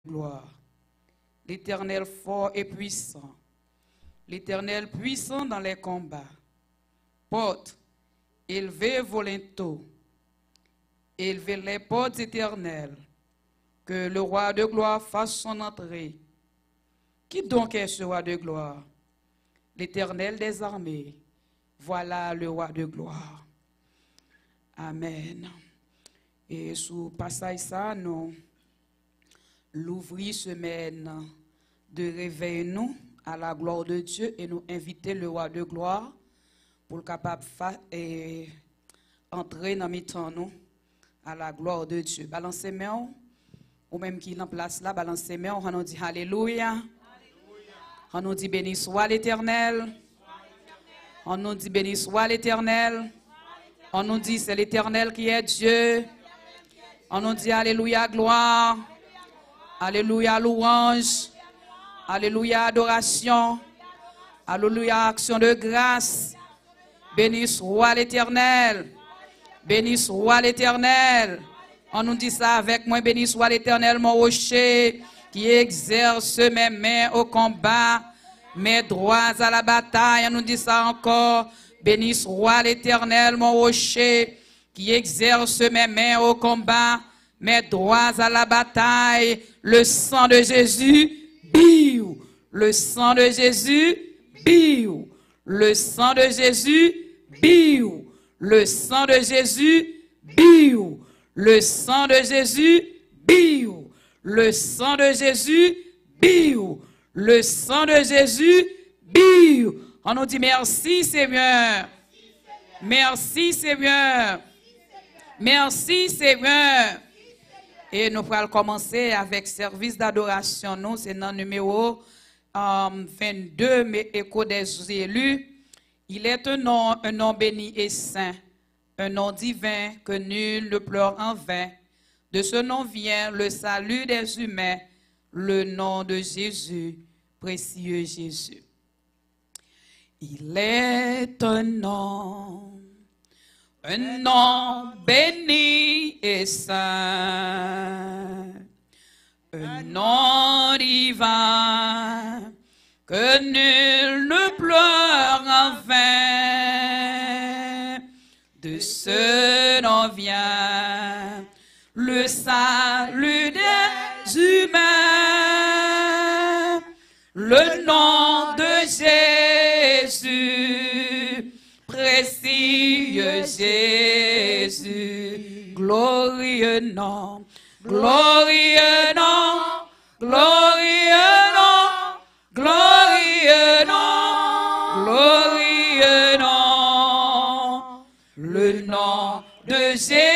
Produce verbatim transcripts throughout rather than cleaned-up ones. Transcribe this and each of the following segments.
gloire. L'Éternel fort et puissant. L'Éternel puissant dans les combats. Porte, élevez vos linteaux. Élevez les portes éternelles. Que le roi de gloire fasse son entrée. Qui donc est ce roi de gloire? L'Éternel des armées. Voilà le roi de gloire. Amen. Et sous passage ça, nous l'ouvrir semaine de réveil nous à la gloire de Dieu et nous inviter le roi de gloire pour le capable et entrer dans mes temps nous à la gloire de Dieu. Balancez main ou même qui est en place là, balancez main, on nous dit alléluia. On nous dit béni soit l'Éternel. On nous dit béni soit l'Éternel. On nous dit c'est l'Éternel qui est Dieu. On nous dit alléluia gloire. Alléluia louange. Alléluia adoration. Alléluia action de grâce. Béni soit l'Éternel. Béni soit l'Éternel. On nous dit ça avec moi. Béni soit l'Éternel mon rocher qui exerce mes mains au combat, mes droits à la bataille. On nous dit ça encore. Béni soit l'Éternel mon rocher qui exerce mes mains au combat, mes droits à la bataille. Le sang de Jésus, biou. Le sang de Jésus, biou. Le sang de Jésus, biou. Le sang de Jésus, biou. Le sang de Jésus, biou. Le sang de Jésus, biou. Le sang de Jésus, biou. On nous dit merci Seigneur. Merci Seigneur. Merci Seigneur. Et nous allons commencer avec service d'adoration. Nous, c'est dans le numéro um, vingt-deux, mais écho des élus. Il est un nom, un nom béni et saint, un nom divin que nul ne pleure en vain. De ce nom vient le salut des humains, le nom de Jésus, précieux Jésus. Il est un nom, un nom béni et saint, un nom divin que nul ne pleure en vain. De ce nom vient le salut des humains, le nom de Jésus, précieux Jésus, glorieux nom, glorieux nom, glorieux nom, glorieux nom, glorieux nom, le nom de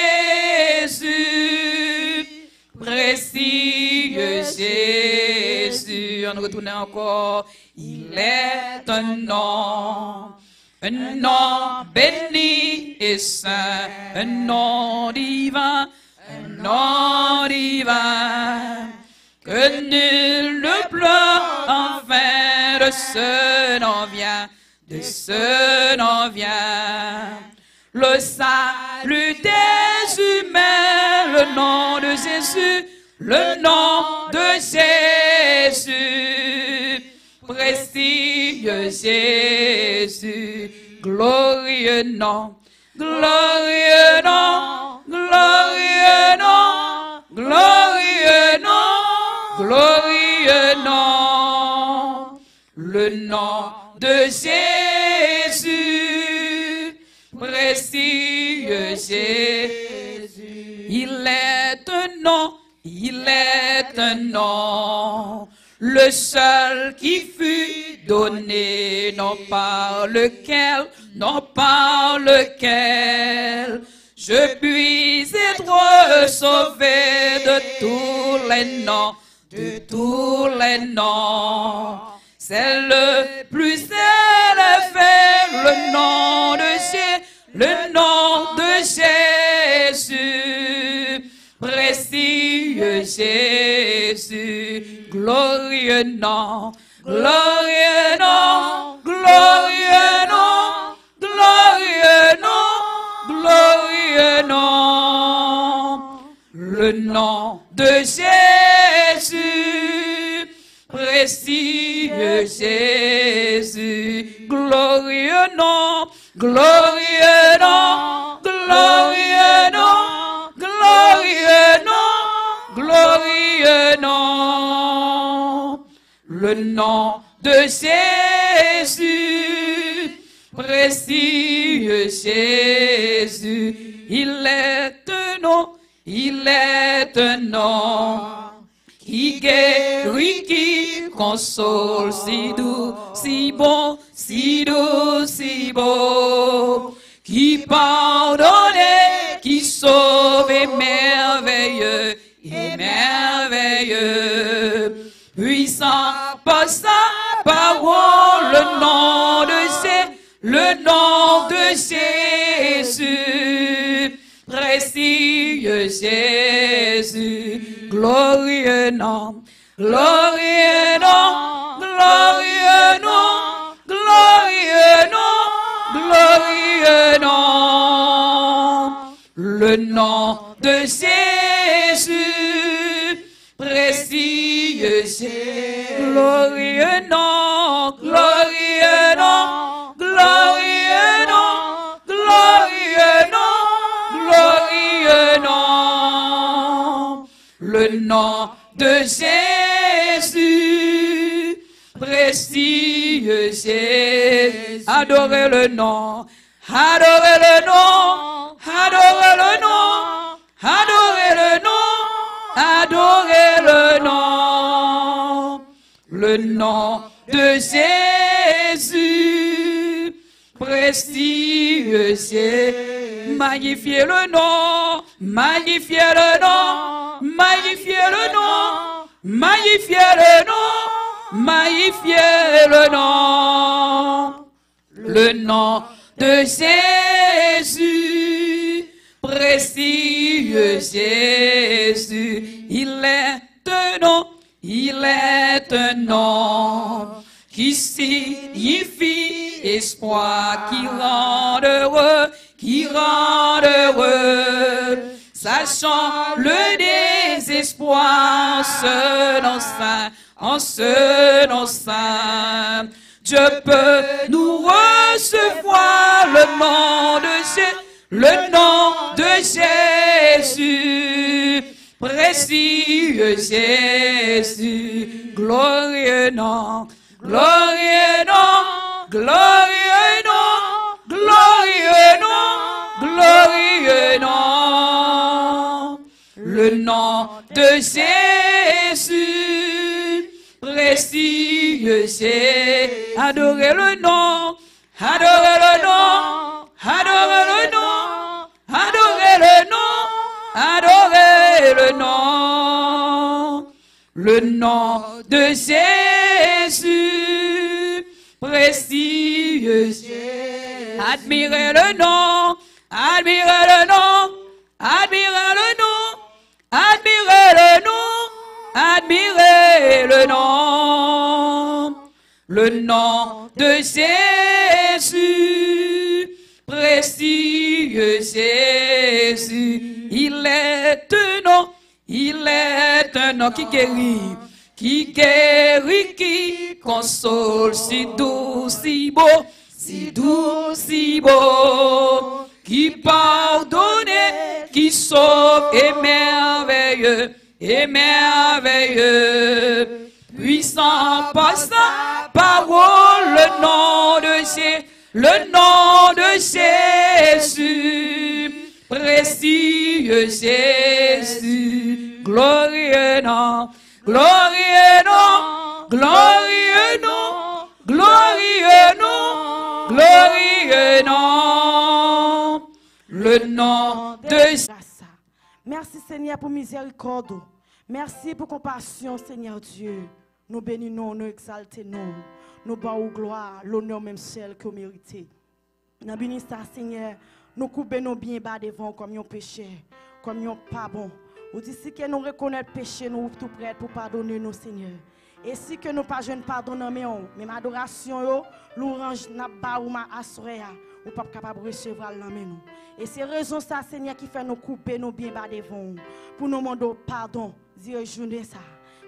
Jésus, précieux Jésus. On retourne encore. Il est un nom, un nom béni et saint, un nom divin, un nom divin, que nul ne pleure en vain. De ce nom vient, de ce nom vient le salut des humains, le nom de Jésus, le nom de Jésus, précieux Jésus, glorieux nom, glorieux nom, glorieux nom, glorieux nom, glorieux nom, le nom de Jésus, précieux Jésus. Il est un nom, il est un nom, le seul qui fut donné, non par lequel, non par lequel je puis être sauvé de tous les noms, de tous les noms. C'est le plus élevé, le nom de Jésus, le nom de Jésus, précieux Jésus, glorieux nom, glorieux nom, glorieux nom, glorieux nom, glorieux nom, le nom de Jésus, précieux Jésus, glorieux nom, glorieux nom, glorieux nom, glorieux nom, glorieux nom, le nom de Jésus, précieux Jésus, il est un nom, il est un nom qui guérit, qui console, si doux, si bon, si doux, si beau, qui pardonne, qui sauve, et merveilleux, et merveilleux, puissant par sa parole, le nom de Jésus, le nom de Jésus, précieux Jésus, glorieux nom, glorieux nom, glorieux nom, glorieux nom, glorieux nom, le nom de Jésus, précieux Jésus, glorieux nom, glorieux nom, glorieux nom, glorieux nom, glorieux nom, le nom de Jésus, précieux Jésus, adorez le nom, adorez le nom, adorez le nom, adorez le nom, adorez le nom, le nom de Jésus, précieux Jésus, magnifiez le nom, magnifiez le nom, magnifiez le nom, magnifiez le nom, magnifiez le nom, le nom de Jésus, précieux Jésus, il est un nom, il est un nom qui signifie espoir, qui rend heureux, qui rend heureux, sachant le désespoir en ce nom saint, en ce nom saint. Dieu peut nous recevoir le nom de Jésus, le nom de Jésus, précieux Jésus, glorieux nom, glorieux nom, glorieux nom, glorieux nom, glorieux nom, le nom de Jésus, précieux Jésus, adorez le nom, adorez le nom, adorez le nom, adorez le nom, adorez le nom, le nom de Jésus, précieux Jésus, admirez le nom, admirez le nom, admirez le nom, admirez le nom, admirez le nom, le nom de Jésus, précieux Jésus, il est un nom, il est un nom qui guérit, qui guérit, qui console, si doux, si beau, si doux, si beau, qui pardonne, qui sauve, et merveilleux, et merveilleux, puissant par sa parole, le nom de Jésus, le nom de Jésus, précieux Jésus, glorieux nom, glorieux nom, glorieux nom, glorieux nom, glorieux nom, le nom de Jésus. Merci Seigneur pour miséricorde. Merci pour compassion, Seigneur Dieu. Nous bénissons, nous exaltons, nous bons gloire, l'honneur même seul que vous méritez. Nous bénissons, Seigneur, nous coupons nos biens bas devant comme un péché, comme un pas bon. Ou dit si que nous reconnaissons le péché, nous sommes tout prêts pour pardonner nos Seigneur. Et si que nous pas jeune pardon dans mais même adoration, l'orange n'a pas ou ma assuré, ou pas capable de recevoir dans nous. Et c'est raison ça, Seigneur, qui fait nous couper nos biens bas devant pour nous demander pardon. Dire journée ça.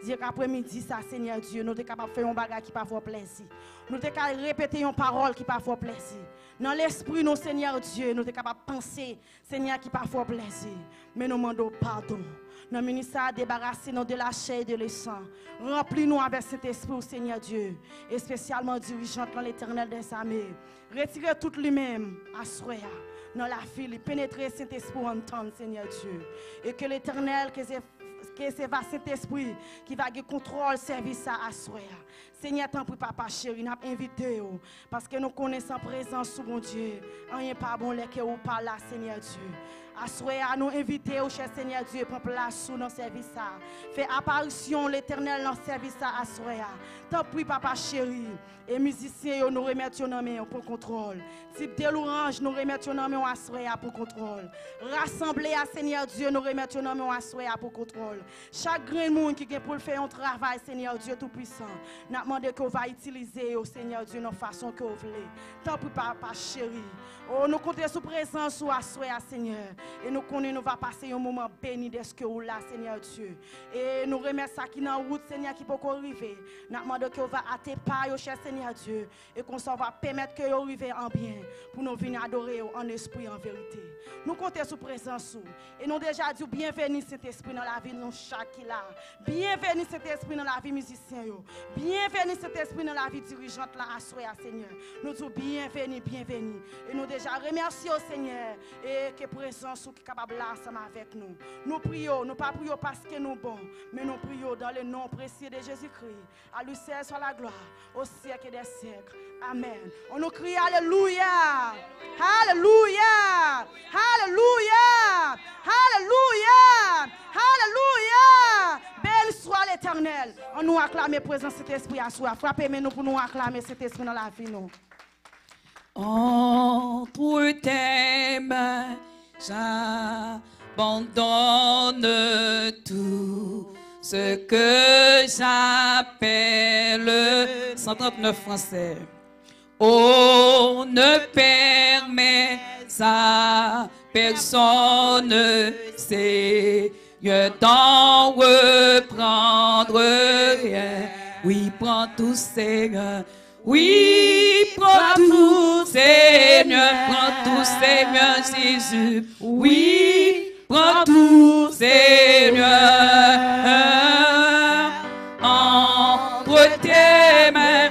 Dire qu'après-midi, ça, Seigneur Dieu, nous sommes capables de faire un bagage qui parfois plaisir. Nous sommes capables de répéter une parole qui parfois plaisir. Dans l'esprit, nous, Seigneur Dieu, nous sommes capables de penser, Seigneur, qui parfois plaisir. Mais nous demandons pardon. Dans le ministère, débarrassez-nous de la chair et de le sang. Remplis-nous avec cet esprit, Seigneur Dieu. Et spécialement dirigeante dans l'éternel des armées. Retirez tout lui-même à soi. Dans la file, pénétrez cet esprit en temps, Seigneur Dieu. Et que l'éternel, que c'est que c'est cet esprit qui va contrôler le service à soi. Seigneur, tant pis, papa chéri, nous avons invité parce que nous connaissons présence sous mon Dieu. Rien pas bon, les que ou pas là, Seigneur Dieu. Assoyez à nous inviter au cher Seigneur Dieu pour place sous nos services. Fait apparition l'éternel dans le service à assoyez. Tant pis, papa chéri. Et musiciens, nous remettons nos mains pour contrôle. Type de l'orange, nous remettons nos mains assoyez pour contrôle. Rassemblés à Seigneur Dieu, nous remettons nos mains assoyez pour contrôle. Chaque grand monde qui est pour faire un travail, Seigneur Dieu Tout-Puissant, nous demandons qu'on va utiliser, au Seigneur Dieu, de façon que vous voulez. Tant pis, papa chéri. Oh, nous comptons sous présence ou assoyez, Seigneur. Et nous connaissons, nous va passer un moment béni de ce que vous là, Seigneur Dieu. Et nous remercions ça qui est en route, Seigneur, qui peut arriver. Nous demandons que vous va hâter par au cher Seigneur Dieu. Et qu'on s'en va permettre que vous arriviez en bien. Pour nous venir adorer en esprit, en vérité. Nous comptons sous présence. Et nous déjà dit bienvenue cet esprit dans la vie de nous chaque là. Bienvenue cet esprit dans la vie musicien. Bienvenue cet esprit dans la vie dirigeante là, assoyez, Seigneur. Nous disons bienvenue, bienvenue. Et nous déjà remercions au Seigneur. Et que présence qui est capable là ensemble avec nous. Nous prions, nous pas prions parce que nous bons, mais nous prions dans le nom précieux de Jésus-Christ. À lui seul soit la gloire, au siècle des siècles. Amen. On nous crie Alléluia. Alléluia. Alléluia. Alléluia. Alléluia. Béni soit l'Éternel. On nous acclame présence cet esprit à soi. Frappez-nous nous pour nous acclamer cet esprit dans la vie nous. Entre tes mains, j'abandonne tout ce que j'appelle cent trente-neuf français. Oh, ne permets à personne, Seigneur, d'en reprendre rien. Oui, prends tout, Seigneur. Oui, prends tout, Seigneur, prends tout, Seigneur Jésus. Oui, prends tout, Seigneur. Entre tes mains,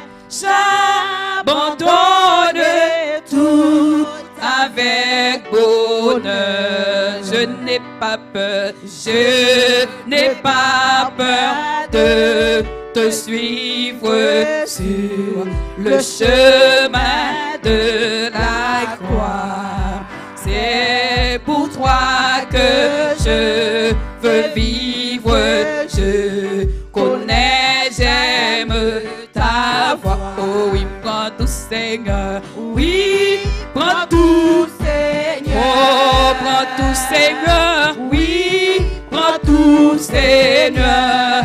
j'abandonne tout avec bonheur. Je n'ai pas peur, je n'ai pas peur de te suivre sur le chemin de la croix. C'est pour toi que je veux vivre. Je connais, j'aime ta voix. Oh oui, prends tout, Seigneur. Oui, prends tout, Seigneur. Oh, prends tout, Seigneur. Oui, prends tout, Seigneur.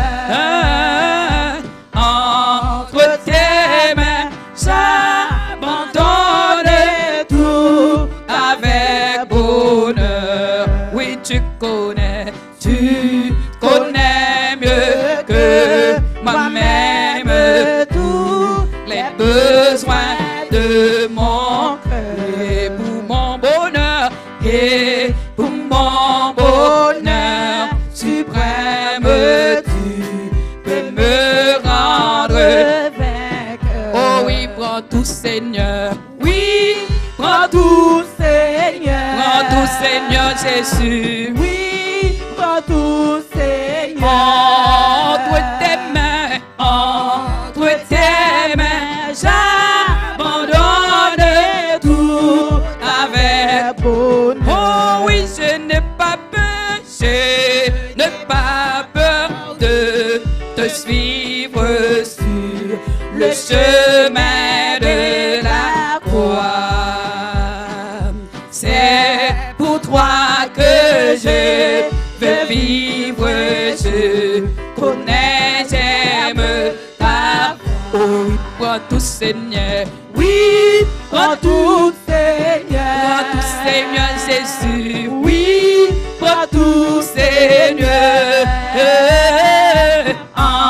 Entre tes mains, j'abandonne tout avec bonheur. Oui, tu connais, tu connais mieux que moi-même tous les besoins de mon cœur. Et pour mon bonheur, et pour mon bonheur suprême, tu peux me rendre vainqueur. Oh oui, prends tout, Seigneur. Oui, prends tout, Seigneur. Prends tout, Seigneur Jésus. Oui, prends tout, Seigneur. Entre tes mains, entre tes mains, j'abandonne tout avec bonheur. Oh oui, je n'ai pas peur, je n'ai pas peur de te suivre sur le chemin de la croix. C'est pour toi que je veux vivre. Je connais, j'aime ta voix. Oh oui, prends tout, Seigneur. Oui, prends tout, Seigneur. Prends tout, Seigneur Jésus. Oui, prends tout, Seigneur. Ah.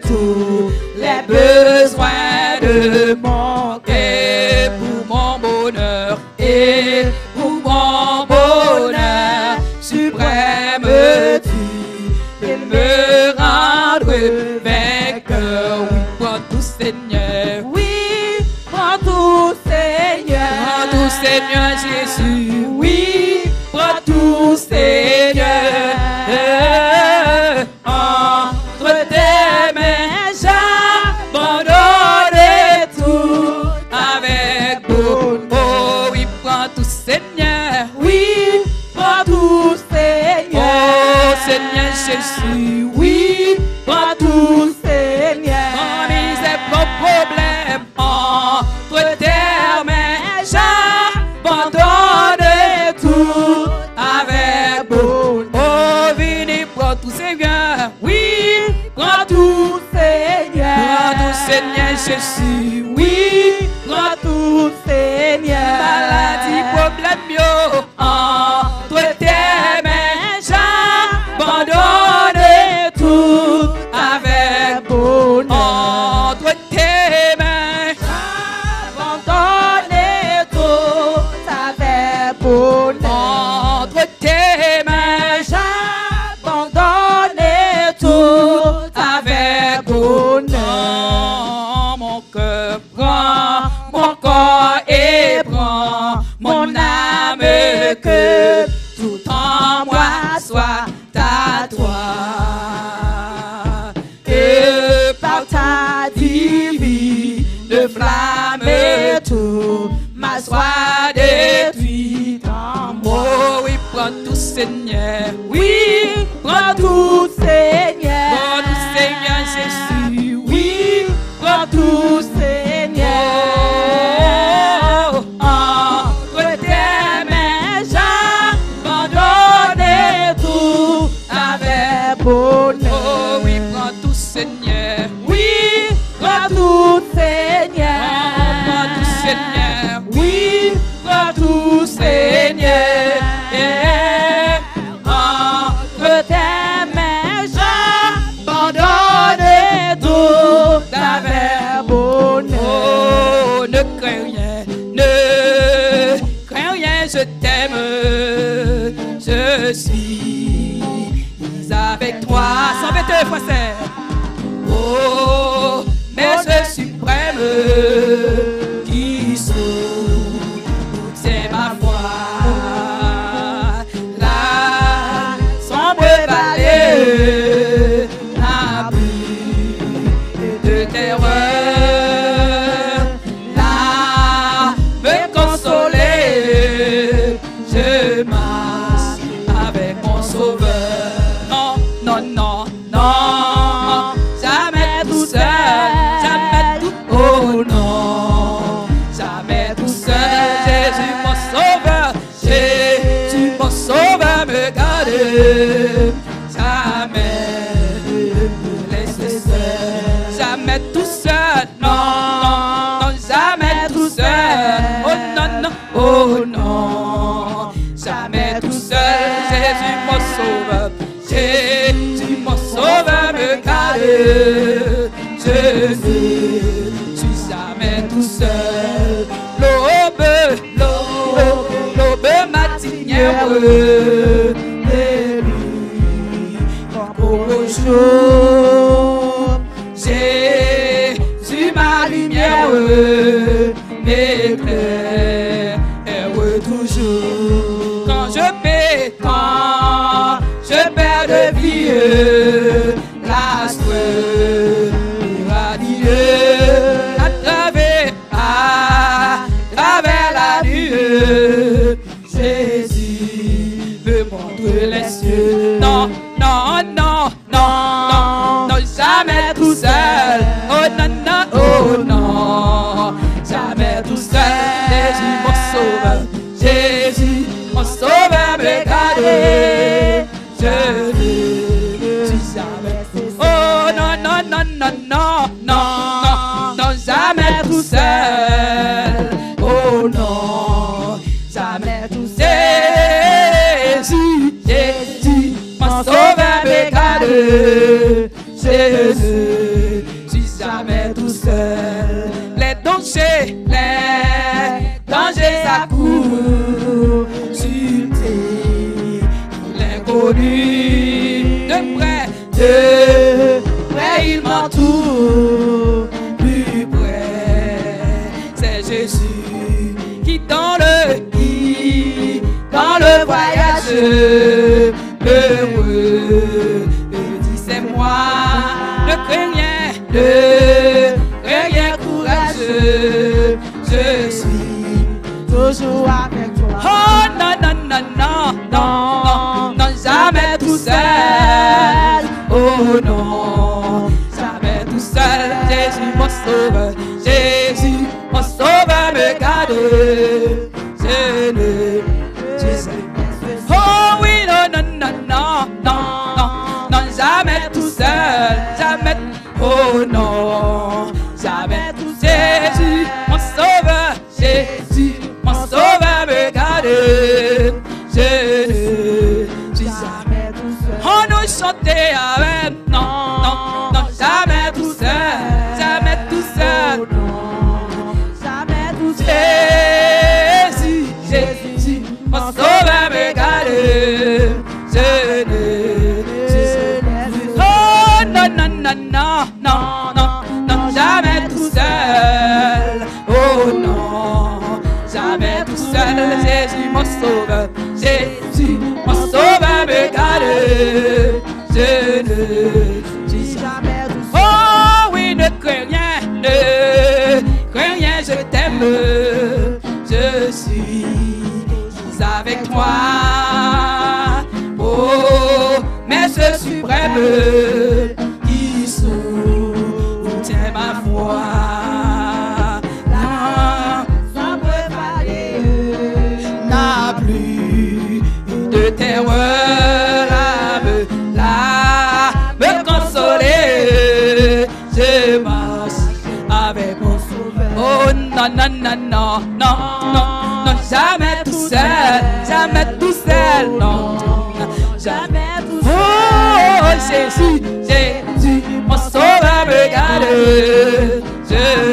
tous les besoins de mon cœur. Et pour mon bonheur, et pour mon bonheur suprême, tu peux me rendre vainqueur. Oui, prends tout, Seigneur. Oui, prends tout, Seigneur. Prends tout, Seigneur Jésus. Oui, prends tout, Seigneur. Entre tes mains, j'abandonne tout avec bonheur. Oh oui, prends tout, Seigneur. Oui, prends tout, Seigneur. Oh Seigneur Jésus. Oui, Prends tout, Seigneur. mon misère, mon problème, entre tes mains, j'abandonne tout avec bonheur. Oh, venez, prends tout, Seigneur. Oui, prends tout, Seigneur. prends tout, Seigneur Jésus. Oui, Prends tout, Seigneur. maladie, problème, yo, entre tes mains, j'abandonne tout avec bonheur. entre tes mains. Abandonne tout avec bonheur. Entre tes mains, J'abandonne tout avec bonheur. bonheur. Mon cœur prend mon corps et prend mon âme, que tout en moi soit à toi. Et par ta divine flamme, tout ma soit détruite en moi. Oh oui, prends tout, Seigneur. Oui, prends tout, Seigneur. prends tout, Seigneur Jésus. Oui, prends tout, Seigneur. Oh, entre tes mains, j'abandonne tout avec bonheur. oh oui, prends tout, Seigneur. Oui, prends tout, Seigneur. Prends tout, Seigneur. Oui, prends tout, Seigneur. Eh, Entre tes mains, j'abandonne tout avec bonheur. oh, ne crains rien, ne crains rien, je t'aime, je suis avec toi. Sans bête français. Oh, mais ce suprême qui sauve, c'est ma foi. La sombre vallée n'a plus de terreur. Là, me consoler, je marche avec mon sauveur. Non, non, non, non, jamais tout seul, jamais tout, oh non, jamais tout seul. Jésus mon sauveur, Jésus mon sauveur me garde, jamais me laisse seul, jamais tout seul, non, non, non, jamais tout seul, oh non, non, oh non, jamais tout seul. Jésus mon sauveur, Jésus mon sauveur me garde, je ne suis jamais tout seul. L'aube, l'aube, l'aube matinière, et lui, au jour, Jésus ma lumière, m'éclaire toujours. Quand je paie, quand je perds de vie, l'astre irradieux à travers, à travers la nuit. Jésus me montre les cieux. Non, non, non, non, non, non, jamais tout seul. Oh non, non, oh non, jamais tout seul. Jésus mon sauveur, Jésus mon sauveur me garde. Je ne suis jamais tout seul. Oh non, non, non, non, non, non, non, non, jamais tout seul. Oh non, jamais tout seul. Jésus, Jésus, mon sauveur me garde. Jésus, chez les dangers à court, sur l'inconnu, de près, de près il m'entoure, plus près, c'est Jésus qui dans le qui dans le voyage heureux, dis c'est moi, ne crains rien, ne crains rien courageux, je suis toujours avec toi. Oh non non non non non non non jamais tout seul. Oh non jamais tout seul. Jésus mon sauveur, Jésus mon sauveur me garde. Je ne je sais. Oh oui non non non non non non non jamais tout seul, jamais. Oh non jamais tout seul. Jésus mon sauveur, Jésus mon sauveur me garde. Je ne suis jamais tout seul. On nous chantait avec non non non jamais tout seul, jamais tout seul. Oh, non jamais tout seul. Jésus Jésus mon sauveur me garde. Je ne suis jamais. Oh non non non non non non non jamais tout seul. Oh non jamais tout seul. Jésus mon sauveur, Jésus mon sauveur me garde. Je ne suis jamais tout seul. Oh oui, ne crains rien, ne crains rien, je t'aime. Je suis avec toi. Oh, mais ce suprême qui soutient ma foi. N'a plus de terreur à me, là, me consoler. Je marche avec mon sauveur. Oh non, non, non, non, non, non, non, jamais tout seul, jamais tout seul, non, jamais tout seul. Oh Jésus, Jésus, mon sauveur me garde. Je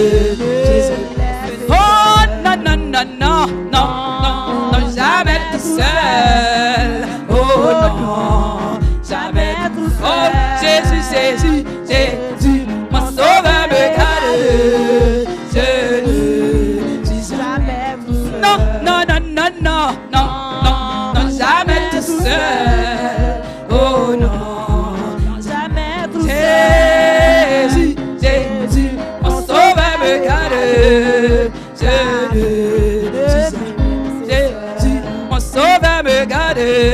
ne oh non, non, non, non, non, non, non, jamais tout seul. Oh non, jamais tout seul. Oh Jésus, Jésus, Jésus, mon sauveur me garde. Je ne suis jamais tout seul. Non, non, non, non, non, non, non, non, jamais tout seul. Oh non, jamais tout seul. Jésus, Jésus, mon sauveur me garde. Je ne suis jamais. Jésus, mon sauveur me garde.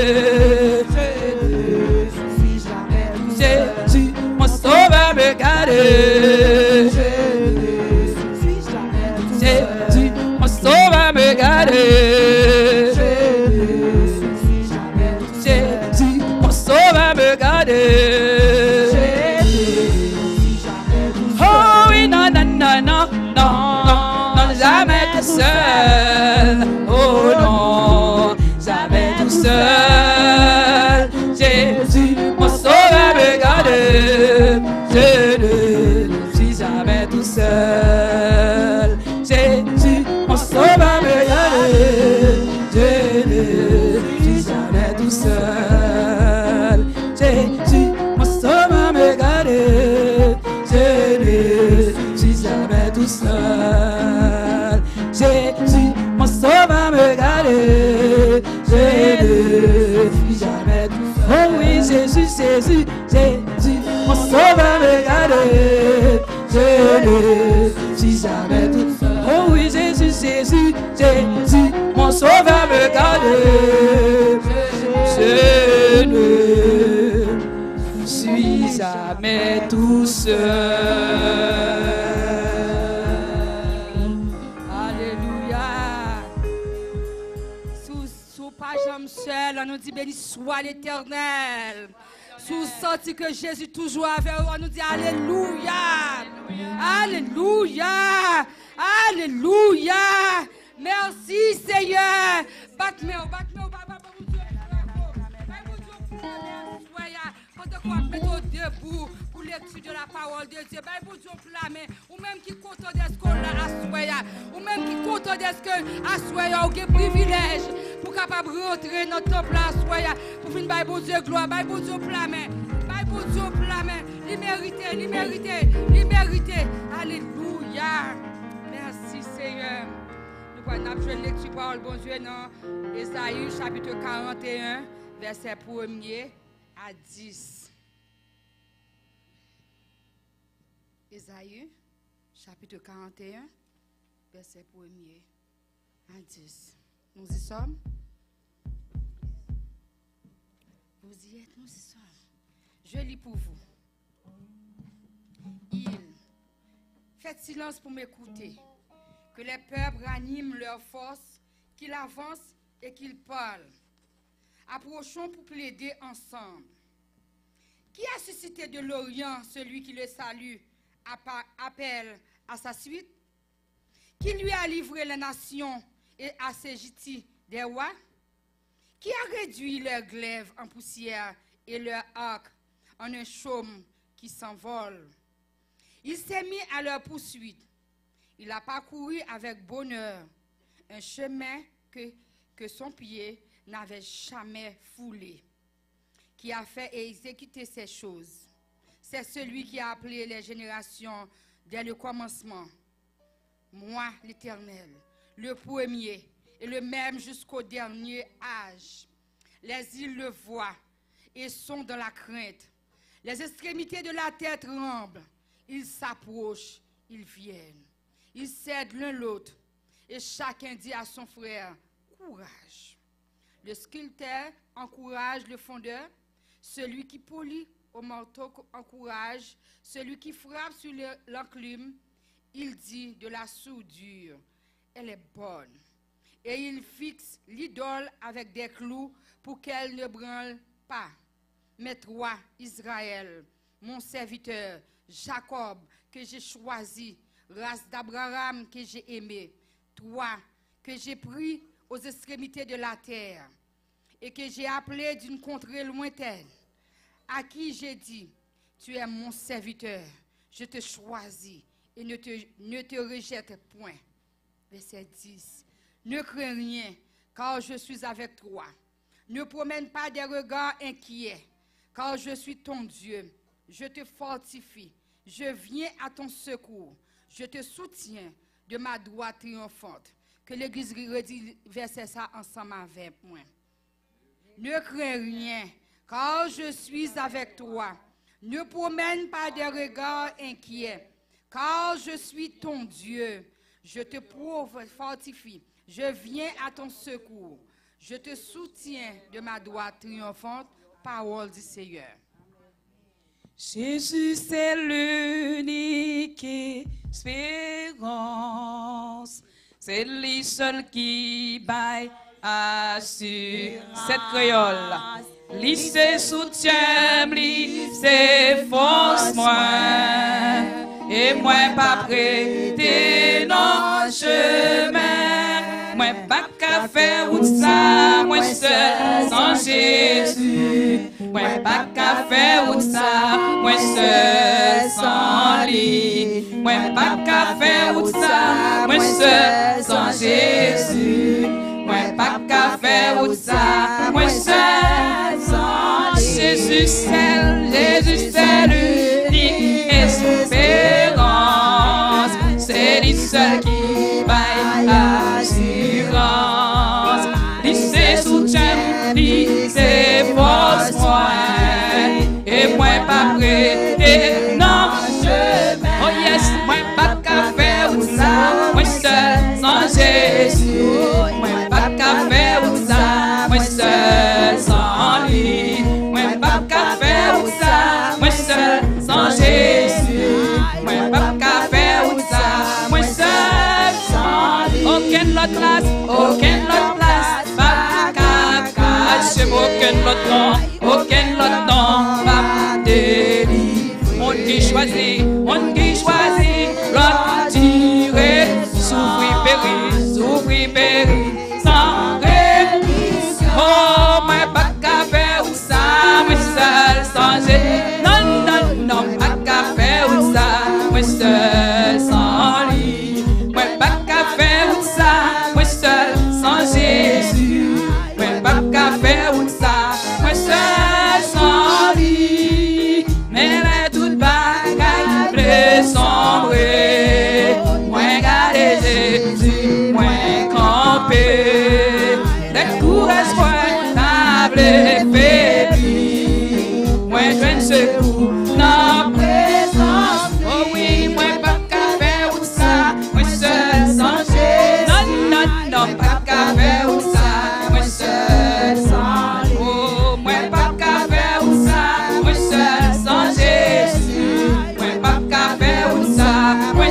Jésus, mon sauveur me garde. Jésus, mon sauveur me garde. Jésus, mon sauveur me garde. Oh oui, non, non, non, non, non, non, non, jamais tout seul. Oh non, jamais tout seul. Jésus, mon sauveur me garde. Je ne suis jamais tout seul. Jésus, mon sauveur me garde. Je ne suis jamais tout seul. Jésus, mon sauveur me garde. Je ne suis jamais tout seul. Jésus, mon sauveur me garde. Je ne suis jamais tout seul. Oh oui, Jésus, Jésus, Jésus, mon sauveur me garde. Je ne suis jamais tout seul. Oh oui, Jésus, Jésus, Jésus, mon sauveur me garde. Je ne suis jamais tout seul. Alléluia. Sous, sous page seul, on nous dit béni soit l'Éternel. Sous senti que Jésus toujours avec nous, on nous dit Alléluia. Alléluia. Alléluia. Merci Seigneur. Batte-moi, batte-moi, batte-moi. Pendant qu'on va mettre debout pour lecture de la parole de Dieu. Bye pour Dieu flamme. Ou même qui compte d'être qu'on l'a assoya. Ou même qui compte d'être que assoya ou qui privilège pour capable rentrer dans notre temple assoya. Pour finir bye pour Dieu gloire. Bye pour Dieu flamme. Bye pour Dieu flamme. Libérité, libérité, libérité. Alléluia. Merci Seigneur. Nous allons jouer lecture parole bon Dieu dans Ésaïe chapitre quarante et un verset premier à dix. Ésaïe chapitre quarante et un verset premier à dix. Nous y sommes. Vous y êtes, nous y sommes. Je lis pour vous. Il faites silence pour m'écouter. Que les peuples raniment leur force, qu'ils avancent et qu'ils parlent. Approchons pour plaider ensemble. Qui a suscité de l'Orient celui qui le salue, appelle à sa suite? Qui lui a livré les nations et assujetti des rois? Qui a réduit leurs glaives en poussière et leur arc en un chaume qui s'envole? Il s'est mis à leur poursuite. Il a parcouru avec bonheur un chemin que, que son pied n'avait jamais foulé. Qui a fait et exécuté ces choses. C'est celui qui a appelé les générations dès le commencement. Moi, l'Éternel, le premier et le même jusqu'au dernier âge. Les îles le voient et sont dans la crainte. Les extrémités de la terre tremblent. Ils s'approchent, ils viennent. Ils cèdent l'un l'autre et chacun dit à son frère, courage. Le sculpteur encourage le fondeur. Celui qui polit au marteau encourage. Celui qui frappe sur l'enclume, il dit de la soudure, elle est bonne. Et il fixe l'idole avec des clous pour qu'elle ne branle pas. Mais toi, Israël, mon serviteur, Jacob, que j'ai choisi, race d'Abraham que j'ai aimé, toi, que j'ai pris aux extrémités de la terre, et que j'ai appelé d'une contrée lointaine, à qui j'ai dit, tu es mon serviteur, je te choisis et ne te, ne te rejette point. Verset dix. Ne crains rien, car je suis avec toi. Ne promène pas des regards inquiets, car je suis ton Dieu. Je te fortifie, je viens à ton secours. Je te soutiens de ma droite triomphante. Que l'Église redit verset ça ensemble avec moi. Ne crains rien, car je suis avec toi. Ne promène pas des regards inquiets, car je suis ton Dieu. Je te fortifie, je viens à ton secours. Je te soutiens de ma droite triomphante. Parole du Seigneur. Jésus, c'est l'unique espérance. C'est lui seul qui baille assure cette créole. Lui se soutient, lui se force moi. Et moi pas prêté non chemin. Moi pas qu'à faire ou ça, moi seul sans Jésus. Moi pas qu'à faire ou ça, moi seul sans lui. Moi pas qu'à faire ou ça, moi seul sans Jésus. Moi pas qu'à faire ou ça, moi seul sans lui. Jésus seul, Jésus c'est l'unique espérance. C'est lui seul qui baille assurance. Il se soutient, il se force moi. Et moi pas prêté, non, chemin. Oh yes, moi pas qu'à faire ou ça, moi seul sans Jésus. Moi pas qu'à faire ou ça, moi seul sans lui. Moi pas qu'à faire ou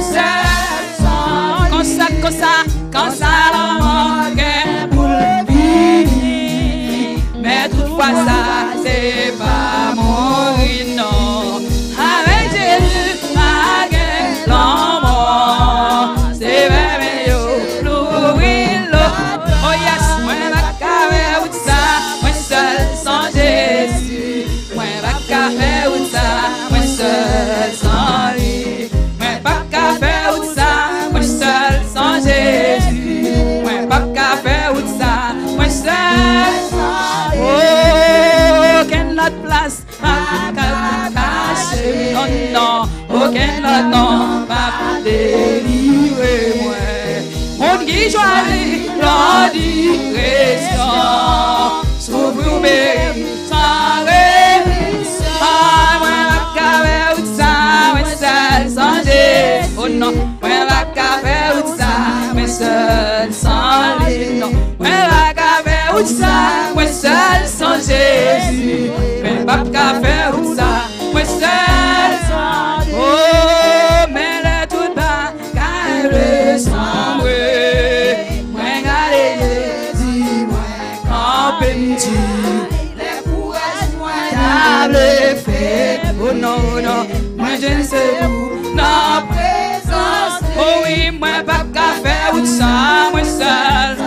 seul sans comme ça, comme ça, comme ça, l'on manque pour le vivre. Mais toutefois, ça, c'est pas mourir, non. Avec Jésus, ma gueule, l'on mort. C'est vrai, yo, l'ouvrir l'eau. Oh yes, moi, ma carrière, ou ça, moi seul sans Jésus. Moi, ma carrière, ou ça, moi seul sans lui. Moi, pas qu'à faire ou ça, moi seul sans Jésus. Moi, pas qu'à faire ou ça, moi seul sans lui. Oh, aucune autre place, pas qu'à cacher. Non, non, aucun autre nom, pas délivrer moi. Mon qui choisit la direction, s'ouvre oublie sans rémission. Ah, moi, ma carrière ou ça, moi seul sans Jésus. Oh non, moi, ma carrière ou ça, moi seul sans lui. Non, moi, ma carrière ou ça, moi seul sans Jésus. Mais pas carrière ou ça, moi seul sans lui. Oh, mais le tout bas, car le sang brûle. Moi, regardez Jésus, moi, campé m'dit. Les courage, moi, table fait. Oh non, non, moi, je ne sais où, dans présence. Oh oui, moi, pas qu'à faire ou ça, moi seul.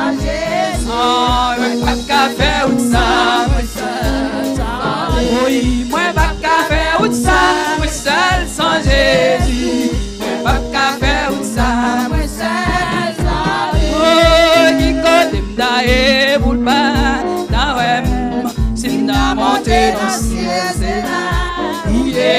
Oh, moi, pas qu'à faire ou ça, moi seul. Oh oui, moi, pas qu'à faire ou ça, moi seul sans Jésus. Moi, pas qu'à faire ou ça, moi seul sans lui. Oh, qui côté m'daille pour le bas, da ouais, si m'da monté dans le ciel, c'est là.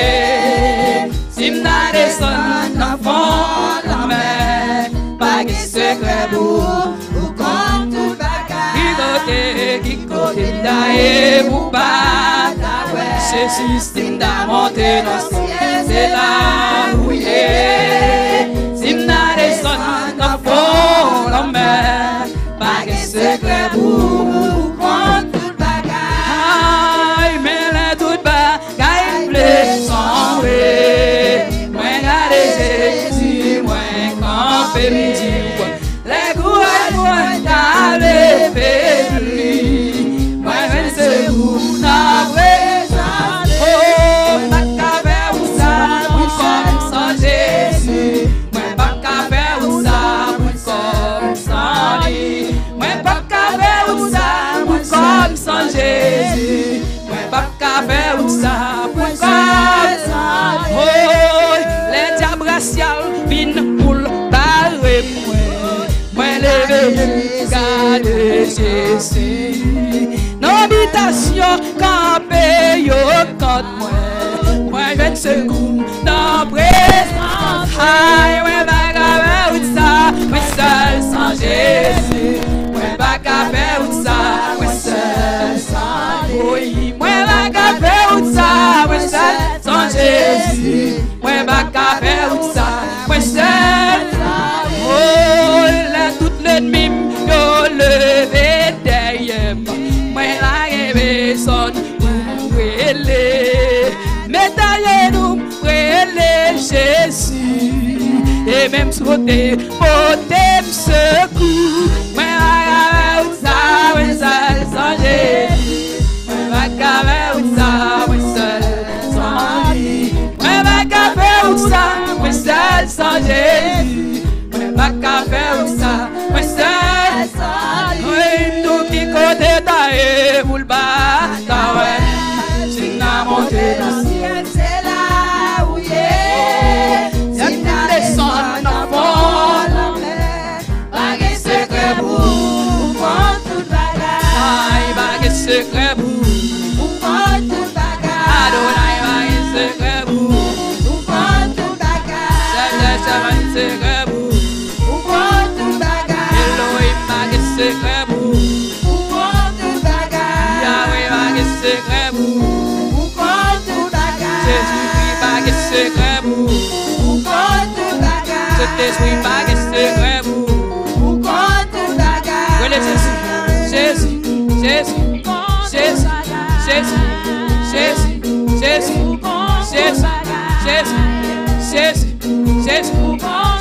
Yeah, si m'da descend dans le fond de la mer, pas de secret pour ou comme tout bagage. Qui côté, qui côté m'daille pour le bas, da ouais, Jésus, si m'da monté dans le ciel, c'est là. Yeah, si m'da descend dans le fond de la mer, pas de secret pour ou comme tout bagage. Aïe, mais là tout bagaille bleu sans vrai. Moi, regardez Jésus, moi, campé m'dit. Les courage, moi, t'as levé lui. Moi, je sais où, dans présence. Oh, pas qu'à faire où ça, pour comme sans Jésus. Moi, pas qu'à faire où ça, pour comme sans lui. Moi, pas qu'à faire où ça, pour comme sans Jésus. Moi, pas qu'à faire où ça, pour comme sans lui. Oh, les diables raciales viennent pour le barrer moi. Moi, lever, garder Jésus. L'habitation campée, yo, quand moi. Moi, je ne sais où, dans présence. Aïe, moi, pas qu'à faire où ça, moi, seul sans Jésus. Moi, pas qu'à faire où ça, moi, seul sans lui. Oui, moi, pas qu'à faire où ça, moi, seul sans Jésus. Moi, pas qu'à faire où ça, moi, seul sans lui. Oh, là, tout l'ennemi, yo, levé derrière moi. Moi, la personne pour brûler. Médaillez-nous, brûler Jésus. Et même sauter, porter secours. Moi, la où ça, moi, seul sans Jésus. Moi, la où ça, moi, seul sans lui. Moi, la où ça, moi, seul sans Jésus. Moi, la où ça, moi, seul sans lui. Oui, tout qui côté taille pour le bas, ta ouais. Si n'a monté dans le ciel, c'est là où il est. Si n'a descendu dans le fond de la mer, pas de secret pour prendre tout bagage. Aïe, pas de secret pour prendre tout bagage. Adonai, pas de secret pour prendre tout bagage. C'est pas de secret pour prendre tout bagage. Elohim, pas de secret pour prendre tout bagage. Yahweh, pas de secret pour prendre tout bagage. Jésus-Christ, pas de secret pour prendre tout bagage. Cet esprit, pas de secret pour prendre tout bagage. Oui, Jésus, Jésus, Jésus, Jésus, Jésus, Jésus, Jésus, Jésus, Jésus, Jésus, Jésus, Jésus.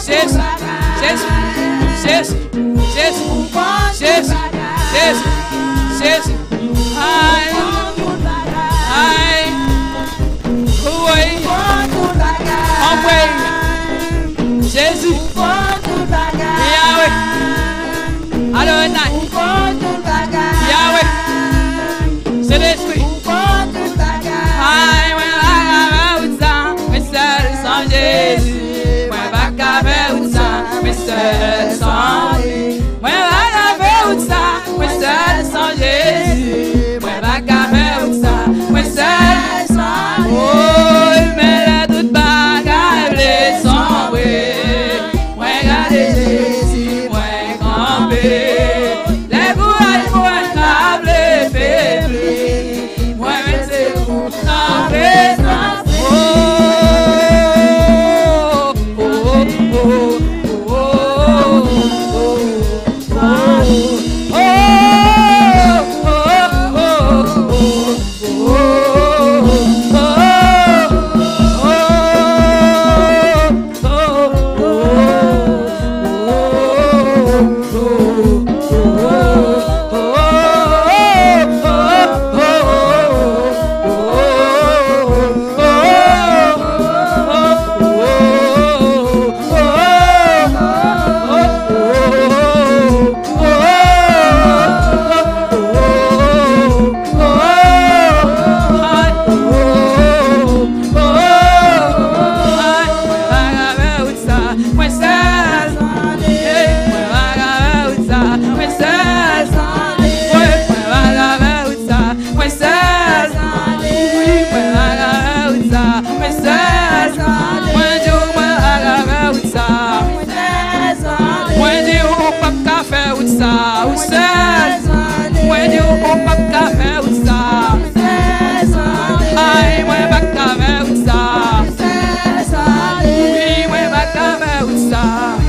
ça, ou seul. Moi, Dieu, on pas qu'à faire ça. Aïe, moi, pas qu'à faire ça. Oui, moi, pas qu'à faire ça.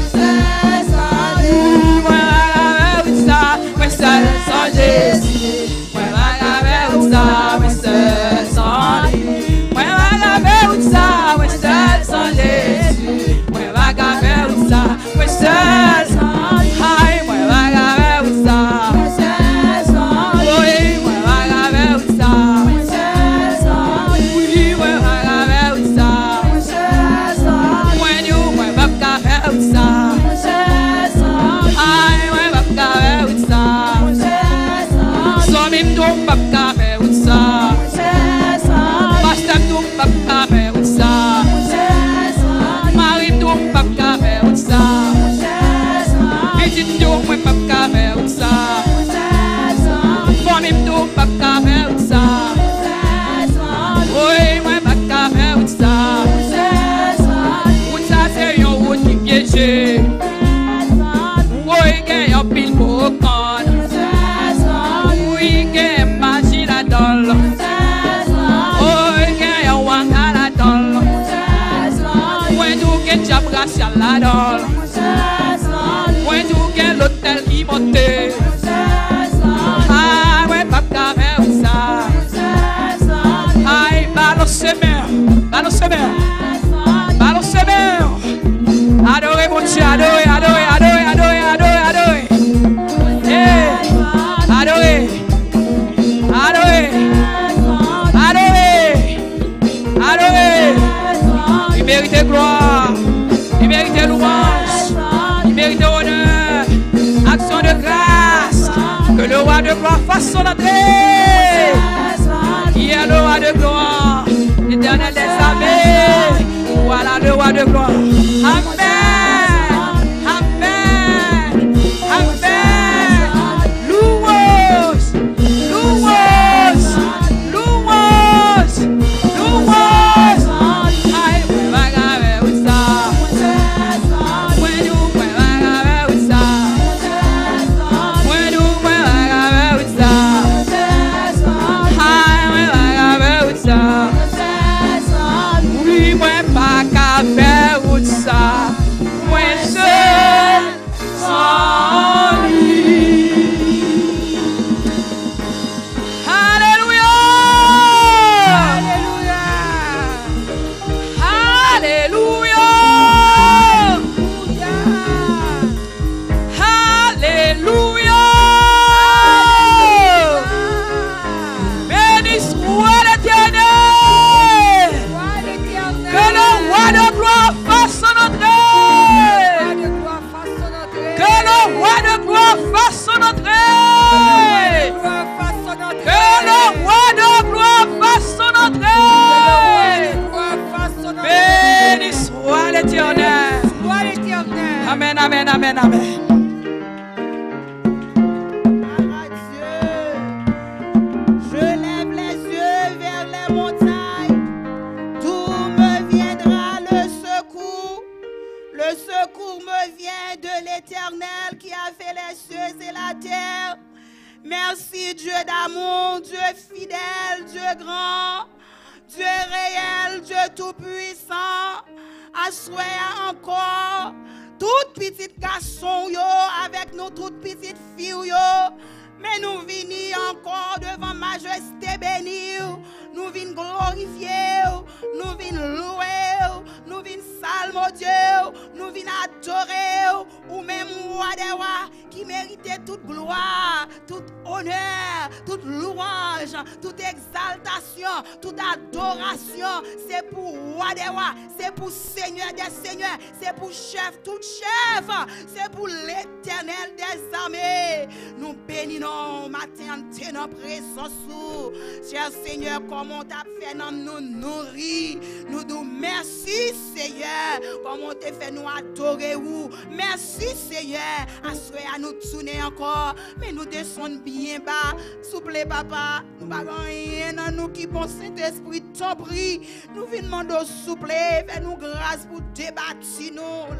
Oui, moi, pas qu'à faire ça. Moi, seul sans Jésus. Moi, pas qu'à faire ça. Moi, seul sans lui. Moi, pas qu'à faire ça. Moi, seul sans Jésus. Moi, pas qu'à faire ça. Moi, seul sans Aïe, moi, pas qu'à faire ça. Oui, moi, pas qu'à faire ça. Oui, moi, pas qu'à faire ça. Moi, Dieu, moi, pas qu'à faire ça. Aïe, moi, pas qu'à faire ça. Sommes nous pas qu'à faire ça. Pasteur nous pas qu'à faire ça. Marie nous pas qu'à faire ça. Petite nous pas qu'à faire ça. Famille nous pas qu'à faire ça. Oui, moi pas qu'à faire ça. Route ça c'est une route qui piège. Oui, qu'il y a pile pour con. Oui, qu'il y a magie là-dedans. Oui, qu'il y a wanga là-dedans. Oui, tout qu'il y a brassière là-dedans. Oui, tout qu'il y a l'hôtel qui monte. Ah, ouais, pas qu'à faire ça. Aïe, balance-moi, balance-moi, balance-moi. Adorez mon Dieu, adorez, adorez, adorez, adorez, adorez, adorez. Eh, adorez, adorez, adorez, adorez. Il mérite gloire, il mérite louange, il mérite honneur, action de grâce. Que le roi de gloire fasse son entrée. Qui est le roi de gloire, l'éternel des armées. Voilà le roi de gloire. Amen. Amen. Amen. Louange. Louange. Louange. Louange. Aïe, ouais, va graver où ça. Ouais, nous, ouais, va graver où ça. Ouais, nous, ouais, va graver où ça. Aïe, ouais, va graver où ça. Oui, moi, pas qu'à faire où ça. Moi, seul, sans lui. Alléluia. Alléluia. Alléluia. Béni soit l'Éternel. Que le roi de gloire fasse son entrée. Que le roi de gloire fasse son entrée. Que le roi de gloire fasse son entrée. Béni soit l'Éternel. Amen, amen, amen, amen. Je lève les yeux vers les montagnes. D'où me viendra le secours? Le secours me vient de l'Éternel qui a fait les cieux et la terre. Merci Dieu d'amour, Dieu fidèle, Dieu grand, Dieu réel, Dieu tout-puissant. Assoya encore, toute petite garçon yo, avec nous toute petite fille yo. Mais nous venons encore devant majesté bénie. Nous venons glorifier, nous venons louer, nous venons salmer Dieu, nous venons adorer, ou même roi des rois qui méritait toute gloire, toute honneur, toute louange, toute exaltation, toute adoration. C'est pour roi des rois, c'est pour Seigneur des seigneurs, c'est pour chef, tout chef, c'est pour l'Éternel des armées. Nous bénissons matin en notre présence, cher Seigneur, comment tu as fait nous nourrir. Nous disons merci Seigneur, comment tu as fait nous adorer. Merci Seigneur, à nous tourner encore, mais nous descendons bien bas. S'il vous plaît, papa, nous n'avons rien dans nous qui bon Saint-Esprit, ton prix. Nous venons demander s'il vous plaît, fais-nous grâce pour débattre nous, la chair.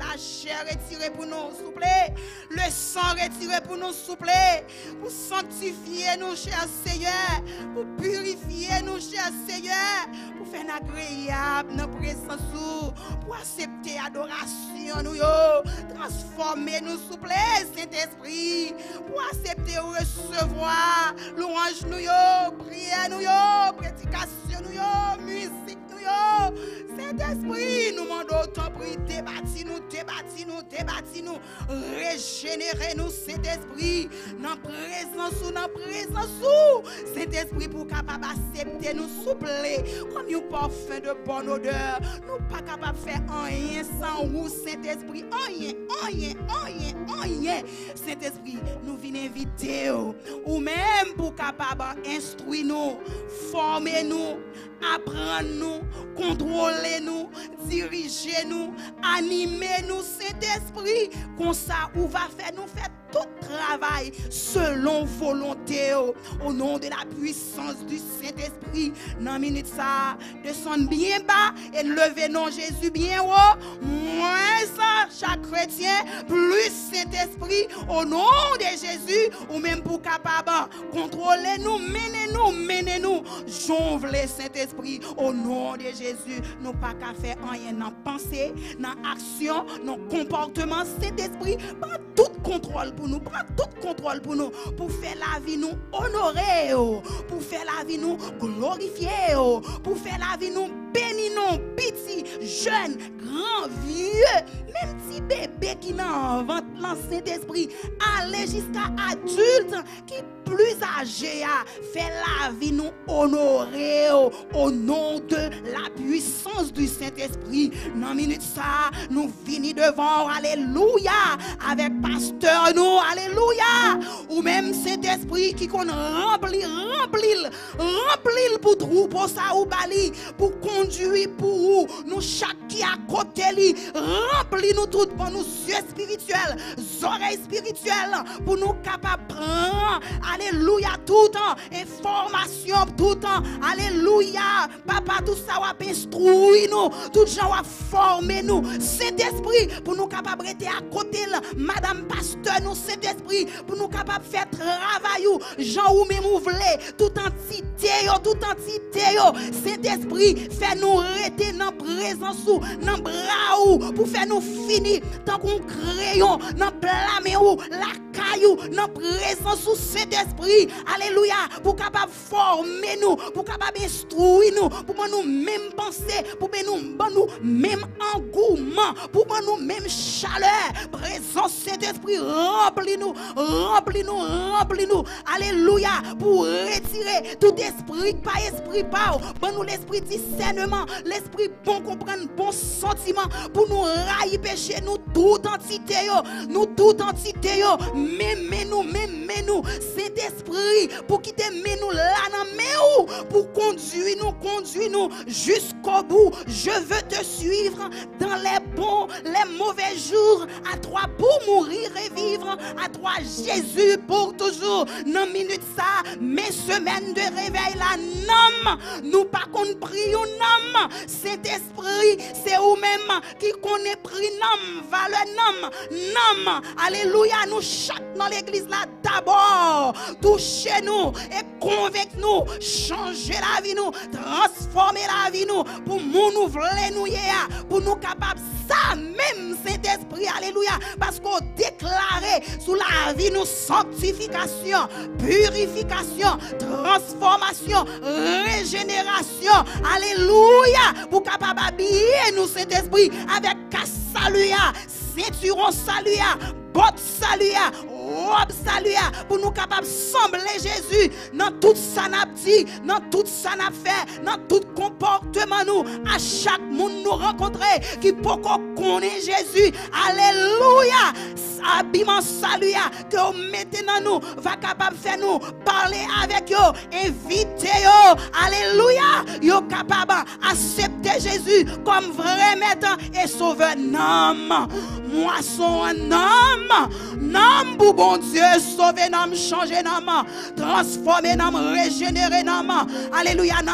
chair retirée pour nous, s'il vous plaît. Le sang retiré pour nous, s'il vous plaît. Pour sanctifier nous, cher Seigneur. Pour purifier nous, cher Seigneur. Pour faire agréable nos présence. Pour accepter adoration nous, yo. Transformer nous, s'il vous plaît, Saint-Esprit. Pour accepter recevoir louange nous, yo. Prière nous, yo. Prédication nous, yo. Musique nous, yo. Saint-Esprit, nous demandons ton prix, débattez-nous, débattez-nous, débattez-nous, régénérez-nous, Saint-Esprit, dans présence ou dans présence ou, Saint-Esprit, pour capable accepter nous, souple, comme un parfum de bonne odeur, nous pas capable de faire rien sans vous, Saint-Esprit, rien, rien, rien, rien, Saint-Esprit, nous venons inviter, ou même pour capable instruire nous, former nous, apprendre nous, contrôler nous, diriger nous, animer nous, Saint-Esprit, comme ça, ou va faire nous faire tout travail selon volonté, au nom de la puissance du Saint-Esprit. Dans une minute ça, descend bien bas et levez non Jésus bien haut. Moins ça, chaque chrétien, plus Saint-Esprit, au nom de Jésus, ou même pour capable contrôler nous, mener nous, mener nous, jonfler Saint-Esprit, au nom de Jésus. Nous pas qu'à faire rien dans pensée, dans action, dans comportement, Saint-Esprit, pas tout contrôle pour nous, prends tout contrôle pour nous, pour faire la vie nous honorer, pour faire la vie nous glorifier, pour faire la vie nous bénir, nous petits, jeunes, grands, vieux, même si bébé qui n'a ventre Saint-Esprit, aller jusqu'à adulte qui plus âgé a fait la vie nous honorer au nom de la puissance du Saint-Esprit. Dans minute ça, nous venons devant, alléluia, avec pasteur nous, alléluia, ou même Saint-Esprit qui qu'on remplit, remplit, remplit pour troupeau ça ou bali, pour conduire pour nous chaque qui à côté lui, remplit nous tout pour nous yeux spirituels, oreilles spirituelles, pour nous capables de prendre, alléluia, tout temps, information, tout temps, alléluia, papa, tout ça va instruire nous, tout gens va former nous, Saint-Esprit, pour nous capables de rester à côté, madame pasteur, nous, Saint-Esprit, pour nous capables de faire travail, gens ou même vous voulez, tout entité, tout entité, Saint-Esprit, fait nous rester dans la présence, dans le bras, pour faire nous finir, tant qu'on crayon, dans le blâme, la caillou, dans la présence, Saint-Esprit, alléluia, pour capable former nous, pour capable instruire nous, pour nous même penser, pour nous nous même engouement, pour nous même chaleur, présence Saint-Esprit, remplis-nous, remplis-nous, remplis-nous, alléluia, pour retirer tout esprit, pas esprit, pas, pour nous l'esprit discernement, l'esprit bon comprendre, bon sentiment, pour nous railler péché, nous toute entité, nous toute entité, même nous, même nous, Saint-Esprit, pour quitter nous là, nous, pour conduire nous, conduire nous jusqu'au bout. Je veux te suivre dans les bons, les mauvais jours, à toi pour mourir et vivre, à toi Jésus pour toujours. Dans minute ça, mes semaines de réveil là, non, nous pas qu'on prie un nom, Saint-Esprit, c'est vous-même qui connaît pris nom, valeur nom, nom, alléluia, nous chaque dans l'église là d'abord, touchez-nous et convaincez-nous, changez la vie nous, transformez la vie nous, pour nous nous voulons nous hier, pour nous capables ça même Saint-Esprit, alléluia, parce qu'on déclarait sous la vie nous sanctification, purification, transformation, régénération, alléluia, pour capable habiller nous Saint-Esprit avec saluia, ceinturon saluia, botte saluia, robe saluia, pour nous capables de sembler Jésus dans tout ça n'a dit, dans tout ça n'a fait, dans tout comportement nous, à chaque monde nous rencontrer qui peut connaître Jésus, alléluia, habillement saluia que vous mettez dans nous, va capable de faire nous parler avec eux, inviter eux, alléluia, yo capable d'accepter Jésus comme vrai maître et sauveur. Non, moi son un homme, non pour bon Dieu, sauver nom, changer nom, transformer nom, régénérer nom, alléluia, nom cap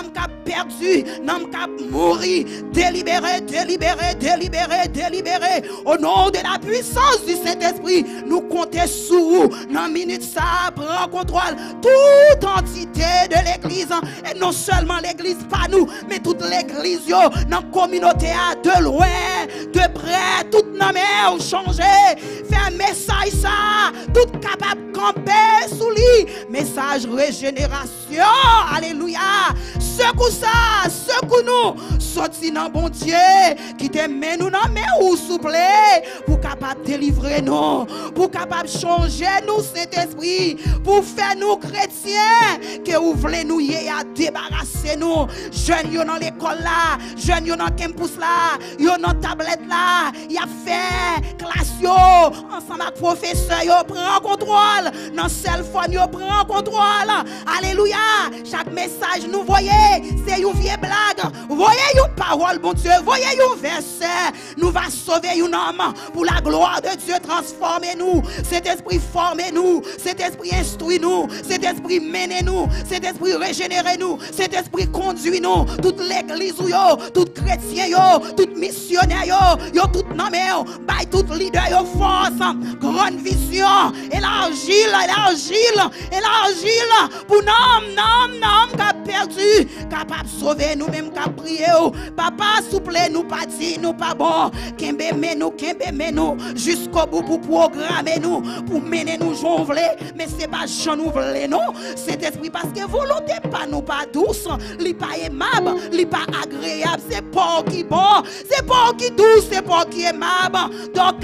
perdu, n'homme qui a mouru, délibéré, délibéré, délibéré, délibéré. Au nom de la puissance du Saint-Esprit, nous comptons sur vous. Dans minute ça, prend contrôle toute entité de l'église. Et non seulement l'église, pas nous, mais toute l'église, dans la communauté, de loin, de près, toute nos mains ont changé. Fait un message ça, tout capable de camper sous lui. Message régénération. Alléluia. Secoue ça, secoue nous. Sorti dans bon Dieu, qui te met nous dans main ou souple, pour capable délivrer nous, pour capable changer nous, Saint-Esprit, pour faire nous chrétiens, que vous voulez nous y à débarrasser nous. Jeunes yo dans l'école là, jeunes yo dans campus là, yo dans tablette là, y a fait classe yo, ensemble avec professeur yo, prend contrôle, dans cell phone yo, prend contrôle. Alléluia. Chaque message nous voyez, c'est une vieille blague. Voyez une parole, bon Dieu, voyez un verset. Nous va sauver un homme pour la gloire de Dieu. Transformez-nous. Cet esprit formez-nous. Cet esprit instruit-nous. Cet esprit menez-nous. Cet esprit régénérez-nous. Cet esprit conduit-nous. Toute l'église, yo, tout chrétien, yo, tout missionnaire, yo, yo, tout nommé, by tout leader, yo, force, grande vision, élargir, élargir, élargir pour nom, nom, nom, qui a perdu, capable de sauver nous-mêmes, qui a prié. Papa, souple nous pas dit, nous pas bon. Kembe nous, kembe nous, jusqu'au bout pour programmer nous, pour mener nous jonvler. Mais c'est pas Jean nous voulons, non. Cet esprit, parce que volonté pas nous pas douce, li pas aimable, li pas agréable, c'est pas qui bon, c'est pas qui douce, c'est pas qui aimable. Donc,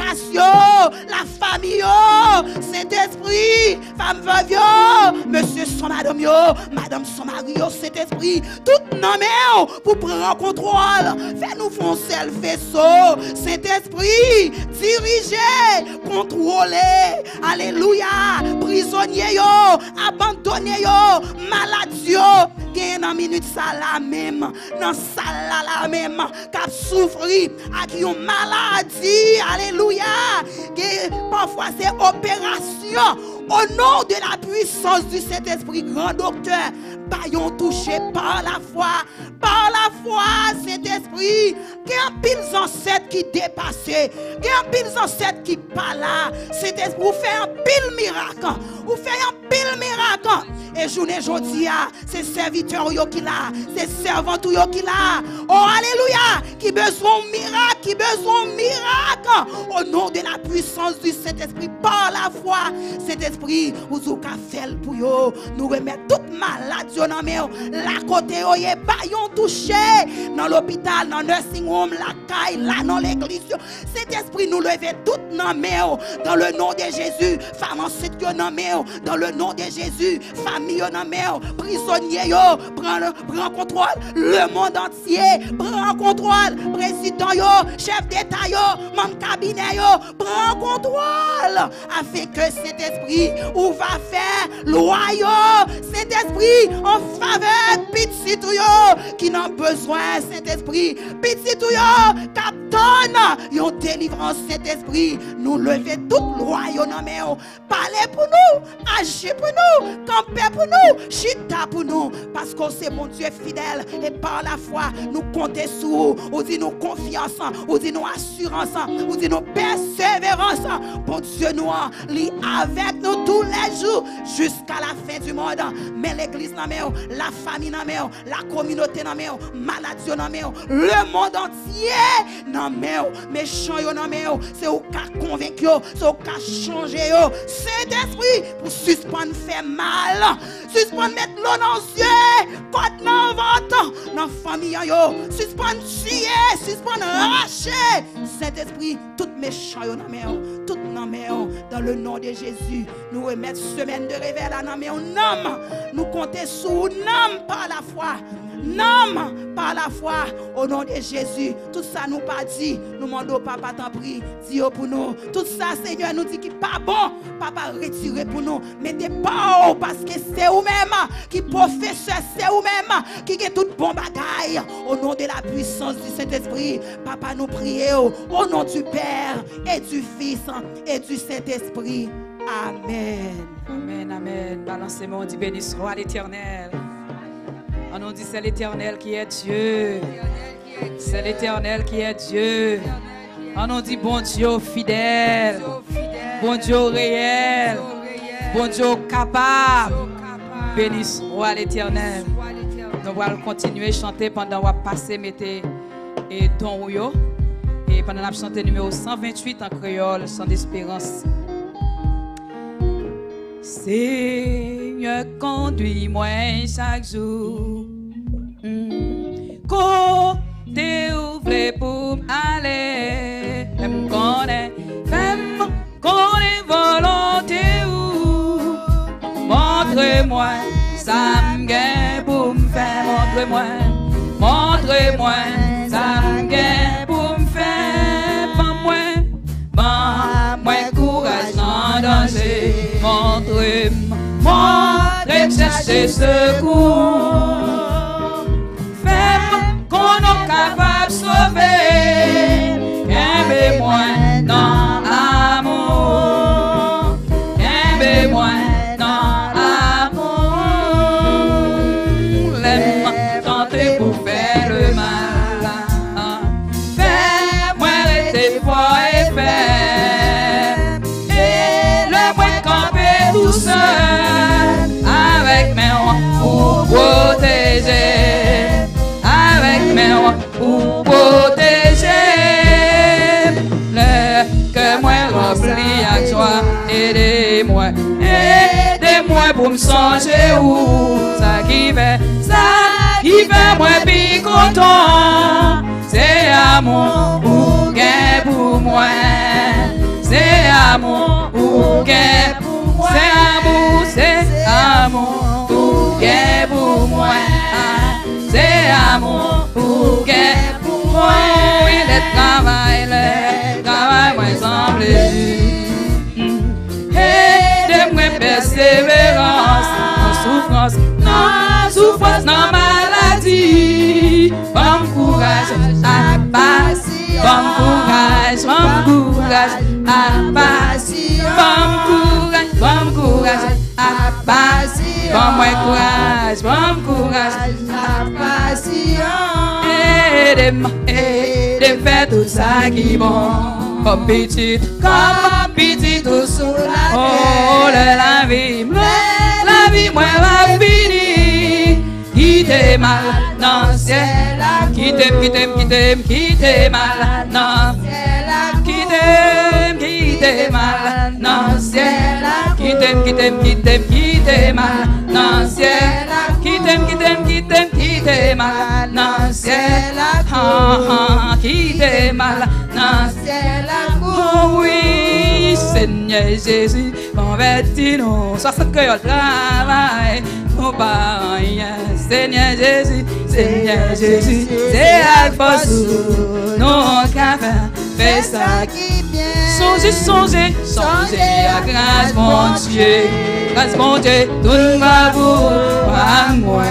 la famille, cet esprit, femme veuve, monsieur son madame, yo, madame son mari, cet esprit, tout nommé pour prendre contrôle. Fais-nous foncer le vaisseau. Saint-Esprit, diriger, contrôler. Alléluia. Prisonnier yo, abandonné yo, maladie yo. Gagne dans minute ça la même, dans ça la même, qu'a souffri, à qui ont maladie. Alléluia. Parfois c'est opération. Au nom de la puissance du Saint-Esprit, grand docteur, baillons touché par la foi, par la foi, Saint-Esprit, qu'il y a un pile ancêtres qui dépassent, qu'il y a un pile ancêtres qui pas là, Saint-Esprit, vous faites un pile miracle, vous faites un pile miracle. Et journée aujourd'hui, c'est serviteurs qui là, c'est servants qui là. Oh, alléluia, qui besoin de miracle, qui besoin de miracle. Au nom de la puissance du Saint-Esprit, par la foi, Saint-Esprit, vous avez fait pour vous. Nous remettons toute maladie dans mes la côté, vous avez touché dans l'hôpital, dans le nursing home, la caille, là dans l'église. Saint-Esprit, nous levons toutes dans mes dans le nom de Jésus. Femmes enceintes dans mes dans le nom de Jésus. Famille dans mes prisonniers, prends prends contrôle. Le monde entier, prends contrôle. Président, yo, chef d'État, yo, membre cabinet, yo, prends contrôle. Afin que cet esprit, où va faire loi, yo, cet esprit en faveur petit yo, qui n'a besoin, cet esprit, petit yo, captonne, yo, délivrance, cet esprit, nous lever toute loi, yo, non, mais, parlez pour nous, agissez pour nous, campez pour nous, chita pour nous, parce que c'est mon Dieu fidèle, et par la foi, nous comptons sur vous, ou dit nous confiance, ou dit nous assurance, ou dit nous persévérance, bon Dieu nous, lit avec nous tous les jours, jusqu'à la fin du monde, mais l'église, la famille, la communauté, maladie, le monde entier, méchant, c'est au cas convaincu, c'est au cas changé, Saint-Esprit, pour suspendre faire mal, suspendre mettre l'eau dans les yeux, côte dans le ventre, dans la famille, suspendre tuer, suspendre arracher, Saint-Esprit, tout méchant, tout dans le nom de Jésus, nous remettons semaine de réveil à nom, nous comptons sur nom par la foi. Non, par la foi, au nom de Jésus. Tout ça nous pas dit. Nous demandons, papa, t'en prie, dis pour nous. Tout ça, Seigneur, nous dit qu'il n'est pas bon. Papa, retirez pour nous. Mettez pas parce que c'est vous-même qui professeur, c'est vous-même qui est toute bon bagaille. Au nom de la puissance du Saint-Esprit, papa, nous prions au nom du Père et du Fils et du Saint-Esprit. Amen. Amen, amen. Balancez-moi, on dit béni soit l'Éternel. On nous dit c'est l'Éternel qui est Dieu. C'est l'Éternel qui est Dieu. On nous dit bon Dieu fidèle. Bon Dieu réel. Bon Dieu capable. Béni soit l'Éternel. Nous allons continuer à chanter pendant qu'on va passer mettez et ton yo. Et pendant qu'on chanter numéro cent vingt-huit en créole, sans espérance. Seigneur, conduis-moi chaque jour. Mm. Côté ouvre pour aller. Fais-moi connaître, fais-moi connaître volonté ou. Montre-moi, ça me gagne pour me faire. Montre-moi, montre-moi, ça me gagne pour me faire. Pas moi, pas moi, courage dans danger. Montre-moi, montre-moi, chercher secours. Fais-moi qu'on est capable de sauver. Aimez-moi dans l'amour. Aimez-moi dans l'amour. Laisse-moi tenter pour faire le mal. Fais-moi rester fort et ferme. Et le moins camper tout seul. Avec mes mains pour protéger. Avec mes mains pour protéger. Le que moi rempli à toi. Aidez-moi, aidez-moi pour me songer où. Ça qui fait, ça qui fait moi plus content. C'est amour ou gain pour moi. C'est amour ou gain pour moi. C'est amour, c'est amour ou gain pour moi. C'est amour ou gain pour moi. Oui, le travail, le travail, moi semble. Aidez-moi persévérance en souffrance, non souffrance, non maladie. Bon courage à passer, bon courage, bon courage à passer, bon courage, bon courage à passer, bon moins courage, bon courage à passer. Aidez-moi, aidez-moi faire tout ça qui est bon. Comme petit, comme petit tout sous la terre. Oh, la vie, la vie, moi va finir. Quittez mal dans le ciel. Quittez, quittez, quittez, quittez mal dans le ciel. Quittez, quittez mal dans le ciel. Quittez, quittez, quittez, quittez mal dans le ciel. Quittez, quittez, quittez, quittez mal dans le ciel. Ah, quittez mal dans le ciel. Oh oui, Seigneur Jésus, convertis-nous. soixante créoles travail, nos parents, Seigneur Jésus, Seigneur Jésus, c'est Alpha sous nos cafés, fais ça qui bien. Songez, songez, songez à grâce, mon Dieu, grâce, mon Dieu, tout va vous, à moi,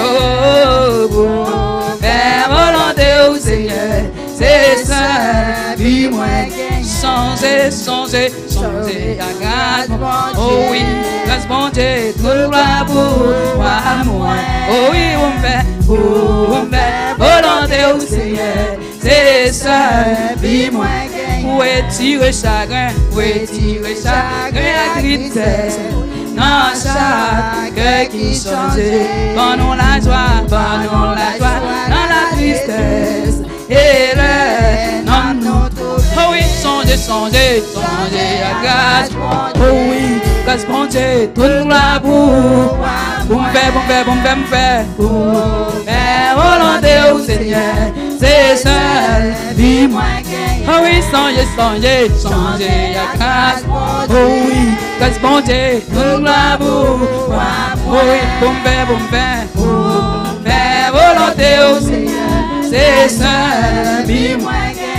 oh, pour faire volonté au Seigneur, c'est ça, vie moi. Songez, songez, songez à grâce, oh oui, grâce mon Dieu, tout va pour à moi. Oh oui, on me fait, on me fait volonté au Seigneur, c'est ça, vie moi. Où est-il chagrin, où est-il chagrin à tristesse, dans chaque cœur qui change, pendons la joie, pendons la joie, dans la tristesse, et le non, non, oh oui, songez, songez, songez à grâce, oh oui, grâce mon Dieu, tout la boue, pour me faire, pour me faire, pour me faire, me faire, pour faire volonté au Seigneur, c'est seul, dis-moi. Oh oui, songez, songez, songez à grâce, oh oui, grâce mon Dieu, tout la boue, oh oui, pour me faire, pour me faire, pour faire volonté au Seigneur, c'est seul, dis-moi.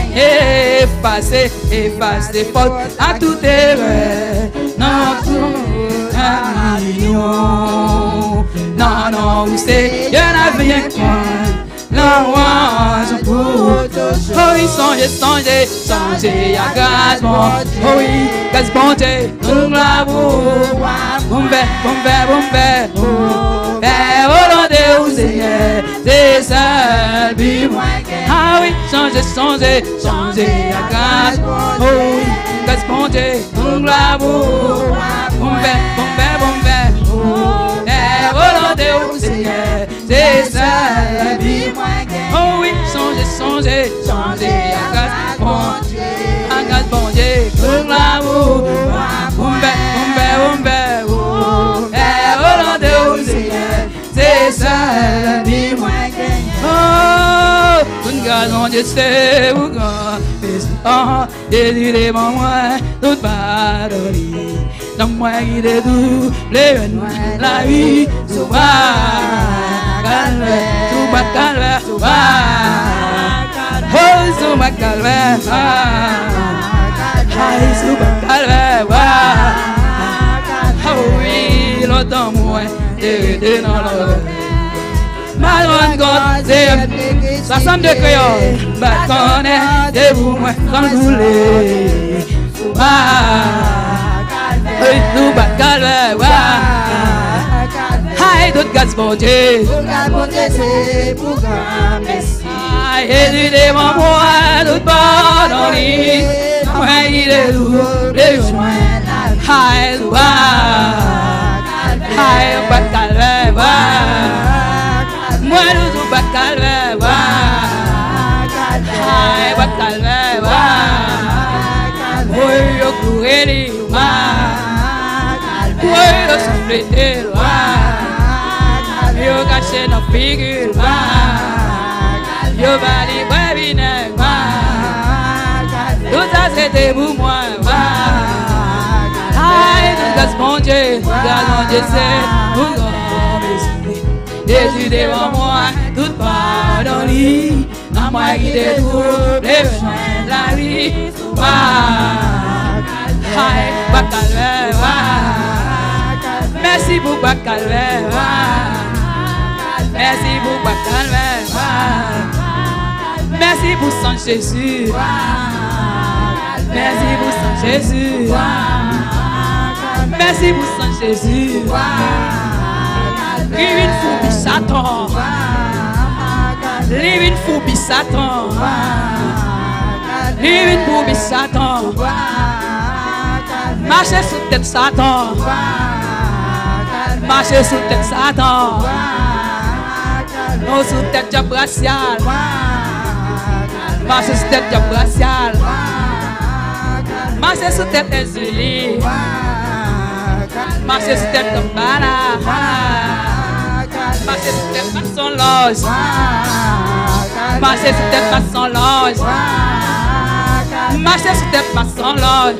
Effacer, effacer les fautes à toute erreur. Non, non, non, non, vous savez, il y en a bien quoi. L'ange pour toujours. Oh oui, songez, songez, songez à grâce, mon. Oh oui, grâce, bon Dieu, nous l'avons. Bon, ben, bon, ben, bon, ben. Faire volonté, Seigneur, c'est ça, puis moi. Ah oui, changer, changer, changer à grâce. Oh oui, grâce bon Dieu, pour l'amour. Bon ben, bon ben, bon ben. Eh, volonté au Seigneur, c'est ça, puis moi. Oh oui, changer, changer, changer à grâce bon Dieu. À grâce bon Dieu, pour l'amour. Bon ben, bon ben, bon ben. Eh, volonté au Seigneur, c'est ça, puis moi. Oh, une grâce mon Dieu, c'est où grand. Oh, décidément moi, tout pardonner. Dans moi qui est tout, les la vie, tout bas, calvaire, tout bas, calvaire, tout bas. Oh, tout bas, calvaire, ah, tout bas, calvaire, ah, oui, l'autant moi, t'es dans l'oreille. Malon God, c'est soixante-deux créoles. Bah, connaît, c'est vous, moi, quand vous voulez. Hey, tout bas, calvaire, hey, tout gaz bon Dieu. Tout gaz bon Dieu, c'est pour grand merci. Jésus devant moi, tout pardonner. Moi, il est lourd, les joints. Hey, tout bas, hey, bas, calvaire, moi, nous sommes pas calvaire, hey, bas, calvaire, moi, je courais les moi, je souffle tes je cache nos figures, je vais libérer vinaigre, tout ça c'était pour moi, hey, tout ça c'est mon Dieu, tout ça mon Dieu c'est pour moi. Jésus devant moi, tout pardonné. À moi qui détourne les chemins de la vie. Aïe, Bacalvaire. Merci pour Bacalvaire. Merci pour Bacalvaire. Merci pour Saint Jésus. Merci pour Saint Jésus. Merci pour Saint Jésus. Living for be Satan. Living for be Satan. Living for be Satan. Marchez sous tête Satan. Marchez sous tête Satan. Non sous tête de bracial. Marchez sous tête de bracial. Marchez sous tête de Zuli. Marchez sous tête de Bala. Marchez sur tête pas son loge. Marchez sur tête pas son loge. Marchez sur tête pas son loge.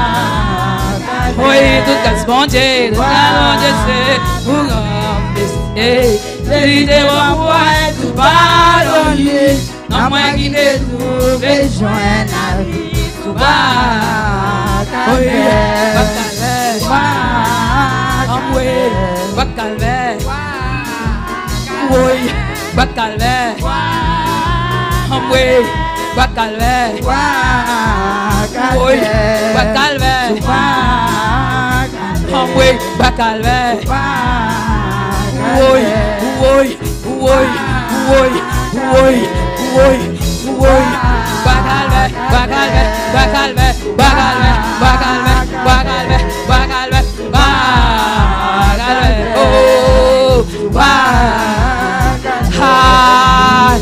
Oui, tout cas bon Dieu, tout cas bon Dieu c'est pour nous. Jésus devant moi tout pardonner. Non moi qui détourne les joints la vie. Tout bas, calvaire, calvaire, calvaire. Oui, Bacalvaire. Oui, Bacalvaire. Oui, Bacalvaire. Oui, Bacalvaire. Oui, oui, oui, oui, oui, oui, oui. Bacalvaire, Bacalvaire, Bacalvaire, Bacalvaire, Bacalvaire, Bacalvaire, Bacalvaire, Bacalvaire. Oh, Bacalvaire. Hi,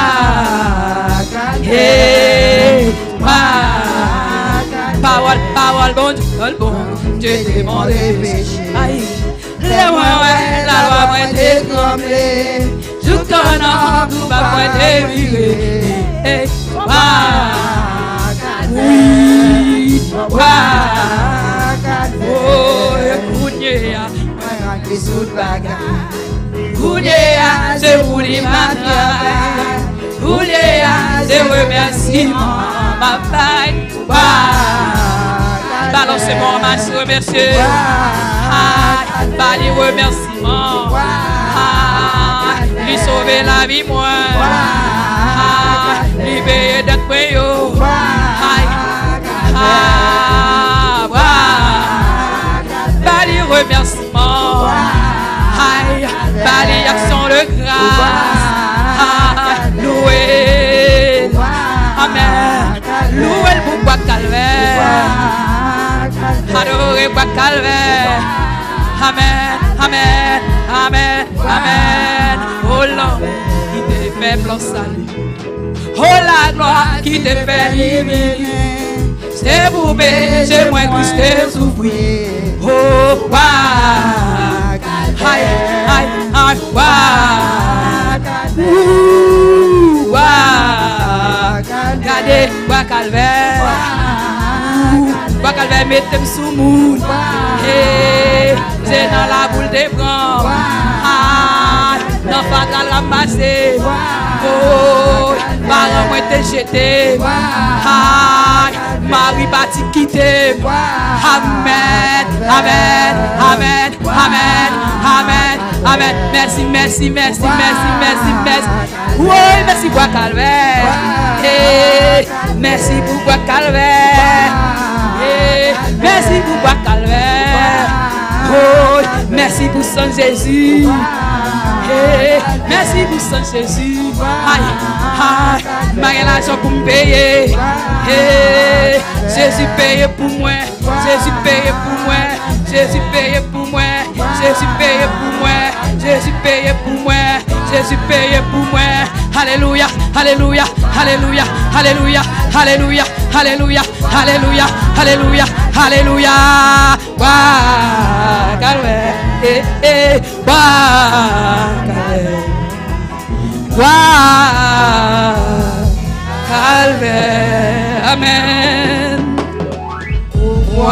back, hey, back. Parole, parole, bon Dieu, bon Dieu, t'es mon péché. Aïe, les moi, la loi, moi, t'es tremblé. Je t'en ai, tout va, moi, t'es viré. Hey, back, oui, back. Oh, écoutez, moi, je suis sous le bagage. Gouléa, c'est pour les matins. Gouléa, c'est remerciement. Ma faille, balancez-moi, ma remercier. Pas les remerciements. Lui sauver la vie, moi. Lui payer d'être payé. Pas les remerciements. Bali action de grâce. Loué. Amen. Loué le bois calvaire. Adoré bois calvaire. Amen. Amen. Amen. Amen. Oh l'homme qui te fait plan salut. Oh la gloire qui te fait vivre. C'est pour pécher, moi Christ est souffrir. Oh, wa, aïe, aïe, aïe, wa, ouh, wa, regardez, wa calvaire, wa calvaire, mettez-moi sous moule. C'est dans la boule des bras, dans le fatal ramassé. Oh, parents moi t'es jeté. Marie bâti quitter. Amen, amen, amen, amen, amen, amen. Merci, merci, merci, merci, merci, merci. Oui, merci pour calvaire. Hey, merci pour calvaire. Hey, merci pour calvaire. Oh, merci pour son Jésus. Hey, merci pour son Jésus. Aïe, aïe, ma l'argent pour me payer. Hey, Jésus paye pour moi. Jésus paye pour moi. Jésus paye pour moi. Jésus paye pour moi. Jésus paye pour moi. Jésus paye pour moi. Alléluia, alléluia, alléluia, alléluia, alléluia, alléluia, alléluia, alléluia, alléluia. Wa calvaire, eh eh, wa calvaire, wa calvaire, amen. Wa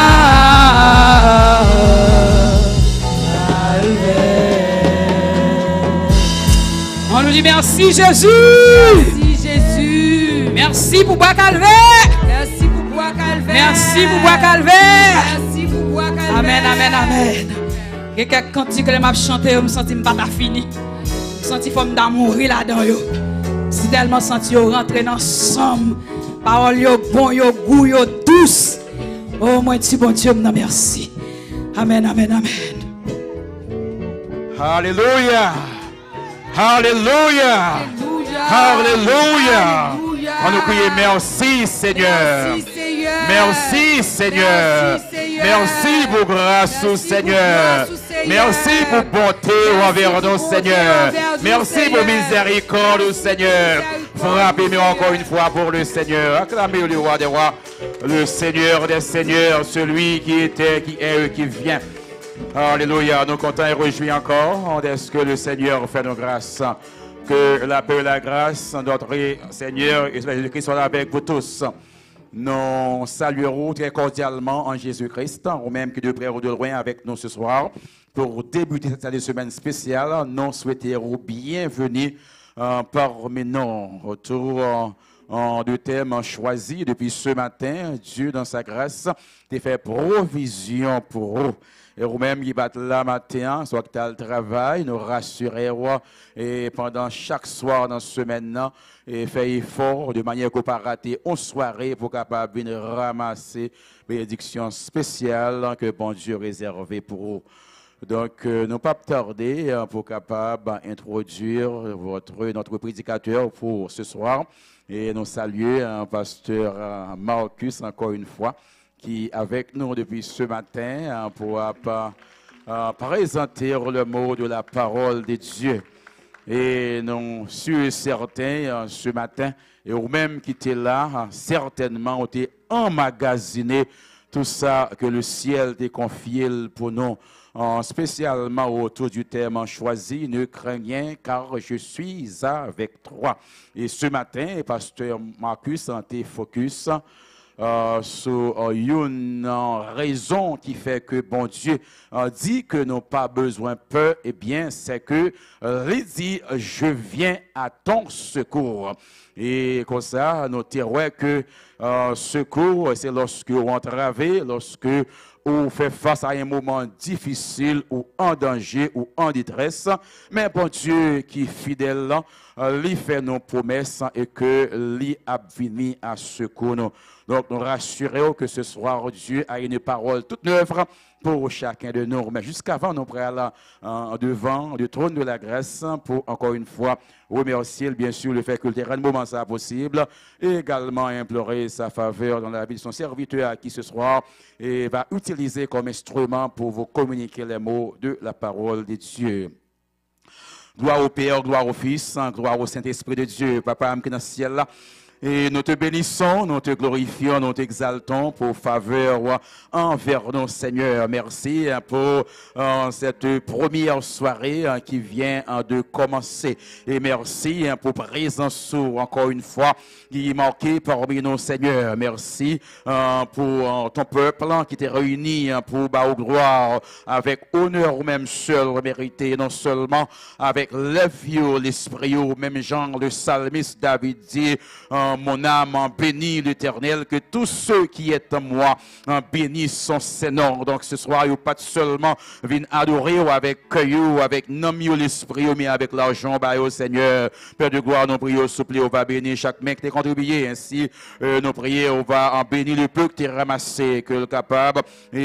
calvaire. On nous dit merci Jésus. Merci Jésus. Merci pour bois calvaire. Merci pour bois calvaire. Merci pour bois calvaire. Merci pour bois calvaire. Amen, amen, amen. Il y a quelques cantiques que je m'a chanté, je me sens que je pas fini. Je me sens que je vais mourir là-dedans. Si tellement senti rentrer dans ensemble. Parole yo bon, yo goût, yo douce. Oh, moi, petit bon Dieu, merci. Amen, amen, amen. Alléluia. Alléluia. Alléluia. On nous crie merci Seigneur. Merci Seigneur. Merci Seigneur. Merci pour grâce au Seigneur. Merci pour bonté envers nous Seigneur. Merci pour miséricorde au Seigneur. Frappez-nous encore une fois pour le Seigneur. Acclamez le roi des rois, le Seigneur des seigneurs, celui qui était, qui est, qui vient. Alléluia. Nous comptons et réjouis encore. Est-ce que le Seigneur fait nos grâces? Que la paix et la grâce de notre Seigneur et Jésus-Christ soient avec vous tous. Nous saluerons très cordialement en Jésus-Christ, ou même qui de près ou de loin avec nous ce soir. Pour débuter cette semaine spéciale, nous souhaitons bienvenue euh, parmi nous autour euh, en deux thèmes choisis depuis ce matin. Dieu, dans sa grâce, a fait provision pour eux. Et vous-même qui battent là matin, soit que tu as le travail, nous rassurons et pendant chaque soir dans cette semaine, et fait effort de manière qu'on pas rater une soirée pour capable venir ramasser bénédiction spéciale que bon Dieu réservé pour vous. Donc, euh, nous pas tarder hein, pour capable introduire votre, notre prédicateur pour ce soir. Et nous saluer un pasteur euh, Marcus encore une fois, qui est avec nous depuis ce matin hein, pour euh, euh, présenter le mot de la parole de Dieu. Et nous sommes certains euh, ce matin, et vous-même qui êtes là, hein, certainement, ont été emmagasinés tout ça que le ciel t'a confié pour nous. En spécialement autour du thème choisi, ne crains rien car je suis avec toi. Et ce matin, pasteur Marcus en été focus euh, sur euh, une raison qui fait que bon Dieu euh, dit que nous pas besoin de peur, et eh bien c'est que euh, il dit je viens à ton secours. Et comme ça, nous dirons que euh, secours, c'est lorsque on travaille, lorsque on fait face à un moment difficile ou en danger ou en détresse. Mais bon Dieu qui est fidèle, euh, lui fait nos promesses et que lui a venu à secours nous. Donc nous rassurons que ce soir Dieu a une parole toute neuve pour chacun de nous. Mais jusqu'avant, nous prenons euh, devant le trône de la grâce pour encore une fois remercier bien sûr le fait que le moment ça possible et également implorer sa faveur dans la vie de son serviteur qui ce soir et va utiliser comme instrument pour vous communiquer les mots de la parole de Dieu. Gloire au Père, gloire au Fils, gloire au Saint-Esprit de Dieu, Papa qui est dans le ciel là. Et nous te bénissons, nous te glorifions, nous t'exaltons pour faveur envers nous, Seigneur. Merci pour euh, cette première soirée euh, qui vient euh, de commencer. Et merci euh, pour présence encore une fois qui est marquée parmi nous, Seigneur. Merci euh, pour euh, ton peuple hein, qui t'est réuni euh, pour bas gloire avec honneur ou même seul mérité, non seulement avec l'œuvre, l'esprit ou même genre le psalmiste David dit euh, mon âme en bénit l'Éternel, que tous ceux qui est en moi en bénissent son Seigneur. Donc ce soir, il pas seulement viennent adorer ou avec cœur ou avec nom l'esprit, mais avec l'argent, bah, au Seigneur. Père de gloire, nous prions, souple, on va bénir chaque main qui t'a contribué. Ainsi, euh, nous prions, on va en bénir le peu que tu as ramassé, que le capable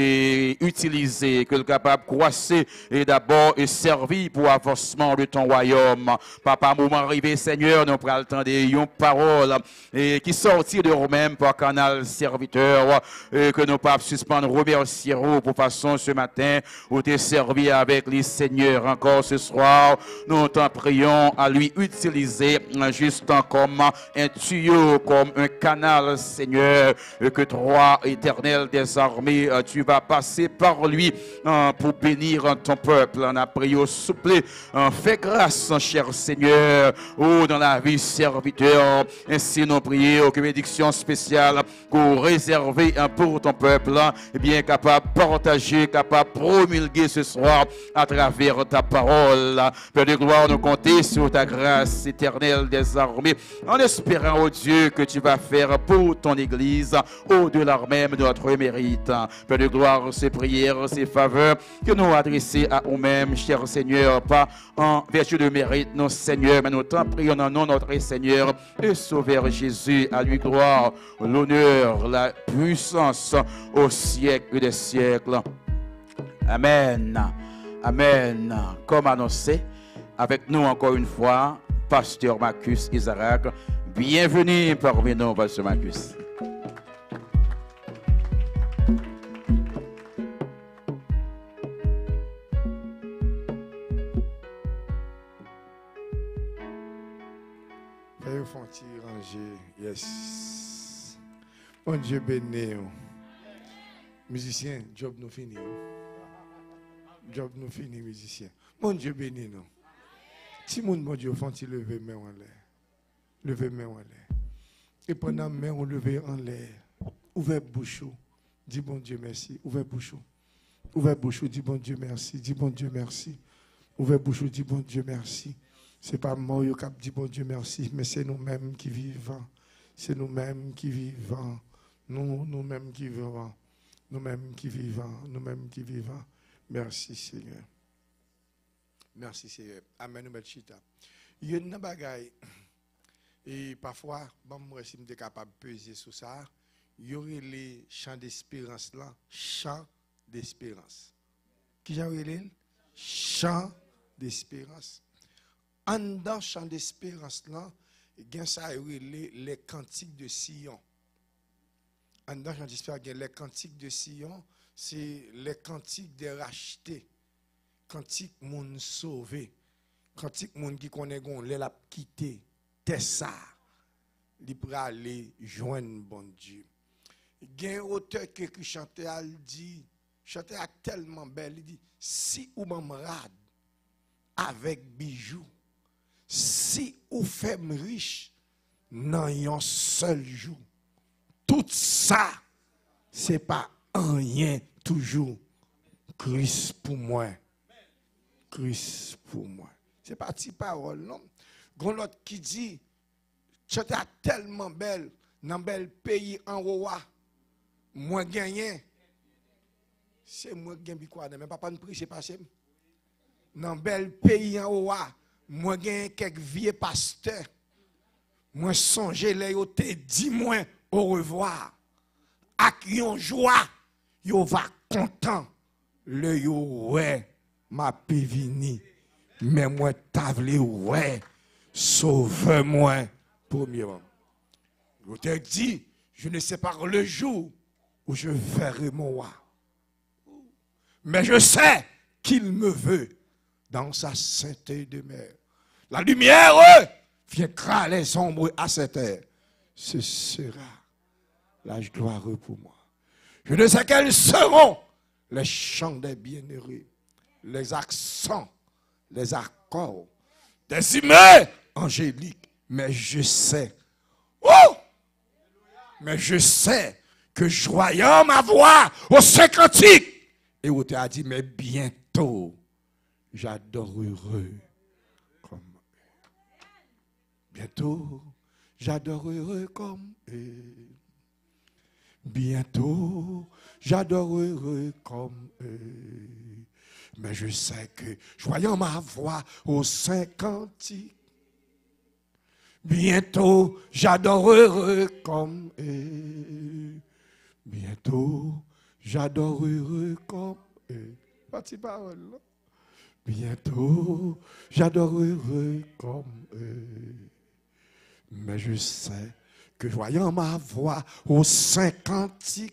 et utiliser, que le capable croisser et d'abord et servir pour avancement de ton royaume. Papa, moment arrivé, Seigneur, nous prenons le temps de yon parole et qui sortit de nous-mêmes par canal serviteur, et que nous pas suspendre remercier pour façon ce matin où tu es servi avec les seigneurs encore ce soir. Nous t'en prions à lui utiliser juste comme un tuyau, comme un canal, Seigneur, et que toi, éternel des armées, tu vas passer par lui pour bénir ton peuple. On a prié au souple, fais grâce, cher Seigneur, oh, dans la vie serviteur. Ainsi, nous prions que bénédiction spéciale pour réserver pour ton peuple, et bien capable de partager, capable de promulguer ce soir à travers ta parole. Père de gloire, nous comptons sur ta grâce éternelle des armées, en espérant, oh Dieu, que tu vas faire pour ton Église, au-delà même de notre mérite. Père de gloire, ces prières, ces faveurs que nous adressons à nous-mêmes, cher Seigneur, pas en vertu de mérite, non Seigneur, mais nous t'en prions en nom de notre Seigneur et Sauveur Jésus, à lui gloire, l'honneur, la puissance au siècle des siècles. Amen. Amen. Comme annoncé, avec nous encore une fois, Pasteur Marcus Isaac. Bienvenue parmi nous, Pasteur Marcus. Yes. Bon Dieu béni. Musicien, job nous fini. Job nous fini, musicien. Bon Dieu béni nous. Si mon bon Dieu font il lever main en l'air. Lever main en l'air. Et pendant main on lever en l'air. Ouvert bouche. Dis bon Dieu merci. Ouvert bouche. Ouvert bouche, dis bon Dieu merci. Dis bon Dieu merci. Ouvert bouche, dis bon Dieu merci. Ce n'est pas moi qui dit bon Dieu merci, mais c'est nous-mêmes qui vivons. C'est nous-mêmes qui vivons. Nous, nous-mêmes qui vivons. Nous-mêmes qui vivons. Nous-mêmes qui vivons. Merci Seigneur. Merci Seigneur. Amen. Nous mettons chita. Il y a une bagaille. Et parfois, moi, si je suis capable de peser sur ça, il y aurait les chants d'espérance là. Chants d'espérance. Qui j'aurais les chants d'espérance. En dans chant d'espérance là, il y a ça les, les cantiques de Sion. En dans chant d'espérance, les cantiques de Sion, c'est les cantiques des rachetés. Cantiques moun sauvé. Cantiques moun qui connaît gon les l'a quitté. C'est ça. Il peut aller joindre bon Dieu. Il y a un auteur qui chantait, il dit, chantait tellement belle, il dit, si ou m'amrade avec bijoux, si ou femme riche, dans un seul jour, tout ça, c'est pas rien toujours. Christ pour moi. Christ pour moi. C'est pas petite parole, non? Gon l'autre qui dit, tu es tellement belle, dans bel pays en roi, moi gagné. C'est moi qui gagne quoi, mais papa ne prie, c'est pas ça. Dans bel pays en roi, moi gagné quelques vieux pasteurs. Moi songer les yo te dit moi au revoir. Ak yon joie, yo va content le yo ouais m'a pévini mais moi t'avle ouais sauve-moi premièrement. Je t'ai dit, je ne sais pas le jour où je verrai mon roi. Mais je sais qu'il me veut dans sa sainteté de mer. La lumière viendra les ombres à cette terre. Ce sera la gloire pour moi. Je ne sais quels seront les chants des bienheureux, les accents, les accords, des humains angéliques. Mais je sais, oh! Mais je sais que joyant ma voix au saint cantique, et où tu as dit, mais bientôt, j'adorerai comme eux. Bientôt, j'adorerai comme eux. Bientôt, j'adorerai comme eux. Mais je sais que, joyant ma voix au saint cantique, bientôt, j'adorerai comme eux. Bientôt, j'adorerai comme eux. Parti parole. Bientôt, j'adorerai comme eux. Mais je sais que voyant ma voix au saint cantique,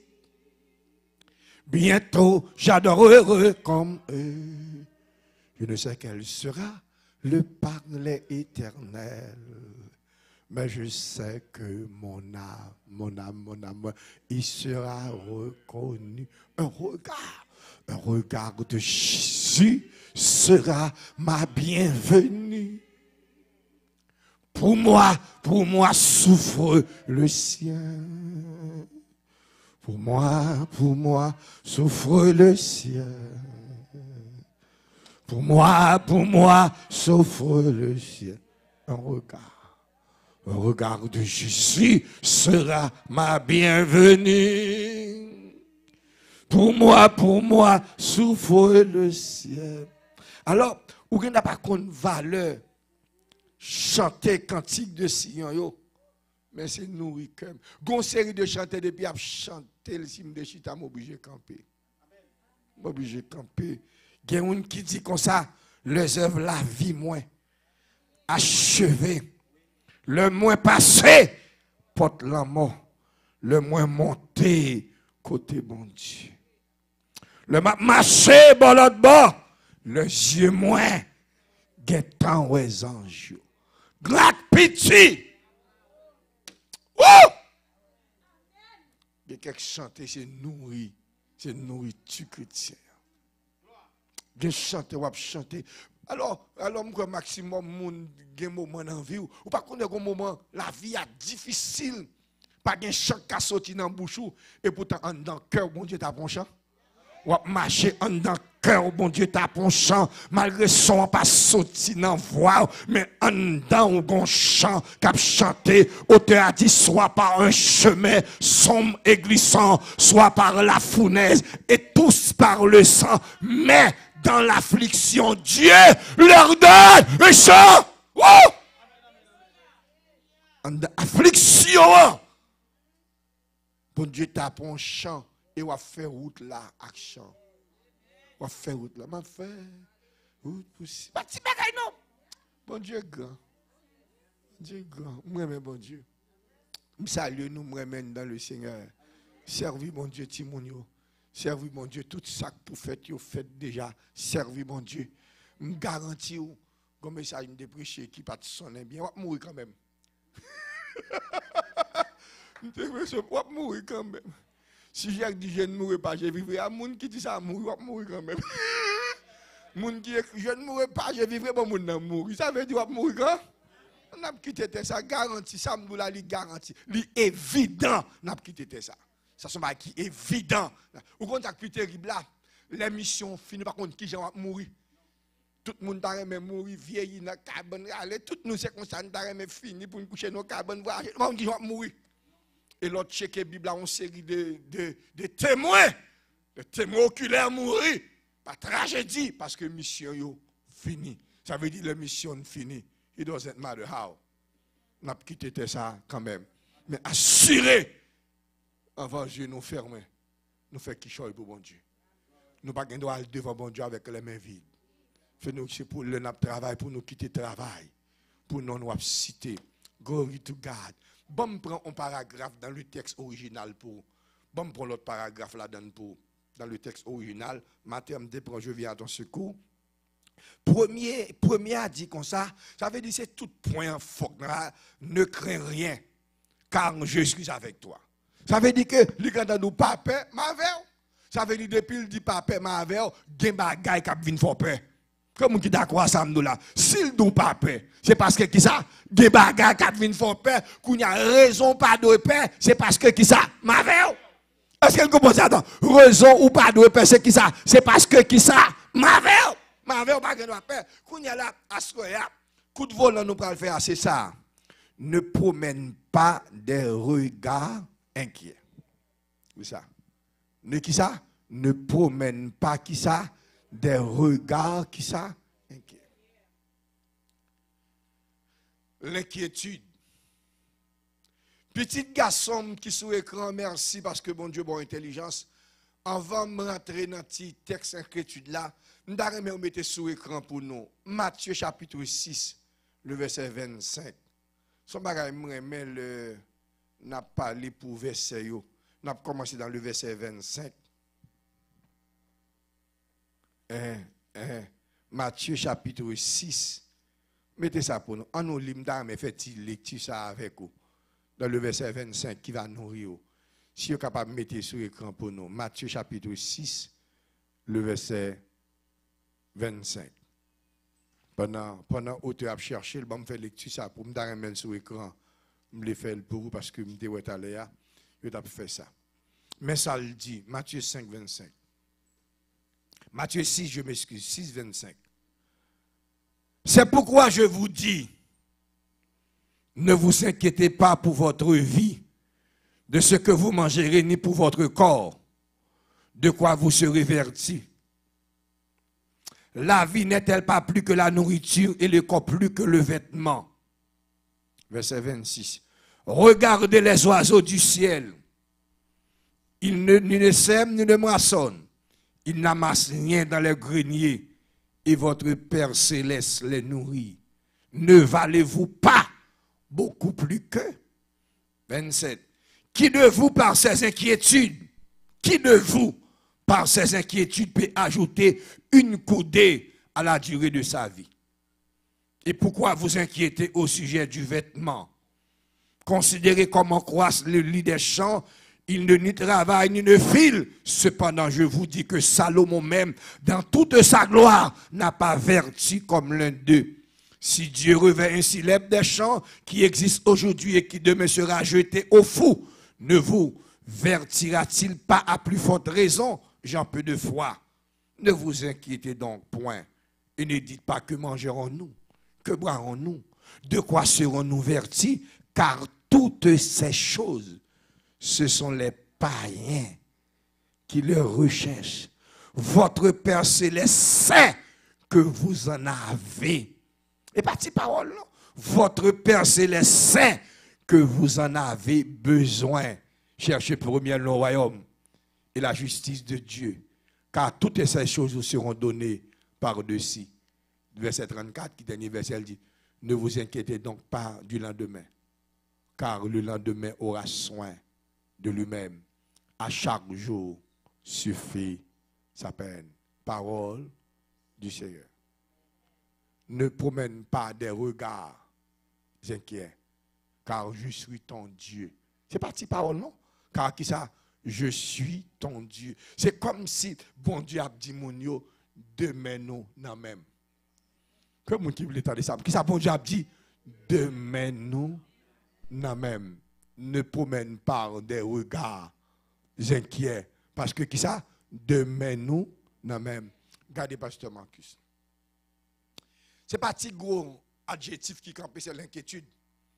bientôt, j'adorerai comme eux. Je ne sais quel sera le parler éternel. Mais je sais que mon âme, mon âme, mon âme, il sera reconnu. Un regard, un regard de Jésus sera ma bienvenue. Pour moi, pour moi souffre le sien. Pour moi, pour moi souffre le sien. Pour moi, pour moi souffre le sien. Un regard. Un regard de Jésus sera ma bienvenue. Pour moi, pour moi, souffre le ciel. Alors, vous n'avez pas de valeur chanter cantique de Sion, yo. Mais c'est nourri comme. Gon série de chanter depuis à chanter le sim de chita m'obligé de camper. M'obligé de camper. Il y a un qui dit comme ça, les œuvres la vie moins achevée. Le moins passé, porte la mort. Le moins monté, côté bon Dieu. Le marché, bon l'autre bord. Le yeux moins, guettant aux anges. Gratte pitié. Oh! Il y a quelques chanter, c'est nourri. C'est nourriture chrétienne. Il y a chanter, ou chanter. Alors, alors, moi, maximum, mon gen moment dans la vie, ou pas qu'on a un moment, la vie est difficile. Pas de chant qui sorti dans la bouche, et pourtant, en dans le cœur, bon Dieu, t'as un chant. Ou marcher en dans le cœur, bon Dieu, t'as un chant, malgré son pas sorti dans la voix, mais en dans un bon chant, qui chanté, auteur a dit, soit par un chemin sombre et glissant, soit par la fournaise, et tous par le sang, mais dans l'affliction, Dieu leur donne un chant. Oh! En affliction, bon Dieu tape un chant et on va faire route là, action. On va faire route là, on va faire route possible. Pas de bagaille non. Bon Dieu grand. Bon Dieu grand. Moi même bon Dieu. Nous saluons nous moi même dans le Seigneur. Servis mon Dieu Timonio. Servis mon Dieu, tout ça que vous faites, vous faites déjà. Servis mon Dieu. Je garantis, comme ça, je me prêcher qui pas sonner bien. On va mourir quand même. Je vais mourir quand même. Si j'ai dit je ne mourrai pas, je vivrai. À moun qui dit ça, mourir, je mourir quand même. Moun qui écrit je ne mourrai pas, je vivrai, bon moun nan mourir. Ça veut dire je mourir quand? On a quitté ça, garanti, ça me la li garanti. Li évident, on a quitté ça. Ça c'est qui est évident. Ou quand plus terrible là, l'émission finit par contre qui j'en mourir. Tout le monde t'a même mourir vieilli dans cabane aller, tout nous c'est comme ça t'a même fini pour nous coucher dans cabane voyager. On dit va mourir. Et l'autre checker Bible a une série de de de témoins, de témoins oculaires mourir par tragédie parce que mission yo fini. Ça veut dire la mission finie. It doesn't matter how. On a quitté ça quand même. Mais assurez avant Dieu nous fermer, nous fait qui choisit pour bon Dieu. nous pas droit aller devant bon Dieu avec les mains vides. Nous, c'est pour le travail, pour nous quitter le travail, pour nous nous citer. Glory to God. Bon, prend un paragraphe dans le texte original pour. Bon, prend l'autre paragraphe là-dedans pour. Dans le texte original, Matthieu me déprend, je viens à ton secours. Premier, premier a dit comme ça, ça veut dire c'est tout point fort. Ne crains rien, car je suis avec toi. Ça veut dire que les gars nous pas peur, ma veille. Ça veut dire depuis il dit pas peur, ma veille, gen bagay k'ap vinn fort peur. Comme qui d'accord ensemble nous là. S'il nous pas peur, c'est parce que qui ça, gen bagay k'ap vinn fort peur, qu'on y a raison pas de peur, c'est parce que qui ça, ma veille. Est-ce qu'elle comprend ça? Raison ou pas de peur, c'est qui ça? C'est parce que qui ça, ma veille. Ma veille, pas de peur. Qu'on y a là, assoya, coup de volant nous pral faire, c'est ça. Ne promène pas des regards inquiets. Oui ça. Ne qui ça? Ne promène pas qui ça? Des regards qui ça? Inquiets. L'inquiétude. Petit garçon qui sur l'écran, merci parce que bon Dieu, bon intelligence. Avant de rentrer dans ce texte inquiétude là, nous allons mettre sur l'écran pour nous. Matthieu chapitre six, le verset vingt-cinq. Son bagage mais le n'a pas parlé pour verset yo. Nous avons commencé dans le verset vingt-cinq. Hein, hein, Matthieu chapitre six. Mettez ça pour nous. En nous limda mais fait-il lecture ça avec vous. Dans le verset vingt-cinq qui va nourrir. Si vous êtes capable de mettre sur l'écran pour nous. Matthieu chapitre six, le verset vingt-cinq. Pendant pendant auteur a cherché, il va me faire lecture ça pour me mettre sur l'écran. Je le fais pour vous parce que je me suis allé là. Je vais faire ça. Mais ça le dit, Matthieu cinq, vingt-cinq. Matthieu six, je m'excuse, six, vingt-cinq. C'est pourquoi je vous dis, ne vous inquiétez pas pour votre vie, de ce que vous mangerez, ni pour votre corps, de quoi vous serez vêtus. La vie n'est-elle pas plus que la nourriture et le corps plus que le vêtement? Verset vingt-six. Regardez les oiseaux du ciel. Ils ne, ni ne sèment, ni ne moissonnent. Ils n'amassent rien dans les greniers. Et votre Père céleste les nourrit. Ne valez-vous pas beaucoup plus que? vingt-sept. Qui de vous, par ses inquiétudes, qui de vous, par ses inquiétudes, peut ajouter une coudée à la durée de sa vie? Et pourquoi vous inquiétez au sujet du vêtement? Considérez comment croissent le lit des champs, il ne ni travaille ni ne file. Cependant, je vous dis que Salomon même, dans toute sa gloire, n'a pas vertu comme l'un d'eux. Si Dieu revêt ainsi l'herbe des champs qui existe aujourd'hui et qui demain sera jeté au fou, ne vous vertira-t-il pas à plus forte raison, j'en peu de foi? Ne vous inquiétez donc point et ne dites pas que mangerons-nous, que boirons-nous, de quoi serons-nous vertis, car toutes ces choses, ce sont les païens qui le recherchent. Votre Père céleste sait que vous en avez. Et partie parole, non? Votre Père céleste sait que vous en avez besoin. Cherchez premièrement le royaume et la justice de Dieu, car toutes ces choses vous seront données par-dessus. Verset trente-quatre, qui dernier verset, elle dit, ne vous inquiétez donc pas du lendemain, car le lendemain aura soin de lui-même. À chaque jour suffit sa peine. Parole du Seigneur. Ne promène pas des regards inquiets, car je suis ton Dieu. C'est parti parole, non? Car qui ça? Je suis ton Dieu. C'est comme si bon Dieu a dit mon yo, demain nous non même. Que mon qui voulait de ça? Qui ça bon Dieu a dit? Demain nous non même. Ne promène pas des regards inquiets. Parce que qui ça? Demain nous non même. Regardez pasteur Marcus. C'est pas petit gros adjectif qui campe, c'est l'inquiétude.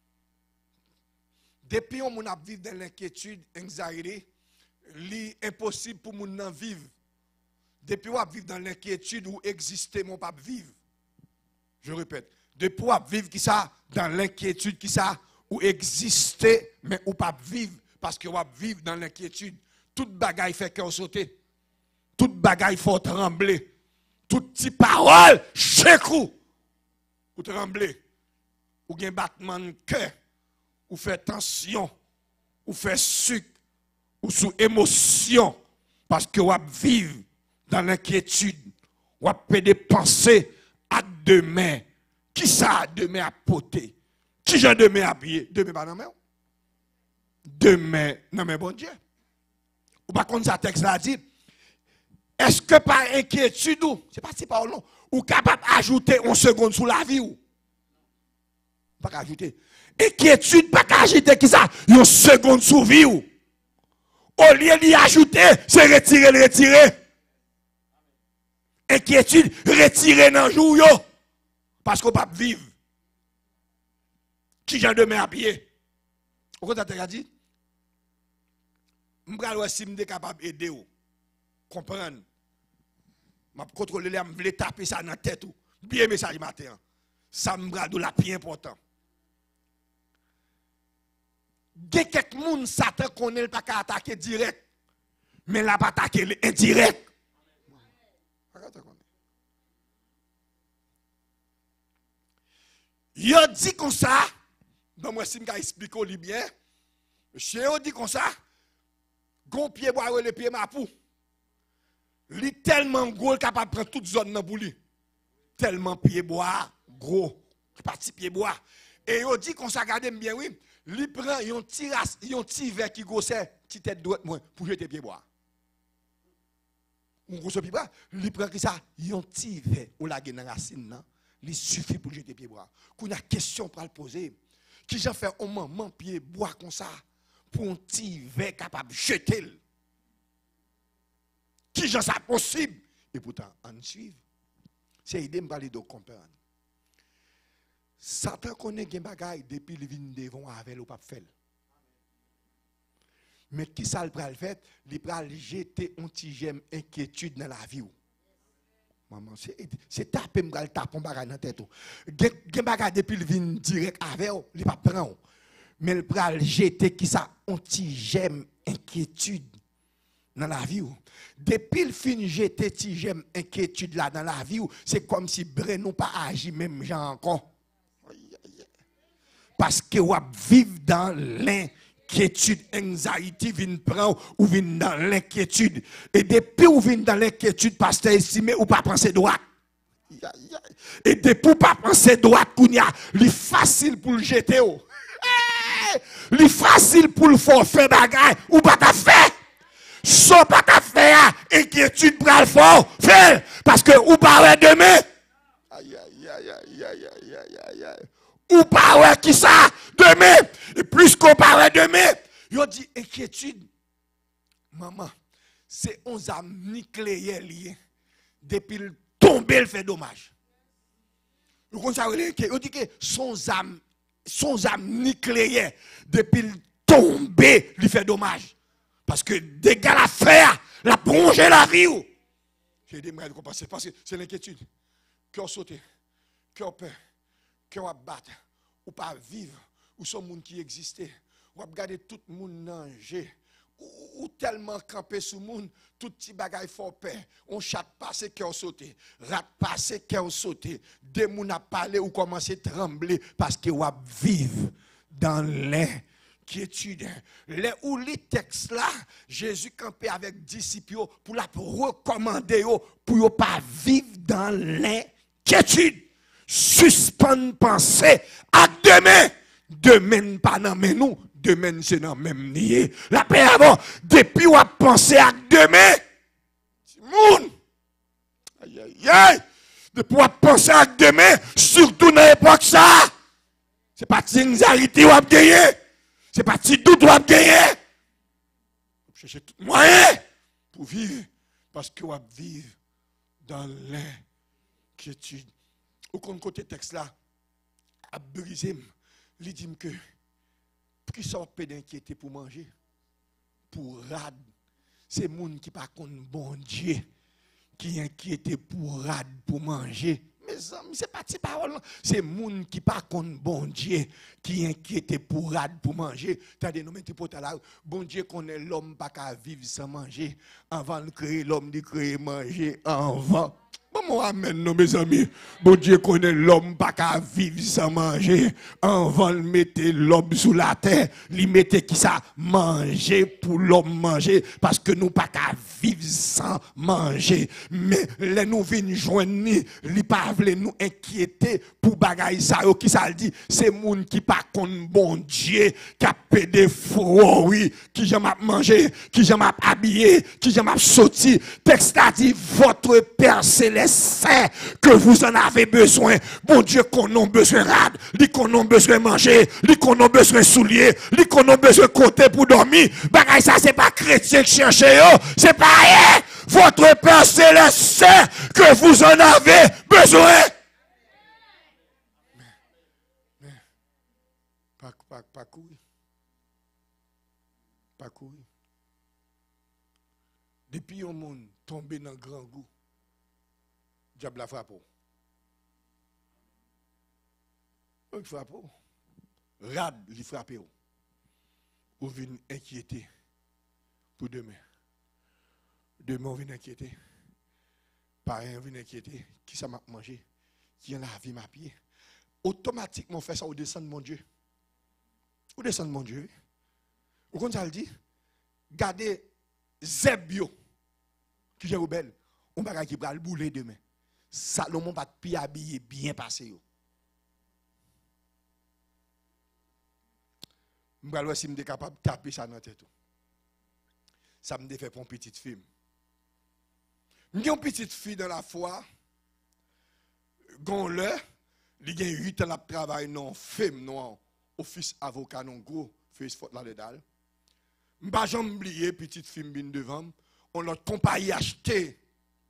Depuis on a vivre dans l'inquiétude, anxiety, c'est impossible pour moun nan vivre. Depuis on vivre dans l'inquiétude ou exister mon pas vivre. Je répète, depuis on vivre qui ça dans l'inquiétude qui ça ou exister mais ou pas vivre parce que on vivre dans l'inquiétude. Toute bagaille fait qu'on sauter. Toute bagaille faut trembler. Toute petite parole, chekou. Ou trembler. Ou gen battement de cœur. Ou fait tension. Ou fait sucre. Ou sous émotion. Parce que vous vivez dans l'inquiétude. Vous avez des pensées à demain. Qui ça demain à poter? Qui j'ai demain à habiller? Demain pas dans main. Demain dans main bon Dieu. Ou pas contre ça texte là dit. Est-ce que par inquiétude ou c'est pas si par long ou capable d'ajouter une seconde sous la vie ou pas ajouter inquiétude pas ajouter qui ça une seconde sous vie ou au lieu d'y ajouter c'est retirer le retirer inquiétude retirer dans jour yo parce qu'on pas vivre qui j'en demain à pied au côté t'as dit m'bral si m'de capable aider ou comprendre m'a contrôler les m'vle taper ça dans tête ou bien message matin ça m'bral de la plus important de quelques monde Satan connaît pas qu'à attaquer direct mais là pas attaquer indirect yo dit comme ça bon moi si m'ka expliquer li bien monsieur yo dit comme ça gon pied bois le pied mapou li tellement gros capable prendre toute zone dans pour lui tellement pied bois gros parti pied bois et yo dit qu'on ça garder bien oui li prend yon petit race yon petit verre qui grossait petit tête droite moi pour jeter pied bois on gros pied bois li prend qui ça yon petit verre ou la dans racine nan li suffit pour jeter pied bois qu'on a question pour le poser qui j'en fait au moment pied bois comme ça pour un petit verre capable jeter qui j'en ça possible et pourtant on suit c'est idée me parler de comprendre Satan connaît gen bagay depuis il vient devant avec ou pas faire mais qui ça le pral fait il pral jeter un petit gemme inquiétude dans la vie ou maman c'est c'est taper me pral taper bagay dans tête ou gen bagay depuis il vient direct avec ou il pas prend mais il pral jeter qui ça un petit gemme inquiétude dans la vie ou depuis le fin jeter ti j'aime inquiétude là dans la vie ou c'est comme si Brenou pas agi même genre encore parce que ou vivre dans l'inquiétude anxiety vient prendre ou vient dans l'inquiétude et depuis ou vient dans l'inquiétude pasteur estimé ou pas penser droite et depuis pas penser droite kounya li facile pour le jeter ou li facile pour le forfait bagay ou pas ta fait so pas ta faire inquiétude pour le fort fait parce que ou pas demain aïe aïe aïe aïe aïe aïe aïe aïe ou pas qui ça demain et plus qu'on parle demain yo dit inquiétude maman c'est onze âmes nucléaires liées depuis le tomber le fait dommage vous connaissez yo dit que son âme son âme nucléaire depuis le tomber lui fait dommage. Parce que dégâts la faire, la plonger la vie. J'ai des moyens de compenser. Parce que c'est l'inquiétude. Cœur sauté, cœur peur, cœur abattre, ou pas vivre, ou son monde qui existait. Ou regarder tout le monde danger. Ou, ou tellement camper sous le monde, tout petit bagaille fort peur. On chat passé, cœur sauté. Rat passé, cœur sauté. Des moun a parlé ou commencer à trembler parce que ou vivre dans l'inquiétude. Les ou les textes là, Jésus campait avec disciples pour la recommander pour ne pas vivre dans l'inquiétude. Suspendre pensée à demain. Demain pas dans nous, demain c'est dans même nier. La paix avant, depuis on a pensé à demain. Moun. Aïe aïe aïe. Depuis on a pensé à demain, surtout dans l'époque ça. C'est pas anxiété ou a gagné. C'est pas si tout doit gagner. Chercher tout moyen pour vivre. Parce que vous vivre dans l'inquiétude. Au côté texte là, à briser, il dit que qui sort d'inquiéter pour manger, pour rad, c'est moun qui pas contre bon Dieu, qui inquiète pour rad pour manger. Mais mes amis, c'est pas ti parole. C'est moun qui pas contre bon Dieu, qui inquiète pour rad pour manger. Tandis nous mettons pour là, bon Dieu connaît l'homme pas qu'à vivre sans manger. Avant de créer l'homme, de créer manger avant. Bon, amen, non, mes amis. Bon Dieu connaît l'homme pas qu'à vivre sans manger. Avant de mettre l'homme sous la terre, il mettait qui ça? Manger pour l'homme manger. Parce que nous pas qu'à vivre sans manger. Mais les nous venons joindre, li pas vle nous inquiéter pour bagaille ça. Qui ça dit? C'est moun qui pas contre bon Dieu, qui a pédé froid, oui, qui j'aime manger, qui j'aime habiller, qui j'aime sortir. Texte a dit, votre Père céleste sait que vous en avez besoin. Bon Dieu, qu'on a besoin rad, lui qu'on a besoin manger, lui qu'on a besoin soulier, lui qu'on a besoin côté pour dormir. Bagaille ça, c'est pas chrétien qui cherche, c'est pas rien. Votre Père céleste sait que vous en avez besoin. Mais, mais, pas, pas, pas courir. Pas courir. Depuis un monde tombé dans le grand goût, diable la frappe. Il frappe. Rad, il frappe. Ou vient inquiéter pour demain. Demain, on vient inquiéter. Parents viennent inquiéter. Qui ça m'a mangé? Qui en a vie ma pied? Automatiquement, on fait ça au descend de mon Dieu. Au descend de mon Dieu. Vous comprenez ça le dit? Gardez Zebio, qui est rebelle. On va qui va le bouler demain. Salomon va te habillé bien passé. Je vais voir si je suis capable de taper ça dans la tête. Ça me fait pour une petite fille. Je suis une petite fille dans la foi. Gon le, il y a huit ans de travail non femme non office avocat non gros face faute là dedans. Je ne jamais oublier petite fille bin devant, on notre compagnie acheté.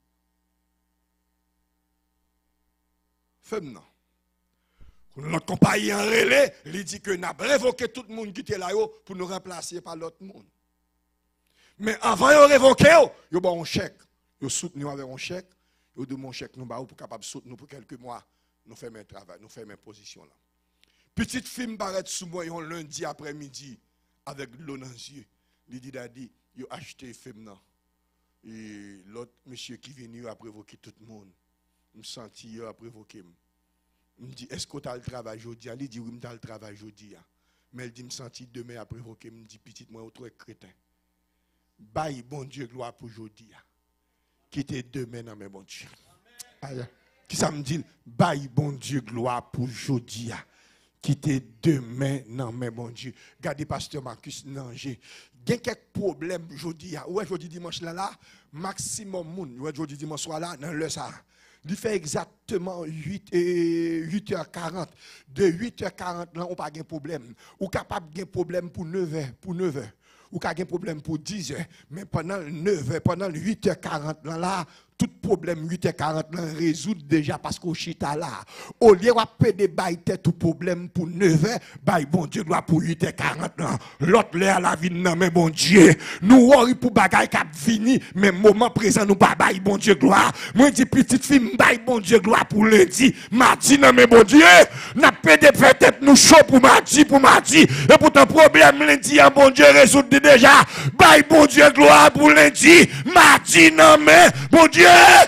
Femme non. Notre compagnie en relais, il dit que nous avons révoqué tout le monde qui était là pour nous remplacer par l'autre monde. Mais avant de révoquer, ils ont un chèque. Ils soutenu avec un chèque. Ils ont demandé un chèque nous pour capable soutenir pour quelques mois. Nous faisons un travail, nous faisons une position là. Petite fille m'arrête sous moi un lundi après-midi avec l'eau dans les yeux. Il dit daddy, il a acheté femme là. Et l'autre monsieur qui vient a provoqué tout le monde. Je me senti il a provoqué. Il me dit, est-ce que tu as le travail aujourd'hui? Il dit, oui, je as le travail aujourd'hui. Mais il dit, je me sens demain à provoquer. Il me dit, petit, moi, autre crétin. Bye, bon Dieu, gloire pour aujourd'hui. Quittez demain dans mes bon Dieu. Qui ça me dit? Bye, bon Dieu, gloire pour aujourd'hui. Quittez demain dans mes bon Dieu. Regardez, pasteur Marcus Nanger. Il y a quelques problèmes aujourd'hui. Ouais, aujourd'hui, dimanche là, là, maximum moun. Ouais, aujourd'hui, dimanche soir là, dans le ça. Il fait exactement huit heures quarante. De huit heures quarante, là, on n'a pas de problème. On est capable de problème pour neuf heures. Pour neuf heures. Ou a un problème pour dix heures. Mais pendant neuf heures, pendant huit heures quarante, là, là tout problème huit heures quarante là, résout déjà parce qu'on chita là. Au lieu de péder bail tête tout problème pour neuf heures, bail bon Dieu doit pour huit heures quarante là. L'autre l'air la vie non mais bon Dieu. Nous worry pour bagaille cap fini, mais moment présent nous pas bail bon Dieu gloire. Moi dis petite fille bail bon Dieu gloire pour lundi, mardi non mais bon Dieu. N'a pédé peut-être nous chaud pour mardi pour mardi et pourtant problème lundi en bon Dieu résout déjà. Bail bon Dieu gloire pour lundi, mardi non mais bon Dieu.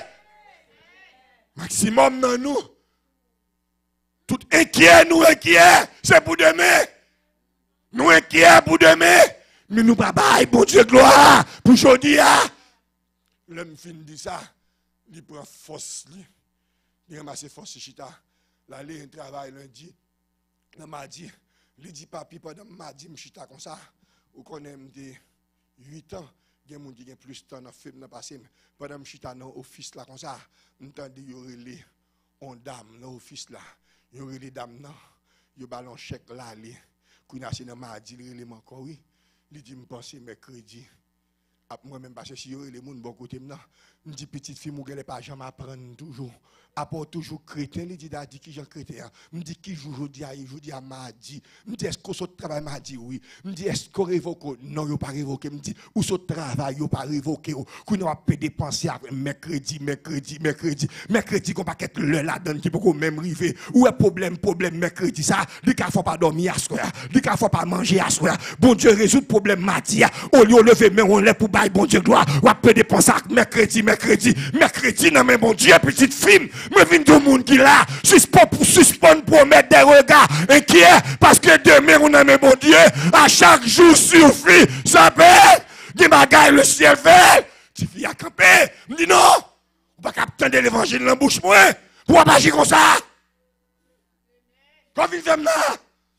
Maximum dans nous. Tout inquiet, nous inquiet. C'est pour demain. Nous inquiet pour demain. Mais nous pas bail, bon Dieu, gloire. Pour aujourd'hui. L'homme fin dit ça. Il prend force. Il ramasse force chita. Là, il travaille lundi. Il m'a dit. Il dit, papi, pendant mardi, je chita comme ça. Ou qu'on aime des huit ans. Il y a des gens qui ont plus de temps dans le film passé. Pendant que je suis dans l'office là comme ça, je dis qu'il y aurait les dames dans l'office là. Il y aurait les dames là. Il y a un chèque là. Quand il y a un mardi, il y a encore oui. Il dit, je pense mercredi. Moi-même, parce que si il y a les gens bon côté, je dis, petite fille, je ne vais pas jamais apprendre toujours. apporte toujours chrétien, il dit d'adi qui Jean chrétien. Me dit qui joue aujourd'hui à aujourd'hui à mardi. Me dit est-ce que ce travail mardi oui. Me dit est-ce qu'on révoque non, yo pas révoqué. Me dit ou ce travail yo pas révoqué. Qu'on n'a pas dépenser mercredi, mercredi, mercredi, mercredi qu'on pas qu'être le là donne qui peut même river. Ou est problème problème mercredi ça, li ka faut pas dormir à soir, li ka faut pas manger à soir. Bon Dieu résout problème mardi. Au lieu lever mais on lève pour bailler bon Dieu gloire. Ou peut dépenser mercredi, mercredi, mercredi non mais mon Dieu petite fille. Me vin tout monde qui là, suspend pour suspendre pour mettre des regards inquiets parce que demain on a bon Dieu, à chaque jour suffit, ça fait, des bagailles le ciel fait, tu fille à camper, me dit non, on va pas attendre l'évangile dans la bouche moi, pour pas agir comme ça. Quand vient faire là,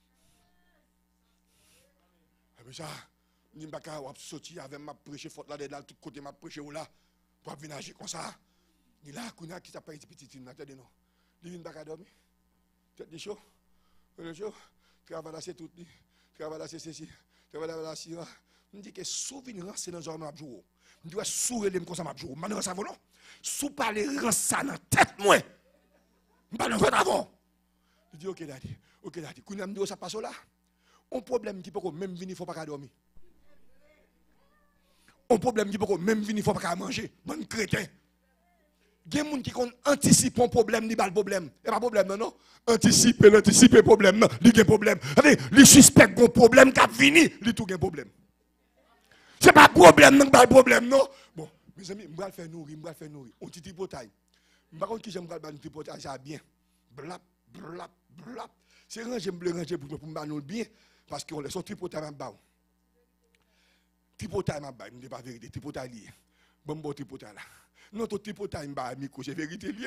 mais ça, ni pas qu'à sortir avec ma prêcher faute là dedans tout côté ma prêcher là, pour venir agir comme ça. Il a qu'on a qui s'appelle petit petit attendez non. Il vient pas dormir. Tête de chaud. Le chaud. Travail là c'est tout. Travail là c'est ceci. Travail là c'est ça. Me dit que souvenir c'est dans un m'a jour. Me dit sourire comme ça m'a jour. Maintenant ça va non. Sous parler rend ça dans tête moi. Pas dans votre avant. Il dit OK daddy. OK daddy. Qu'on a me dit ça passe là. Un problème qui peut même venir faut pas dormir. Un problème qui peut même venir faut pas manger. Bon chrétien. Il y a des gens qui anticipent un problème, ni pas le problème. Il n'y a pas de problème, non, non. Anticiper, anticiper problème, non. Il y a un problème. Les suspects ont un problème qui a fini, il tout un problème. Ce n'est pas un problème, non, pas le problème, non. Bon, mes amis, je vais faire nourrir, je vais faire nourrir. On dit tripotaille. Par contre, qui j'aime faire un tripotaille, ça bien. Blap, blap, blap. C'est ranger, je ranger pour me faire bien. Parce qu'on laisse son tripotaille en bas. Tripotaille en bas, je ne dis pas la vérité. Tripotaille lié. Bon, bon, tripotaille là. Non, ton tripotaille m'a micro, c'est vérité lié.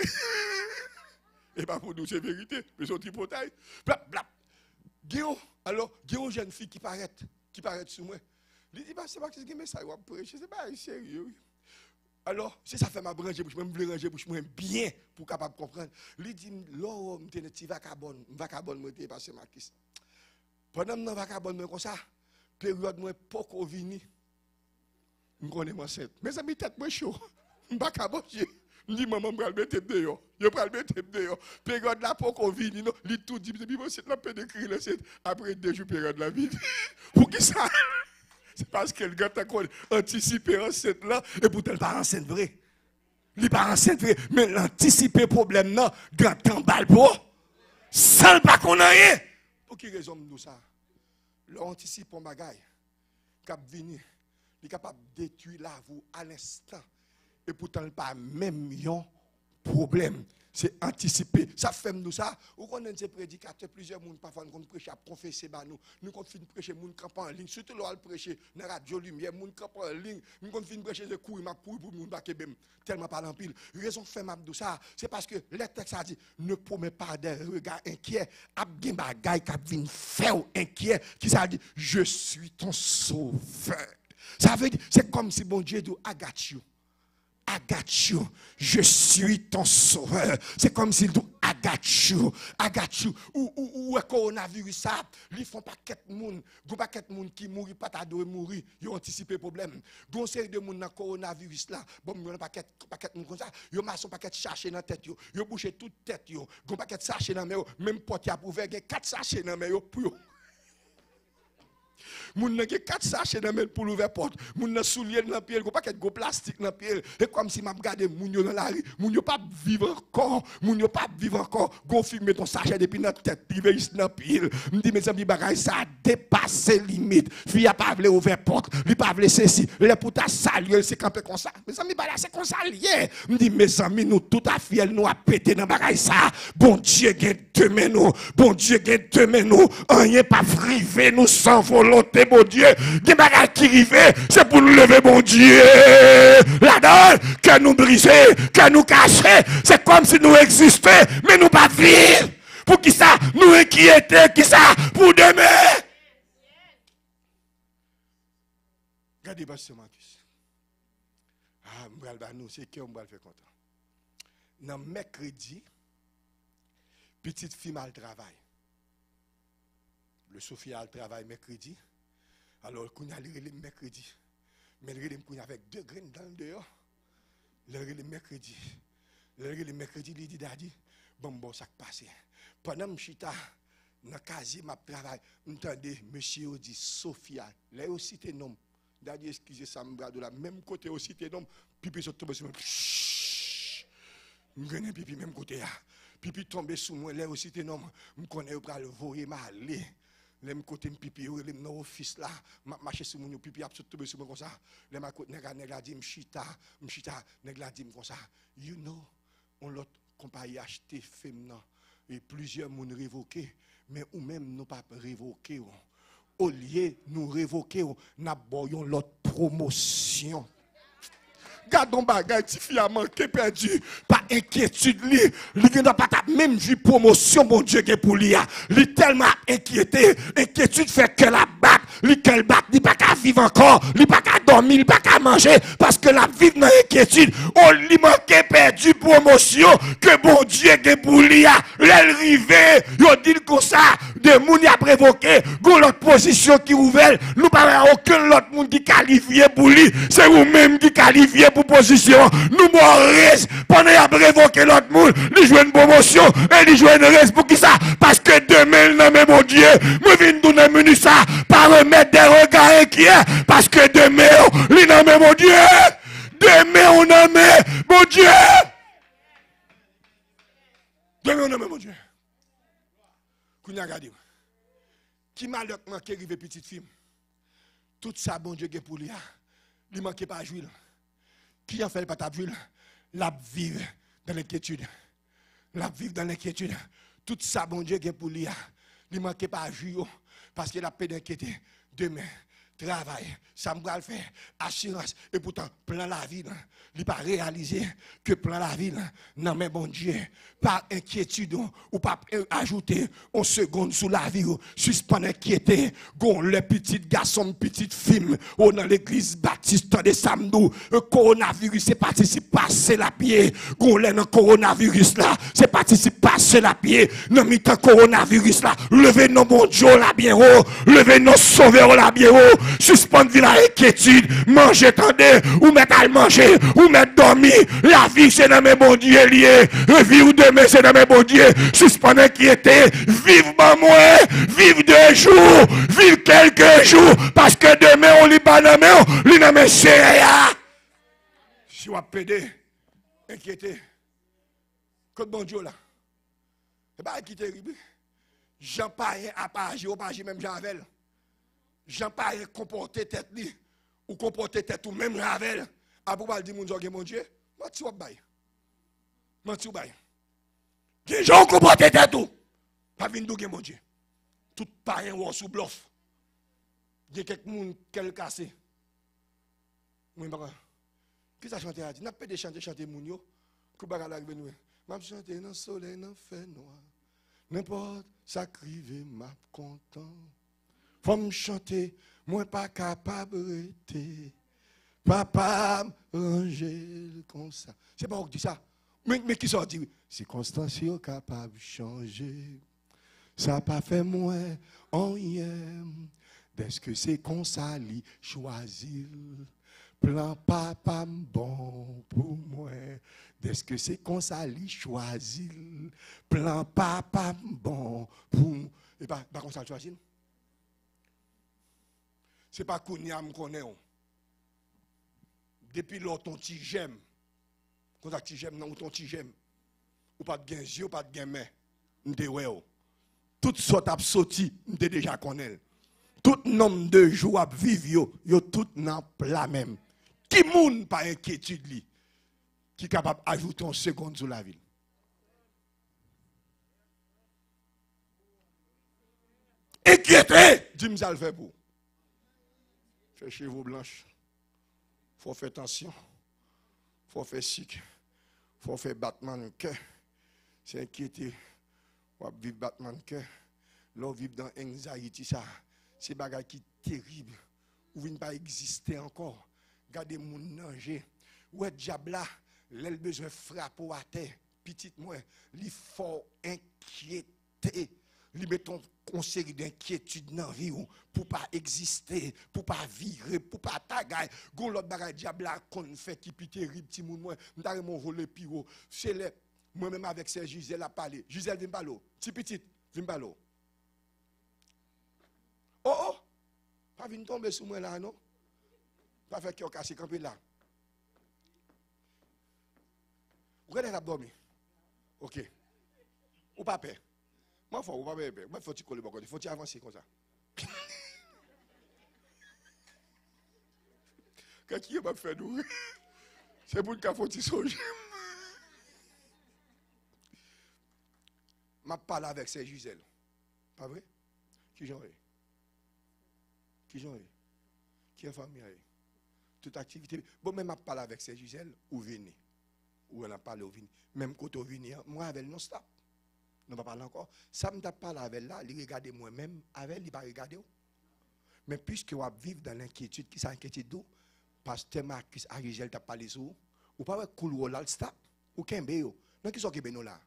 Et pas pour nous, c'est vérité. Mais son tripotaille, blap, blap. Guéon, alors, Guéon, jeune fille qui paraît, qui paraît sur moi. Il dit, bah, c'est pas que c'est un message, je prêcher, c'est pas sérieux. Alors, si ça fait ma branche, je me ranger pour moi bien, pour capable comprendre. Il dit, l'homme, tu es un petit vagabond, vagabond, moi, tu es passé ma kiss. Pendant que je vagabond, comme ça, période, moi, pas qu'on vini. Je connais mon set. Mes amis, tête, moi, chaud. Je ne sais pas si je dis maman, je vais le mettre dehors. Je vais le mettre dehors. Période là, pour qu'on vienne, non, il tout dit, c'est la peine d'écrire le set après deux jours, période la vie. Pour qui ça? C'est parce que le gars t'a anticipé enceinte là, et pourtant, il n'est pas enceinte vrai. Il n'est pas enceinte vrai, mais l'anticiper problème là, grand cambal pour, sans pas qu'on a rien. Pour qui raison nous ça? L'anticipe un bagaille, cap venir, il est capable de détruire la vous à l'instant. Et pourtant, pas même un problème. C'est anticiper. Ça fait nous ça. Ou qu'on a ces prédicateurs, plusieurs monde parfois nous prêcher à confesser bah nous. Nous qu'on fin prêcher moun camp en ligne, surtout là prêcher dans radio lumière, moun camp en ligne, nous qu'on fin prêcher de courir m'a pour moun ba kebem tellement pas en pile. Raison fait m'a ça, c'est parce que le texte a dit ne promets pas des regards inquiets, ab gen bagay k'ap vinn faire inquiet qui ça dit je suis ton sauveur. Ça veut dire c'est comme si bon Dieu dit I got you. I got you. Je suis ton sauveur. C'est comme s'il dit I got you. I got you. Ou ou ou coronavirus ça, ils font pas quatre monde, gon pas quatre monde qui mourir pas ta doit mourir, ils ont anticipé problème. Gon série de monde dans coronavirus là, bon on pas quatre pas quatre monde comme ça, yo maçon pas quatre chercher dans tête yo, yo boucher toute tête yo. Gon pas quatre chercher dans mais même porte a pour faire quatre chercher dans mais yo pour yo. Moun nan gen quatre sachets dans men pour l'ouvrir porte. Moun nan soulier dans pied, go pas ket go plastique dans pied. Et comme si m'a regardé moun yo dans la rue, moun yo pas vivre encore, moun yo pas vivre encore. Go filmer ton sachet depuis dans tête, rive ici dans pied. Me dit mes amis bagay ça a dépassé limite. Fille a pas vle ouvrir porte, li pas vle ceci. Le pour ta saluer, c'est camper comme ça. Mes amis bagay c'est comme ça lié. Me dit mes amis nous tout à fait nous a pété dans bagay ça. Bon Dieu gen demain nous, bon Dieu gen demain nous, rien pas privé nous sans volonté. Bon Dieu, des bagages qui arrivent, c'est pour nous lever, bon Dieu. Là-dedans, que nous briser, que nous cacher, c'est comme si nous existions, mais nous pas vivre. Pour qui ça, nous inquiéter, qui ça, pour demain. Regardez, Pasteur Marcus. Ah, nous, c'est qui on va le faire content. Dans mercredi, petite fille mal travail. Le Sophia a le travail mercredi. Alors, qu'on a le mercredi. Mais le relais avec deux graines dans le dehors. Le relais mercredi. Le mercredi, il dit, Daddy, bon, bon, ça passe. Pendant que je suis dans le casier, je travaille, j'entendais, monsieur dit, Sophia, là aussi, t'es nom. Daddy, excusez ça, me de la même côté aussi, t'es nom. Pipi sont tombés sur moi. Chut! Je connais pipi même côté. Pipi tombé sur moi, là aussi, t'es nom. Je connais pas le voyer, ma aller. Là, côté pipi, je suis dans l'office là. Je marche sur mon pipi, je suis tombé sur moi comme ça. Là, je côté, nèg dit, m'chita, m'chita, nèg dit comme ça. You know, on l'autre compagnie acheté féminin. Et plusieurs moun révoqué, mais ou même nous pas révoqué. Au lieu nous révoquer, nous avons l'autre promotion. Gardons bagay, ti fi a manqué perdu, pas inquiétude li, li n'a pas même vu promotion mon Dieu que pour lui a. Li tellement inquiété, inquiétude fait que la bac, li qu'elle bac, li pas qu'à vivre encore, li pas qu'à dormir, li pas qu'à manger parce que la vie dans inquiétude, on li manqué perdu promotion que bon Dieu que pour lui a. L'elle rivé, yo dit comme ça, de moun y a prévoqué, gon l'autre position qui ouvert, nous pas aucun autre monde qui qualifié pour lui, c'est vous même qui qualifié pour position. Nous mourons pendant qu'il a révoqué l'autre monde, il joue une promotion et il joue une race pour qui ça? Parce que demain, non mais mon Dieu, moi viens nous donner ça par remettre des regards inquiets parce que demain, il non mais mon Dieu, demain on en met mon Dieu. Demain on en met mon Dieu. Kounya gadi. Qui malheur manque arriver petite fille. Tout ça bon Dieu pour lui. Il manque pas jouir. Qui en fait pas ta ville, la vivre dans l'inquiétude. La vivre dans l'inquiétude. Tout ça, bon Dieu, qui est pour lui. Il ne manque pas à jouer parce qu'il a peur d'inquiéter. Demain, travail, ça me va le faire, assurance. Et pourtant, plan la vie, il n'a pas réalisé que plan la vie, non mais bon Dieu, pas inquiétude ou pas ajouter une seconde sous la vie, suspendre inquiété, gon le petit garçon, petite fille, ou dans l'église baptiste de Samdou, le coronavirus, c'est parti si passer la pied, gon le dans coronavirus là, c'est parti si passer la pied, non mi temps coronavirus là, levez nos bon Dieu là bien haut, levez nos sauveurs là bien haut, suspendre la inquiétude, manger, attendez, ou mettre à manger, ou mettre dormir, la vie c'est dans mes bon Dieu lié, vivre demain c'est dans mes bon Dieu, suspendre inquiété, vivre dans moi, vivre deux jours, vivre quelques jours, parce que demain on lit pas dans mes, on lit dans mes chéris. Si on a pédé, inquiété, que bon Dieu là, c'est pas qui terrible, Jean paye à pas agir, ou pas agir même Jean Ravel. Jean paye comporter tête li, ou comporter tête ou même Ravel. A pour pas dire mon Dieu, mon Dieu, moi tu vas bailler. Moi tu vas bailler. Qui gens comporter tête ou pas venir douger mon Dieu. Tout païen ou sous bluff. Il y a quelques monde qu'elle cassé. Moi pas. Qui ça chanter a dit, n'a pas de chanter chanter moun yo, que bagarre arrive nous. M'a chanter dans soleil dans fait noir. N'importe ça crive m'a content. Faut me chanter, moi pas capable d'être. Papa ranger comme ça. C'est pas on dit ça. Mais, mais qui s'en dit? C'est Constance capable de changer. Ça pas fait moins en hier. Est-ce que c'est qu'on s'allie choisir? Plan papa bon pour moi. Est-ce que c'est qu'on s'allie choisir? Plan papa bon pour moi. Et pas qu'on s'allie choisir? C'est pas qu'on y a m'connaît. Depuis lors, ton petit j'aime, quand tu petit j'aime, non, ton petit j'aime, ou pas de gain yeux, ou pas de gain main, m'te ouais. Toutes sortes de sorties, m'te déjà connaît. Tout nombre de jours à vivre, yo, yo tout nan plat même. Qui moun pas inquiétude li, qui capable d'ajouter une seconde sur la ville. Inquiété, dis-moi ça le fait pour. Fait chevaux blanches. Il faut faire attention. Il faut faire sick. Il faut faire battement de cœur. C'est inquiété. On va vivre battement de cœur. L'on vit dans l'anxiété. C'est des bagages qui sont terribles. Ou ne pas exister encore. Regardez mon danger. Où est le diable là? L'elle besoin de frapper à terre. Petite moi, il faut inquiéter. Li mettons une série d'inquiétudes dans la vie pour pas exister, pour pas vivre, pour pas tagay. Gon l'autre bagay diable qu'on fait qui pi terrible petit moun moi, m'ta mon voler piro. C'est les moi même avec ces Gisèle a parlé. Gisèle vinn balo, petit petit, vinn balo. Oh oh. Pas vinn tomber sur moi là non. Pas faire cœur cassé camper là. Vous regardez la dormi. OK. Ou pas peur. Moi, il faut pas peur. Moi, il faut que tu colles il faut que tu avances comme ça. Quand qui va faire nous, c'est pour qu'il faut que tu songes. Je parle avec ces Gisèle. Pas vrai? Qui j'en ai? Qui j'en ai? Qui est famille? Toute activité. Bon, même je parle avec ces Gisèle ou venez. Ou on a parlé au vin. Même quand on vient, moi avec non stop. Non pas parler encore. Ça me tape pas avec là, il regarde moi-même, avec il va regarder. Mais puisque on vivre dans l'inquiétude, qui s'inquiète d'où? Pasteur Marcus Arigel t'a parlé sur ou pas cool là stop ou kembe yo. Non qui sont kembe nous là.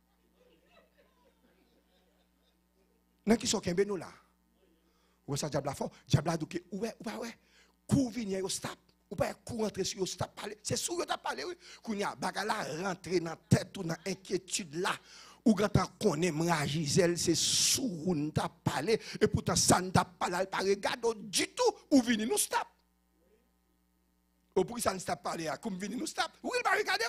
Non qui sont kembe nous là. Ou ça diable fort, diable donc ouais ou pas ouais. Cour venir yo stop. Ou pas cour rentrer sur yo stop parler. C'est sur yo t'a parlé oui. Kounya bagala rentrer dans tête ou dans inquiétude là. Ou quand on connaît moi Gisèle c'est sous nous t'a parlé et pourtant ça ne t'a pas là pas regarder du tout ou venir nous stop. Ou pour ça ne t'a parlé comme venir nous stop. Ou il va regarder.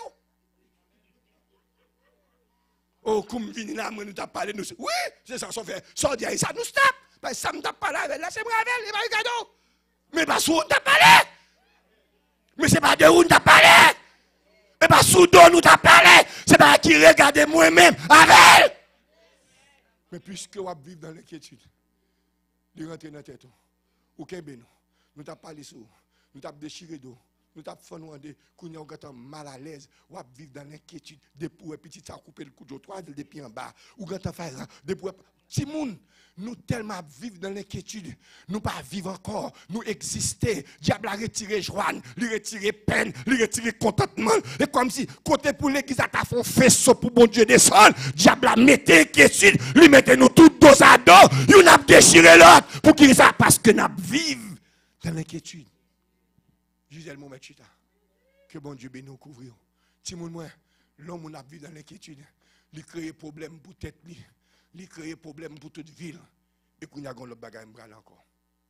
Oh comme venir là moi nous t'a parlé nous. Oui, c'est ça son fait. Ça dit ça nous stop. Parce que ça me t'a parlé avec là c'est moi avec il va regarder. Mais pas sous nous t'a parlé. Mais c'est pas de où nous t'a parlé. Et pas sous dos nous t'a parlé. C'est pas qui regarde moi-même avec. Mais puisque on vit dans l'inquiétude, de rentrer dans la tête, ou kembe nous, nous t'a parlé sur, nous t'a déchiré d'eau, nous t'a fait nous demander qu'on est mal à l'aise, ou vivre dans l'inquiétude, depuis petit ça couper le coup de trois depuis en bas, ou quand on fait depuis petit monde. Nous tellement vivre dans l'inquiétude, nous pas vivre encore, nous exister. Diable a retiré joie, lui retiré peine, lui retiré contentement. Et comme si, côté pour l'église, a fait faisceau pour bon Dieu descendre. Diable a mis inquiétude, lui mettez nous tous dos à dos, il a déchiré l'autre. Pour qu'il ça, parce que nous vivons dans l'inquiétude. Gisèle mon maître, que bon Dieu bénisse nous couvrir. Si moi, l'homme a vécu dans l'inquiétude, il crée problème pour tête lui. Il crée problème pour toute ville. Et qu'on y a le bagage encore.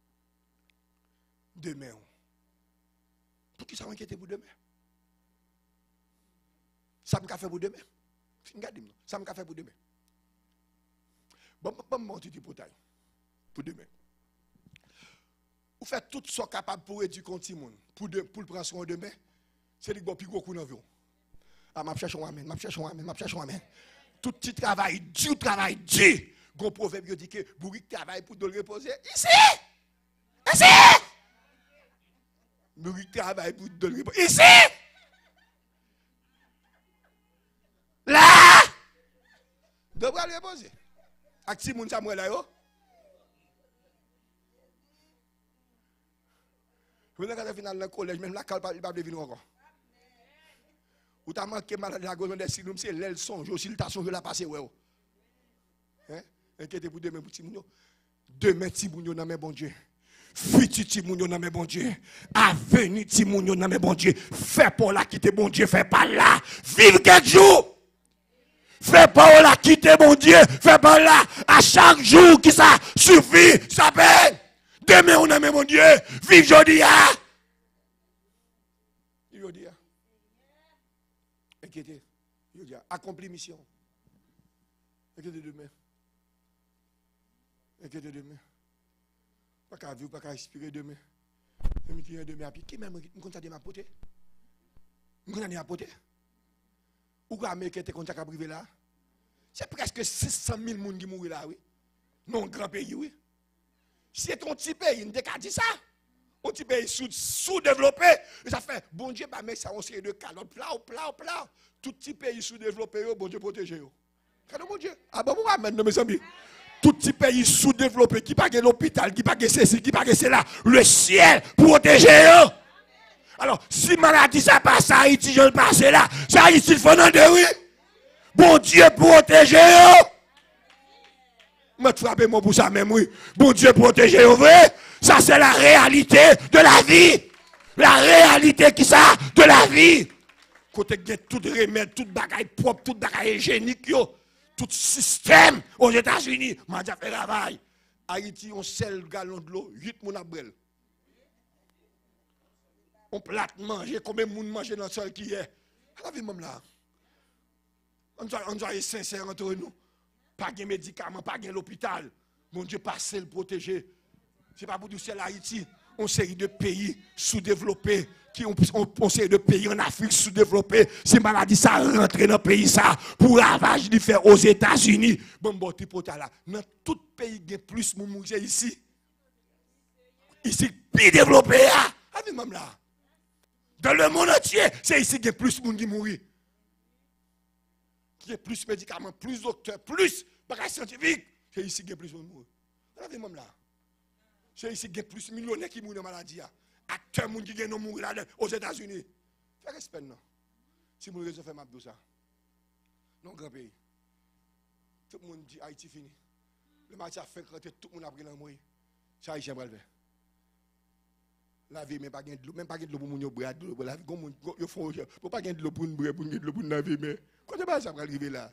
Demain. Pour qui ça m'inquiète pour demain? Ça me fait pour demain. Ça me fait pour demain. Bon, bon, bon, tu dis pour taille. Pour demain. Vous faites tout ce capable pour éduquer le monde. Pour le prendre soin de demain. C'est le plus gros coup dans vous. Ah, ma cherche un amen, ma cherche un amen, ma cherche un amen. Tout petit travail, du travail, du. Gon proverbe dit que bourrique travaille pour le reposer. Ici! Ici! Bourrique travaille pour le reposer. Ici! Là! Devra le reposer. Ak si moun sa mwen la yo. Vous n'avez pas final dans le collège, même la calme pas pas venir encore. Ou t'as manqué malade la gomme des signes, c'est l'aile songe, aussi le ta songe la passer ouais. Hein? Inquiétez pour demain pour ti moun yo. Demain ti moun yo nan men bon Dieu. Futur ti moun yo nan men bon Dieu. Avenir ti moun yo nan men bon Dieu. Fais pas la quitter bon Dieu, fais pas là. Vive quelques jours. Fais pas la quitter bon Dieu, fais pas là. À chaque jour qui ça suffit, ça peine. Demain on a men bon Dieu. Vive jodi a. Jodi a. Inquiétez. Jodi a. Accompli mission. Inquiétez demain. Inquiétez demain. Pas qu'à vivre, pas qu'à respirer demain. Je me dis demain, qui même me compte de ma pote? Me compte de ma pote? Ou quoi Américain te compte à privé là? C'est presque six cent mille personnes qui mourent là, oui. Non, grand pays, oui. C'est ton petit pays, il ne dit ça. Un petit pays sous-développé. Ça fait, bon Dieu, bah, mais ça, on sait de calottes, plat, plat, plat. Tout petit pays sous-développé, bon Dieu protège. Quand mon Dieu? Ah bon, moi, maintenant, mes amis. Tout petit pays sous-développé, qui pas l'hôpital, qui pas ceci, qui pas cela, le ciel protégé. Alors, si maladie ça passe à Haïti, je le passe là, ça Haïti, il faut non de oui. Bon Dieu protégé. Me frapper moi pour ça même, oui. Bon Dieu protéger, vrai. Ça, c'est la réalité de la vie. La réalité qui ça? De la vie. Côté que tout remède, tout bagaille propre, tout bagaille hygiénique, yo. Tout système aux États-Unis. M'a déjà fait travail. Haïti, on sel gallon de l'eau, huit moun abrel. On plate manger, combien de monde mange dans le sol qui est. La vie même là. On doit être sincère entre nous. Pas de médicaments, pas de l'hôpital. Mon Dieu, passer le protéger. Ce n'est pas pour dire c'est l'Haïti. On série de pays sous-développés, qui ont on série de pays en Afrique sous-développés. Si maladie ça rentre dans le pays ça, pour ravage de faire aux États-Unis. Bon, bon, tu peux là. Dans tout pays, il y a plus de monde ici. Ici, plus développé. Avec même là. Dans le monde entier, c'est ici qu'il y a plus de monde qui mourit. Qui a plus de médicaments, plus de docteurs, plus de bagages scientifiques. C'est ici qu'il y a plus de monde qui mourit. Avec même là. C'est ici qu'il y a plus de millionnaires qui mourent de maladie. Acteurs qui viennent mourir là aux États-Unis. Fais respect, non. Si vous voulez faire ma ça. Non, grand pays. Tout le monde dit Haïti fini. Le match a fait rentrer tout le monde a pris mourir. Ça, Haïtien va le faire. La vie, même pas de l'eau, même pas de l'eau pour moun yo boire de l'eau. La vie, yo font, pour pas de l'eau pour nous boire, pour de l'eau pour nous laver, mais quand ça va arriver là?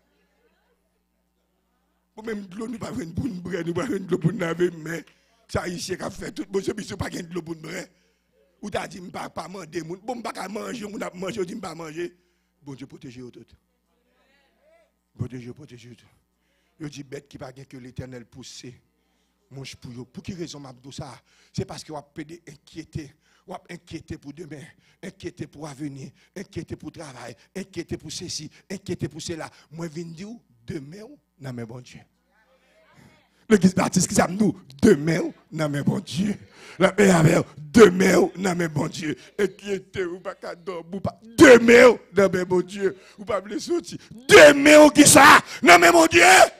Pour même de l'eau, nous pas pour nous boire, nous pas de l'eau pour nous laver, mais ça ici qu'a fait tout bon monsieur pas de l'eau pour nous boire. Ou t'as dit pas pas manger, bon pas manger, on a manger, on dit pas manger. Bon Dieu protégez vous tout. Protégez, protégez tout. Yo dit bête qui pas que l'Éternel pousser. Mange pour vous. Pour qui raison m'a dit ça? C'est parce que vous avez inquiété. Vous avez inquiété pour demain, inquiété pour l'avenir, inquiété pour le travail, inquiété pour ceci, inquiété pour cela. Moi, je viens dire, demain, non, mais bon Dieu. L'église baptiste qui s'appelle nous, demain, non, mais bon Dieu. La paix avec demain, non, mais bon Dieu. Inquiété, ou pas qu'à dormir, pas. Demain, non, mais bon Dieu. Ou pas blesser sortir. Demain, qui ça? Non, mais bon Dieu.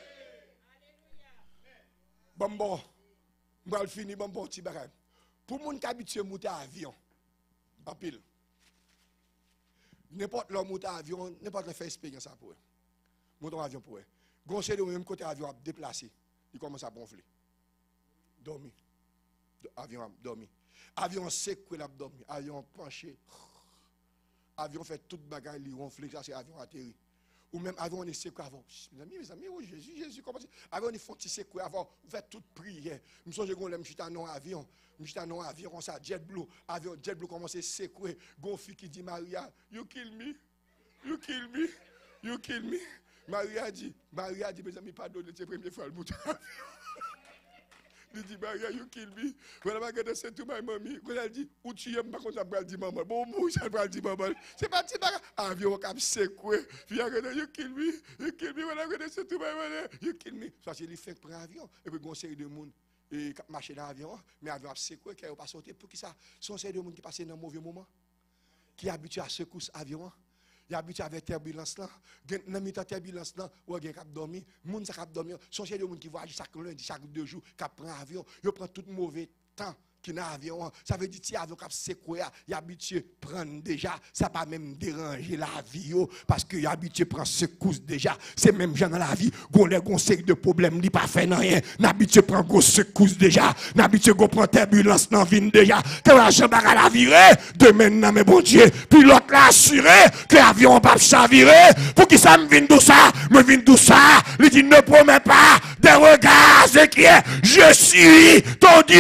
Bon, bon, je vais finir, bon, bon, petit bagage. Pour les gens qui habituent à monter à l'avion, en pile, n'importe l'homme monter à l'avion, n'importe le fait expérience pour eux. Monter à l'avion pour eux. Goncer de même côté l'avion a déplacé, il commence à gonfler. Dormi. Avion dormi. Avion sec, il a dormi. Avion penché. Avion fait toute bagaille, il ronfle, ça c'est avion atterri. Ou même avant, on est secoué avant. Mes amis, mes amis, oh Jésus, Jésus, comment c'est? Avant, on est font secoué avant, on fait toute prière. Je me souviens qu'on l'aime, je suis en avion. Je suis en avion, on ça, JetBlue. Avion, JetBlue commence à secouer. Gonfi qui dit, Maria, you kill me. You kill me. You kill me. Maria dit, Maria dit, mes amis, pardon, c'est la première fois le bout de l'avion. Il dit, Maria, you kill me. When I get to say to my mommy, quand elle dit, où tu aimes, par contre, ça va dire maman. Bon, moi, ça va dire maman. C'est pas petit bagarre. Avion cap secoué. Puis elle dit, you kill me. You kill me. When I get to say to my mommy, you kill me. Ça, c'est les fait pour avion. Et puis, une série de monde et marcher dans l'avion. Mais l'avion a secoué, qui n'a pas sauté. Pour qui ça? Son série de monde qui passe dans un mauvais moment. Qui est habitué à secouer l'avion. Il est habitué avec turbulence là. Dans la turbulence là, ou il a dormi, moun ça cap dormir, son chef de monde qui voyage chaque lundi, chaque deux jours, qui prend avion, il prend tout mauvais temps qui dans avion. Ça veut dire que avion cap secoué, il est habitué prendre déjà, ça pas même déranger la vie parce qu'il est habitué prendre secousse déjà. C'est même gens dans la vie, gon les gon série de problèmes, il pas fait rien, n'habitué prendre gros secousse déjà, n'habitué go prendre turbulence dans vie déjà. Que la jambe à la virer, demain non mais bon Dieu, puis l'autre l'a assuré que l'avion pas chavirer. Pour qui ça me vient d'où ça? Me vient d'où ça? Il dit ne promets pas des regards inquiets. Je suis ton Dieu.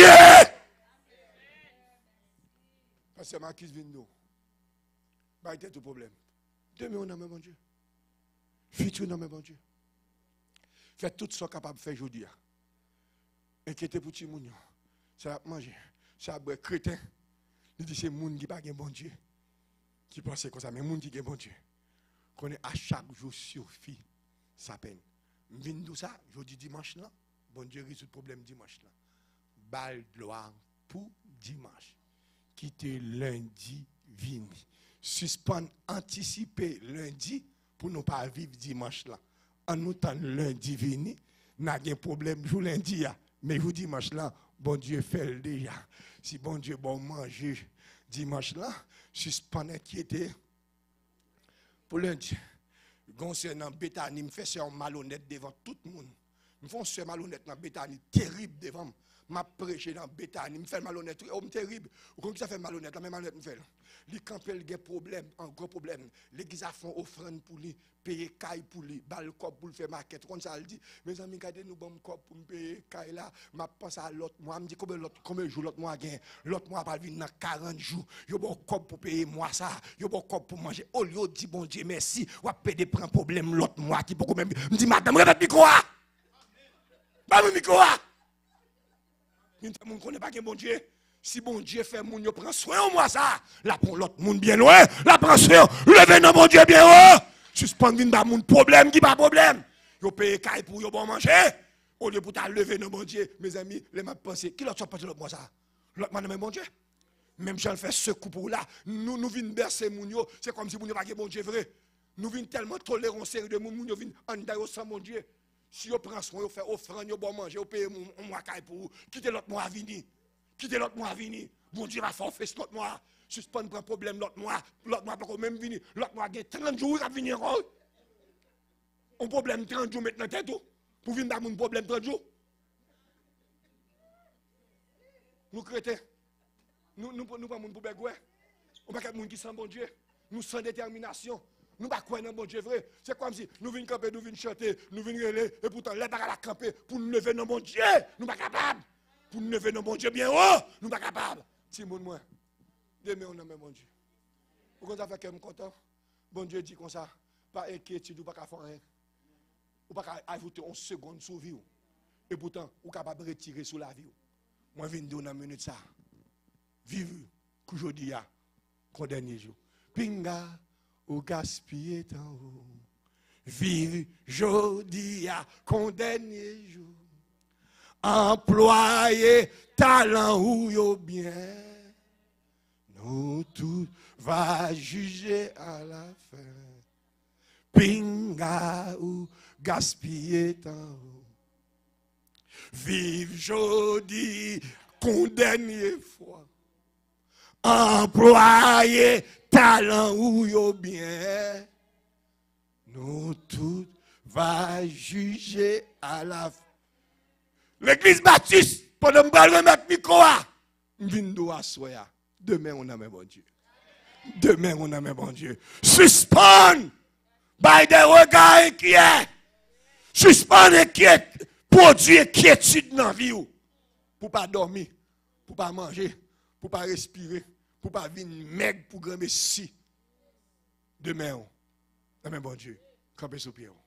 C'est ma qui vient nous. Bah, il y a tout problème. Demain, on a même bon Dieu. Futur, on a même bon Dieu. Faites tout ce qu'on est capable de faire aujourd'hui. Inquiétez pour tout le monde. Ça va manger. Ça va boire. Crétin. Il dit c'est le monde qui n'a pas bon Dieu. Qui pense comme ça. Mais le monde qui a bon Dieu. Qu'on est à chaque jour suffit sa peine. Je viens de ça. Je dis dimanche là. Bon Dieu résout le problème dimanche là. Balle gloire pour dimanche. Quitter lundi, vini. Suspendre, anticiper lundi pour ne pas vivre dimanche là. En nous temps lundi, vini, n'a pas de problème jour lundi. Mais vous dimanche là, bon Dieu fait le déjà. Si bon Dieu bon manger dimanche là, suspendre, inquiéter pour lundi. Concernant Bethany, me fait un malhonnête devant tout le monde. Je fais un seul malhonnête dans Béthanie, terrible devant. Je prêché dans Béthanie, je fais malhonnête, homme terrible. Vous comprenez ça fait malhonnête, la même malhonnête me fait. Les campés, il y a un problème, un gros problème. L'église a fait offrande pour lui, payer caille pour lui, balle cop pour faire maquette. Comme ça, elle dit, mes amis, regardez nous bon cop pour me payer caille là. Je pense à l'autre mois, je me dis combien l'autre combien jours l'autre mois gagne. L'autre mois va venir dans quarante jours. Yo bon cop pour payer moi ça, yo bon cop pour manger. Au lieu de dire bon Dieu merci, ou payer prendre problème l'autre mois qui beaucoup même. Me dit madame, répète micro. Pas mon micro. Nous ne connaissons pas que bon Dieu. Si bon Dieu fait moun yo prend soin de moi ça, la prend l'autre monde bien loin, la prend soin, levez non bon Dieu bien haut. Suspend vinn ba moun problème qui pas problème. Yo paye caille pour yo bon manger. Au lieu pour ta lever non bon Dieu, mes amis, les m'a pensé, qui l'autre pensé l'autre moi ça? L'autre man même bon Dieu. Même j'en fais ce coup pour là, nous nous vinn bercer moun yo, c'est comme si moun yo pas bon Dieu vrai. Nous vinn tellement tolérer une série de moun moun yo vinn en d'ailleurs sans mon Dieu. Si yo prend soin, yo fait offrande, yo bon manger, yo paye mon moi caille pour quitter l'autre moi à venir. Quittez l'autre mois à venir. Bon Dieu va faire fait l'autre mois. Suspendre un problème l'autre mois. L'autre mois pas même venir. L'autre mois a trente jours à venir. Un problème trente jours maintenant tête tout. Pour venir dans mon problème trente jours. Nous chrétiens. Nous nous nous pas mon pour bégoé. On pas quelqu'un qui sans bon Dieu. Nous sans détermination. Nous pas croire dans bon Dieu vrai. C'est comme si nous venons camper, nous venons chanter, nous venons relais et pourtant les pas la camper pour nous lever dans bon Dieu. Nous pas capables. Pour nous lever dans bon Dieu bien haut, nous ne sommes pas capables. Si mon moi, demain on a même bon Dieu. Pourquoi ça fait que je suis content? Bon Dieu dit comme ça, pas inquiétude, ou pas faire rien. Ou pas ajouter une seconde sur la vie. Et pourtant, vous êtes capable de retirer sur la vie. Moi, je viens de dire dans une minute ça. Vive, qu'aujourd'hui, qu'au dernier jour. Pinga, ou gaspiller tant haut. Vive, aujourd'hui, qu'au dernier jour. Employé, talent ou yo bien, nous tous va juger à la fin. Pinga ou gaspiller temps. Vive jodi, qu'on dernière fois. Employé, talent ou yo bien, nous tous va juger à la fin. L'église baptiste, pendant que je vais remettre le micro, je viens à soya. Demain, on a même bon Dieu. Demain, on a même bon Dieu. Suspend by des regards inquiets. Suspend inquiet. Produit inquiétude dans la vie. Pour ne pas dormir, pour ne pas manger, pour ne pas respirer, pour ne pas venir maigre pour grand messie. Demain, on a même bon Dieu. Campez sous pied.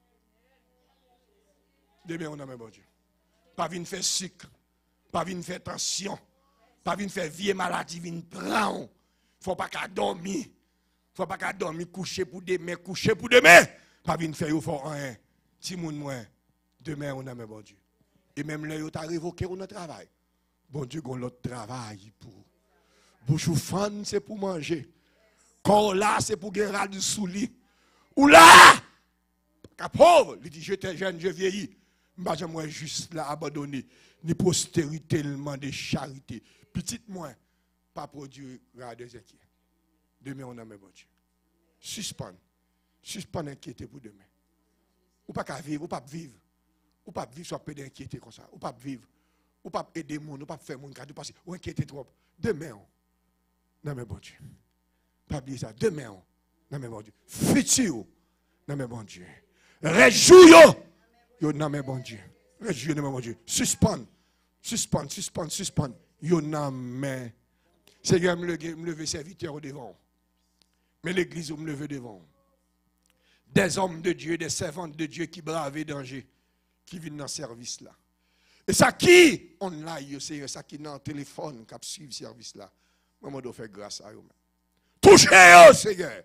Demain, on a même bon Dieu. Pas venir faire sucre, pas venir faire tension, pas venir faire vieille maladie, venir prendre. Faut pas qu'à dormir. Faut pas qu'à dormir, coucher pour demain, coucher pour demain. Pas venir faire au fort rien. Si moun moins, demain on a même bon Dieu. Et même là, on t'a révoqué notre travail. Bon Dieu, on l'autre travail pour. Bouche ou fan, c'est pour manger. Corps là, c'est pour gagner du souli. Ou là, qu'à pauvre, il dit, j'étais jeune, je vieillis. Je moi juste là abandonné, ni postérité, tellement de charité. Petite moi, pas produire des inquiets. Demain, on a même bon Dieu. Suspend. Suspend inquiété pour demain. Ou pas qu'à vivre, ou pas vivre. Ou pas vivre soit peu d'inquiété comme ça. Ou pas vivre. Ou pas aider les gens, ou pas faire mon cas, parce ou inquiéter trop. Demain, on a même bon Dieu. Pas oublier ça. Demain, on a même bon Dieu. Futur, on a même bon Dieu. Réjouis-vous. Yo nan men bon Dieu. Réjouis nan men bon Dieu. Suspend. Suspend, suspend, suspend. Yo nan men. Seigneur, me lever serviteur au devant. Mais l'église, me lever devant. Des hommes de Dieu, des servantes de Dieu qui bravent les dangers, qui viennent dans le service là. Et ça qui, on l'a, c'est ça qui est dans le téléphone, qui suivre le service là. Maman doit faire grâce à eux. Touchez-vous, Seigneur.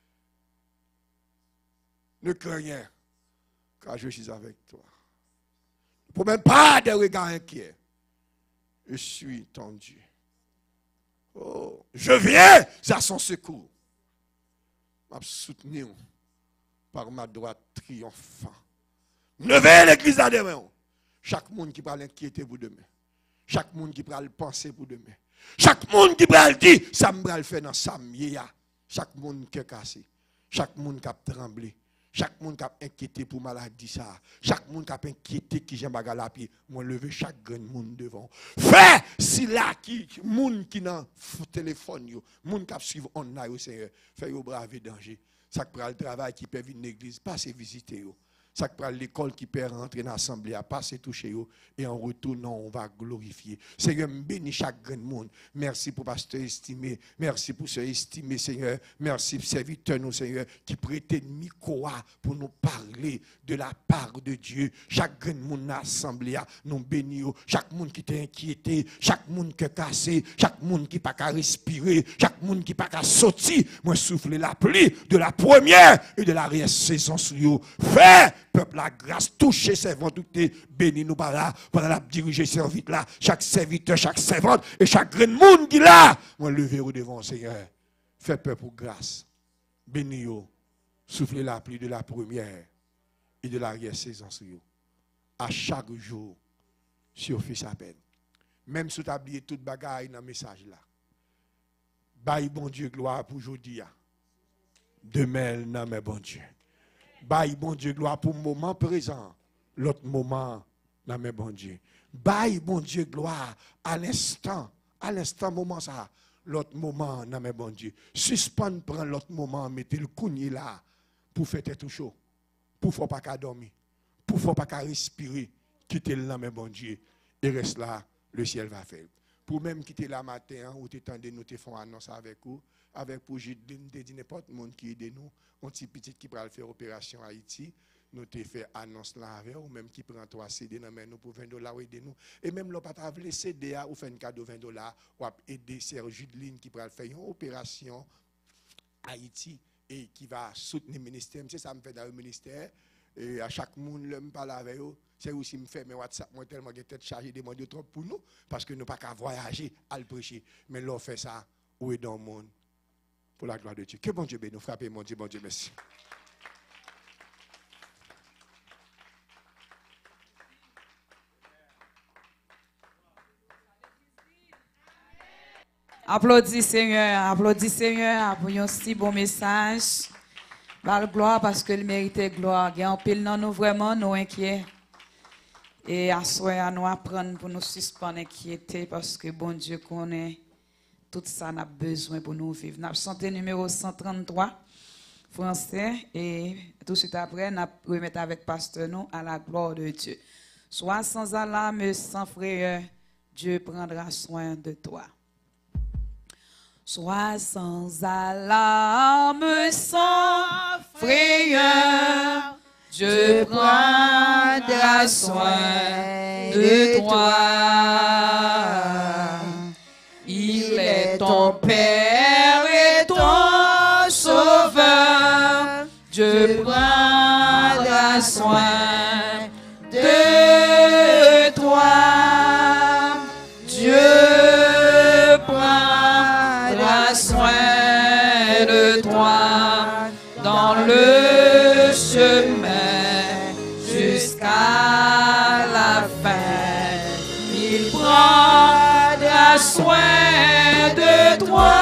Ne crains rien. Car je suis avec toi. Ne promets pas de regards inquiets. Je suis ton Dieu. Oh, je viens à son secours. Je suis soutenu par ma droite triomphante. Levez l'église à demain. Chaque monde qui parle inquiéter pour demain. Chaque monde qui parle penser pour demain. Chaque monde qui parle dire, ça me va le faire dans sa miya. Chaque monde qui est cassé. Chaque monde qui a tremblé. Chaque monde qui a inquiété pour maladie ça. Chaque monde qui a inquiété qui j'aime bagarre la pied. Moi lever chaque grand monde devant. Fais si là qui monde qui dans téléphone yo, monde qui suivre online au Seigneur, fait yo braver danger. Ça qui prend le travail qui peut venir l'église, passer visiter yo. Ça qui prend l'école qui peut rentrer dans l'assemblée, à passer toucher yo et en retour non, on va glorifier. Seigneur, bénis chaque grand monde. Merci pour pasteur estimé, merci pour ce estimé Seigneur. Merci pour serviteur nous Seigneur qui prêtait micro pour nous parler de la part de Dieu. Chaque grand monde dans l'assemblée nous bénis. Chaque monde qui est inquiété, chaque monde qui est cassé, chaque monde qui pas qu'à respirer, chaque monde qui pas qu'à sortir, moi souffler la pluie de la première et de la saison sur yo. Fais peuple la grâce, toucher servant tout béni nous par là, pendant la diriger servite là, chaque serviteur, chaque servante et chaque grand monde qui là, moi lever au devant Seigneur. Fais peuple pour grâce. Béni yo, soufflez la pluie de la première et de l'arrière saison sur yo. À chaque jour, si on fait sa peine. Même si tu as oublié toute bagaille dans le message là. Bye bon Dieu gloire pour aujourd'hui. Demain, non mais bon Dieu. Bye bon Dieu gloire pour le moment présent. L'autre moment, non mais bon Dieu. Bye bon Dieu gloire à l'instant. À l'instant, moment ça. L'autre moment, non mais bon Dieu. Suspend, prend l'autre moment, mettez le cougné là. Pour faire tout chaud. Pour ne pas qu'à dormir. Pour ne pas qu'à respirer. Quittez le mais bon Dieu. Et reste là, le ciel va faire. Pour même quitter la matin, ou t'étendez nous te font annonce avec vous. Avec pour Jidline, te dit n'importe monde qui aide nous. Un petit petit qui va faire opération à Haïti, nous te fait annonce là avec ou même qui prend trois C D dans main nous pour vingt dollars aider nous. Et même l'on pas le C D ou fait un cadeau vingt dollars ou aider Sœur Jidline qui va faire une opération à Haïti et qui va soutenir le ministère. C'est ça me fait dans le ministère. Et à chaque monde, je me parle avec eux. C'est aussi me fait mes WhatsApp, moi tellement que tête chargée de demander trop pour nous, parce que nous pas qu'à voyager, à le prêcher. Mais l'on fait ça, où est dans le monde, pour la gloire de Dieu. Que bon Dieu bénisse, nous frappez, mon Dieu, bon Dieu, merci. Applaudis Seigneur, applaudis Seigneur pour un si bon message. Par gloire parce que le mérite gloire. Il y a un pile dans nous vraiment nous inquiets. Et à soi à nous apprendre pour nous suspendre inquiéter parce que bon Dieu connaît tout ça n'a besoin pour nous vivre. Nous chanté numéro cent trente-trois français et tout de suite après nous remettre avec pasteur nous à la gloire de Dieu. Sois sans alarme, sans frayeur, Dieu prendra soin de toi. Sois sans alarme, sans frayeur, Dieu prendra soin de toi. Il est ton Père et ton Sauveur, Dieu prendra soin de toi. Dieu prendra soin de toi dans le chemin jusqu'à la fin. Il prendra soin de toi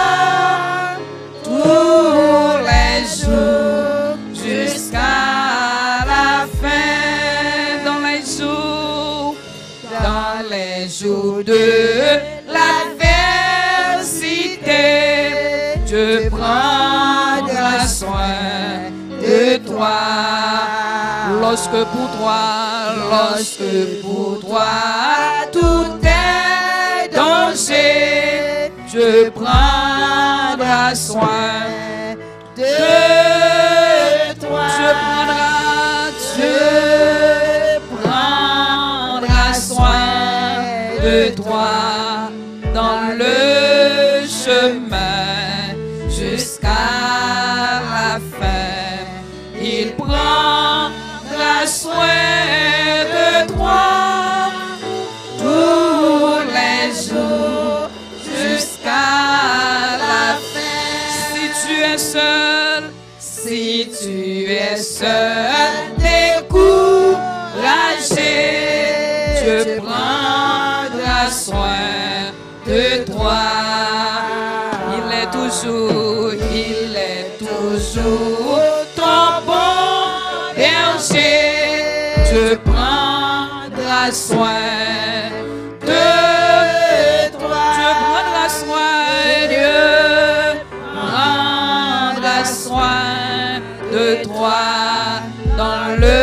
tous les jours jusqu'à la fin. Dans les jours, dans les jours de l'adversité, Dieu prendra soin de toi. Lorsque pour toi, lorsque pour toi tout est danger, Dieu prendra soin de toi. Dieu prendra, Dieu prendra soin de toi dans le chemin jusqu'à la fin. Il prendra soin de toi tous les jours jusqu'à la fin. Si tu es seul, si tu es seul, découragé, Dieu prendra soin de toi. Il est toujours, il est toujours ton bon je prendrai soin de toi. Je prendrai soin, Dieu prendra soin de toi dans le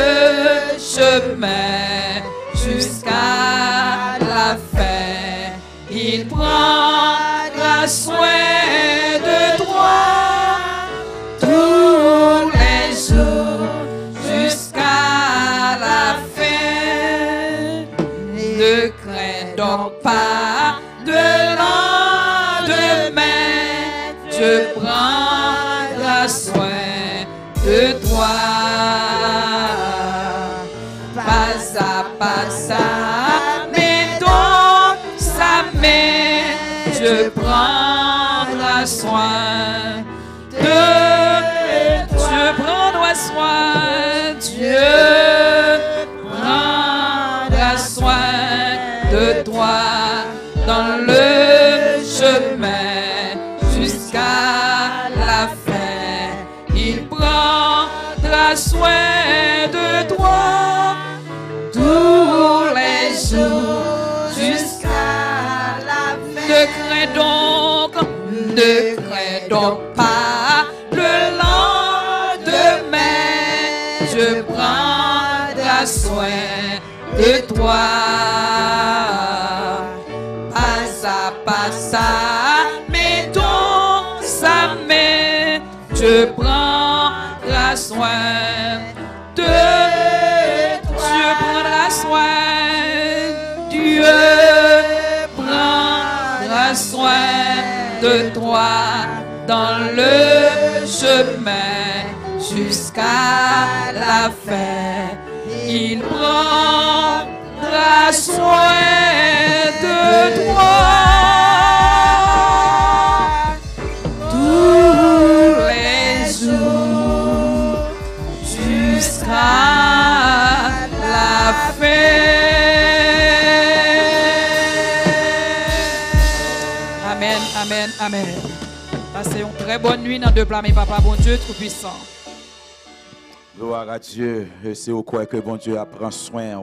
chemin jusqu'à la fin. Il prendra soin de toi tous les jours jusqu'à la fin. Ne crains donc pas de lendemain, je prendrai soin de toi. Pas à pas, mettons sa main, je prendrai soin de je prendrai soin, Dieu prendra soin de toi dans le chemin jusqu'à la fin. Il prendra soin de toi tous les jours jusqu'à la fin. Ne crains donc, ne crains donc pas le lendemain, je prendrai soin de toi. Pas à pas, mettons sa main, je prendrai soin de toi. Je prendrai soin, Dieu prendra soin de toi dans le chemin jusqu'à la fin. Il prendra soin de toi tous les jours jusqu'à la fin. Amen, amen, amen. Passez une très bonne nuit dans deux plats, mes papa, bon Dieu, tout puissant. Gloire à Dieu. Et c'est au quoi que bon Dieu prend soin.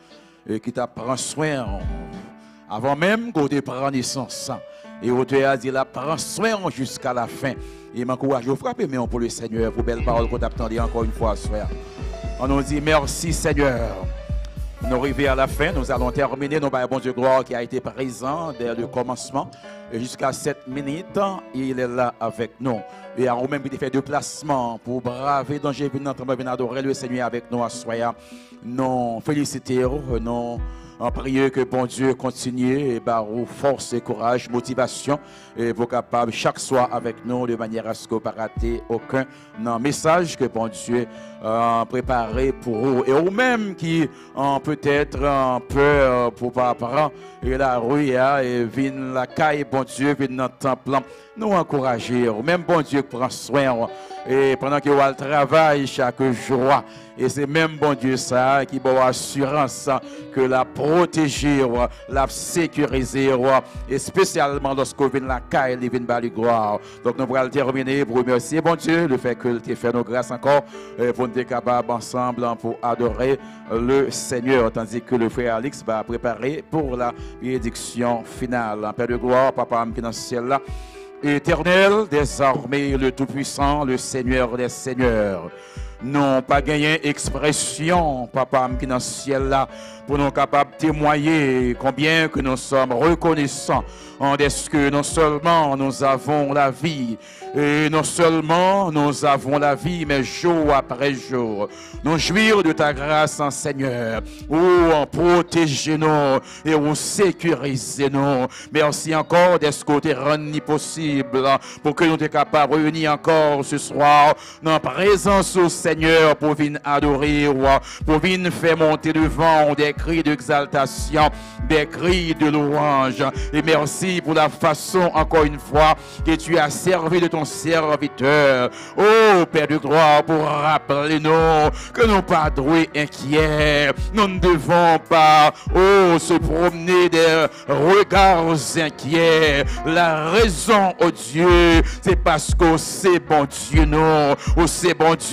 Et qui t'a pris soin. Avant même qu'on te prenne naissance. Et au Dieu a dit, la prend soin jusqu'à la fin. Et m'encourage à frapper mais pour le Seigneur. Pour belle parole qu'on t'attendait encore une fois, soir. On nous dit merci Seigneur. Nous arrivons à la fin, nous allons terminer nos bon Dieu gloire qui a été présent dès le commencement. Et jusqu'à sept minutes, il est là avec nous. Et on même fait deux placements pour braver danger, venir adorer le Seigneur avec nous à soir. Nous félicitons, nous en priant que bon Dieu continue et par force et courage, motivation et vous capable chaque soir avec nous de manière à ce que vous ne ratez aucun non, message que bon Dieu a préparé pour vous. Et vous-même qui ont peut-être un peu pour papa et la rue et viennent la caille, bon Dieu, viennent dans le temple, nous encourager. Même bon Dieu prend soin et pendant que vous travaillez chaque jour. Et c'est même bon Dieu ça qui a assurance que la protéger, la sécuriser, et spécialement lorsqu'on vient la caille, il vient de gloire. Donc nous allons terminer pour remercier bon Dieu, le fait que tu fait nos grâces encore, pour nous être capables ensemble pour adorer le Seigneur, tandis que le frère Alix va préparer pour la bénédiction finale. Père de gloire, Papa qui est dans le ciel là, éternel, désormais le Tout-Puissant, le Seigneur des Seigneurs. Non, pas gagné expression, Papa, qui dans le ciel là, pour nous capables de témoigner combien que nous sommes reconnaissants en ce que non seulement nous avons la vie, et non seulement nous avons la vie, mais jour après jour, nous jouir de ta grâce, en Seigneur, ou en protéger nous et ou sécuriser nous. Merci encore de ce côté rendu possible pour que nous soyons capables de réunir encore ce soir dans la présence au Seigneur pour venir adorer, pour venir faire monter devant des cris d'exaltation, des cris de louange. Et merci pour la façon, encore une fois, que tu as servi de ton serviteur. Oh, Père de gloire, pour rappeler nous que nous pas doués inquiets. Nous ne devons pas, oh, se promener des regards inquiets. La raison, oh Dieu, c'est parce que c'est bon Dieu, non. Oh, c'est bon Dieu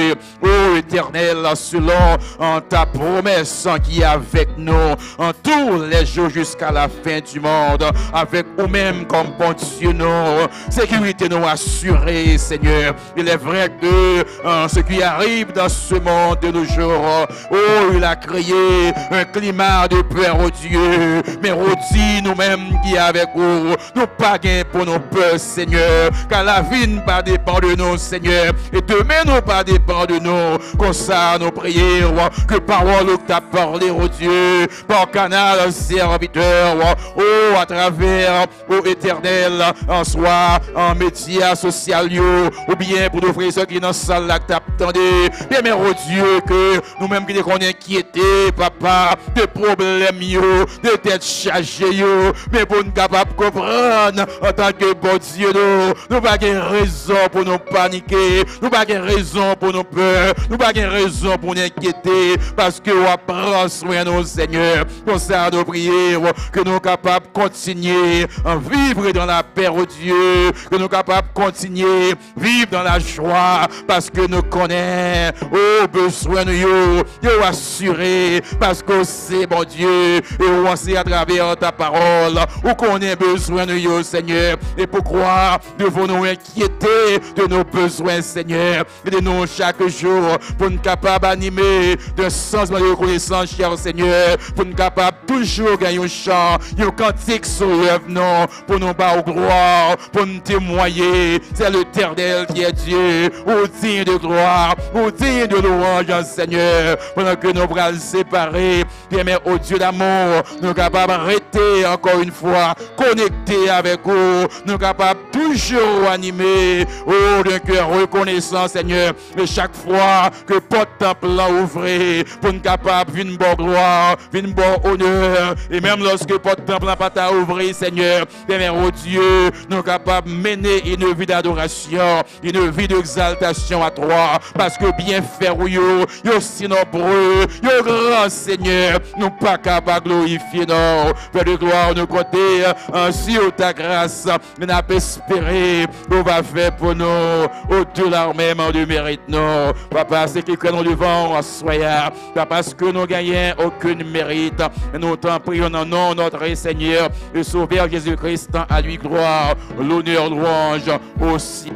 Dieu, ô Éternel, selon en ta promesse qui est avec nous en tous les jours jusqu'à la fin du monde, avec nous-mêmes comme bon Dieu, nous, sécurité nous assurée, Seigneur. Il est vrai que hein, ce qui arrive dans ce monde de nos jours, oh, il a créé un climat de peur, oh Dieu, mais redis nous-mêmes qui est avec nous, nous pas gain pour nos peurs, Seigneur, car la vie ne pas dépend de nous, Seigneur, et demain ne pas dépend de nous, comme ça nos prières, que parole que tu as parlé, oh Dieu, par canal serviteur, oh, à travers, oh Éternel, en soi, en médias sociaux, ou bien pour nos frères et sœurs qui dans la salle là que tu attendais, bien, mais oh Dieu, que nous-mêmes qui nous inquiétés, papa, de problèmes, yo, de tête chargée, yo, mais pour nous capables de comprendre, en tant que bon Dieu, nous, nous pas de raison pour nous paniquer, nous pas de raison pour nous peur, nous pas de raison pour nous inquiéter, parce que on prend soin de nos Seigneur, pour ça nous prier, que nous sommes capables de continuer à vivre dans la paix, oh Dieu, que nous sommes capables de continuer à vivre dans la joie, parce que nous connaissons, oh, besoin de nous, nous assurer, parce que c'est bon Dieu, et on sait à travers ta parole, où qu'on ait besoin de nous, Seigneur, et pourquoi devons nous inquiéter de nos besoins, Seigneur, et de nous chaque jour, pour nous capables d'animer d'un sens de reconnaissance, cher Seigneur, pour nous capables toujours gagner un chant, un cantique sur l'œuvre, non, pour nous battre au gloire, pour nous témoigner, c'est l'Éternel qui est Dieu, au digne de gloire, au digne de louange, Seigneur, pendant que nous bras séparés, bien, mais au Dieu d'amour, nous sommes capables d'arrêter encore une fois, connectés avec vous, nous sommes capables toujours animer, oh, d'un cœur reconnaissant, Seigneur, et chaque fois que porte temple ouvert, pour nous capables d'une bonne gloire, d'une bonne honneur, et même lorsque porte temple n'a pas ouvert, Seigneur, bien, mais oh Dieu, nous sommes capables de mener une vie d'adoration, une vie d'exaltation à toi, parce que bien faire, yo, yo si nombreux, yo grand Seigneur, nous pas capables de glorifier, non, Père de gloire, nous compter ainsi au ta grâce, nous avons espéré, on va faire pour nous, au-delà même de mérite, non, papa, c'est que nous devons soyons, pas parce que nous gagnons aucun mérite, nous t'en prions en nom de notre Seigneur, le Sauveur Jésus-Christ, à lui gloire, l'honneur, louange aussi.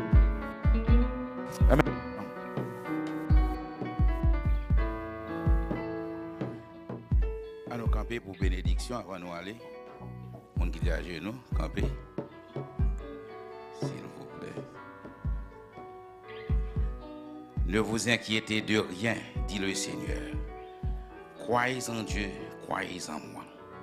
Amen. Allons camper pour bénédiction avant nous aller. On qui est à genoux, camper. S'il vous plaît. Ne vous inquiétez de rien, dit le Seigneur. Croyez en Dieu, croyez en moi.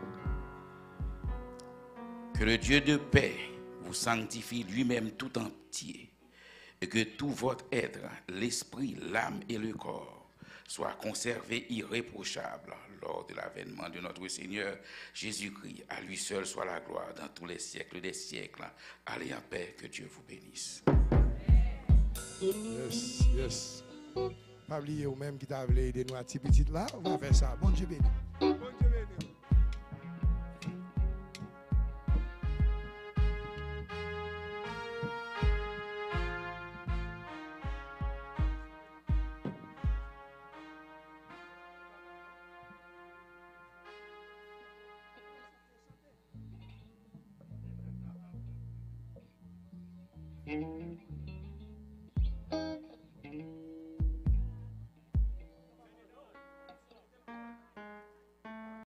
Que le Dieu de paix vous sanctifie lui-même tout entier, et que tout votre être, l'esprit, l'âme et le corps, soient conservés irréprochables lors de l'avènement de notre Seigneur Jésus-Christ. À lui seul soit la gloire dans tous les siècles des siècles. Allez en paix, que Dieu vous bénisse. Yes, yes. Pas oublier ou même qui t'a voulu aider nous à petit petit là, on va faire ça. Bon Dieu béni. Bon Dieu béni. Mm-hmm.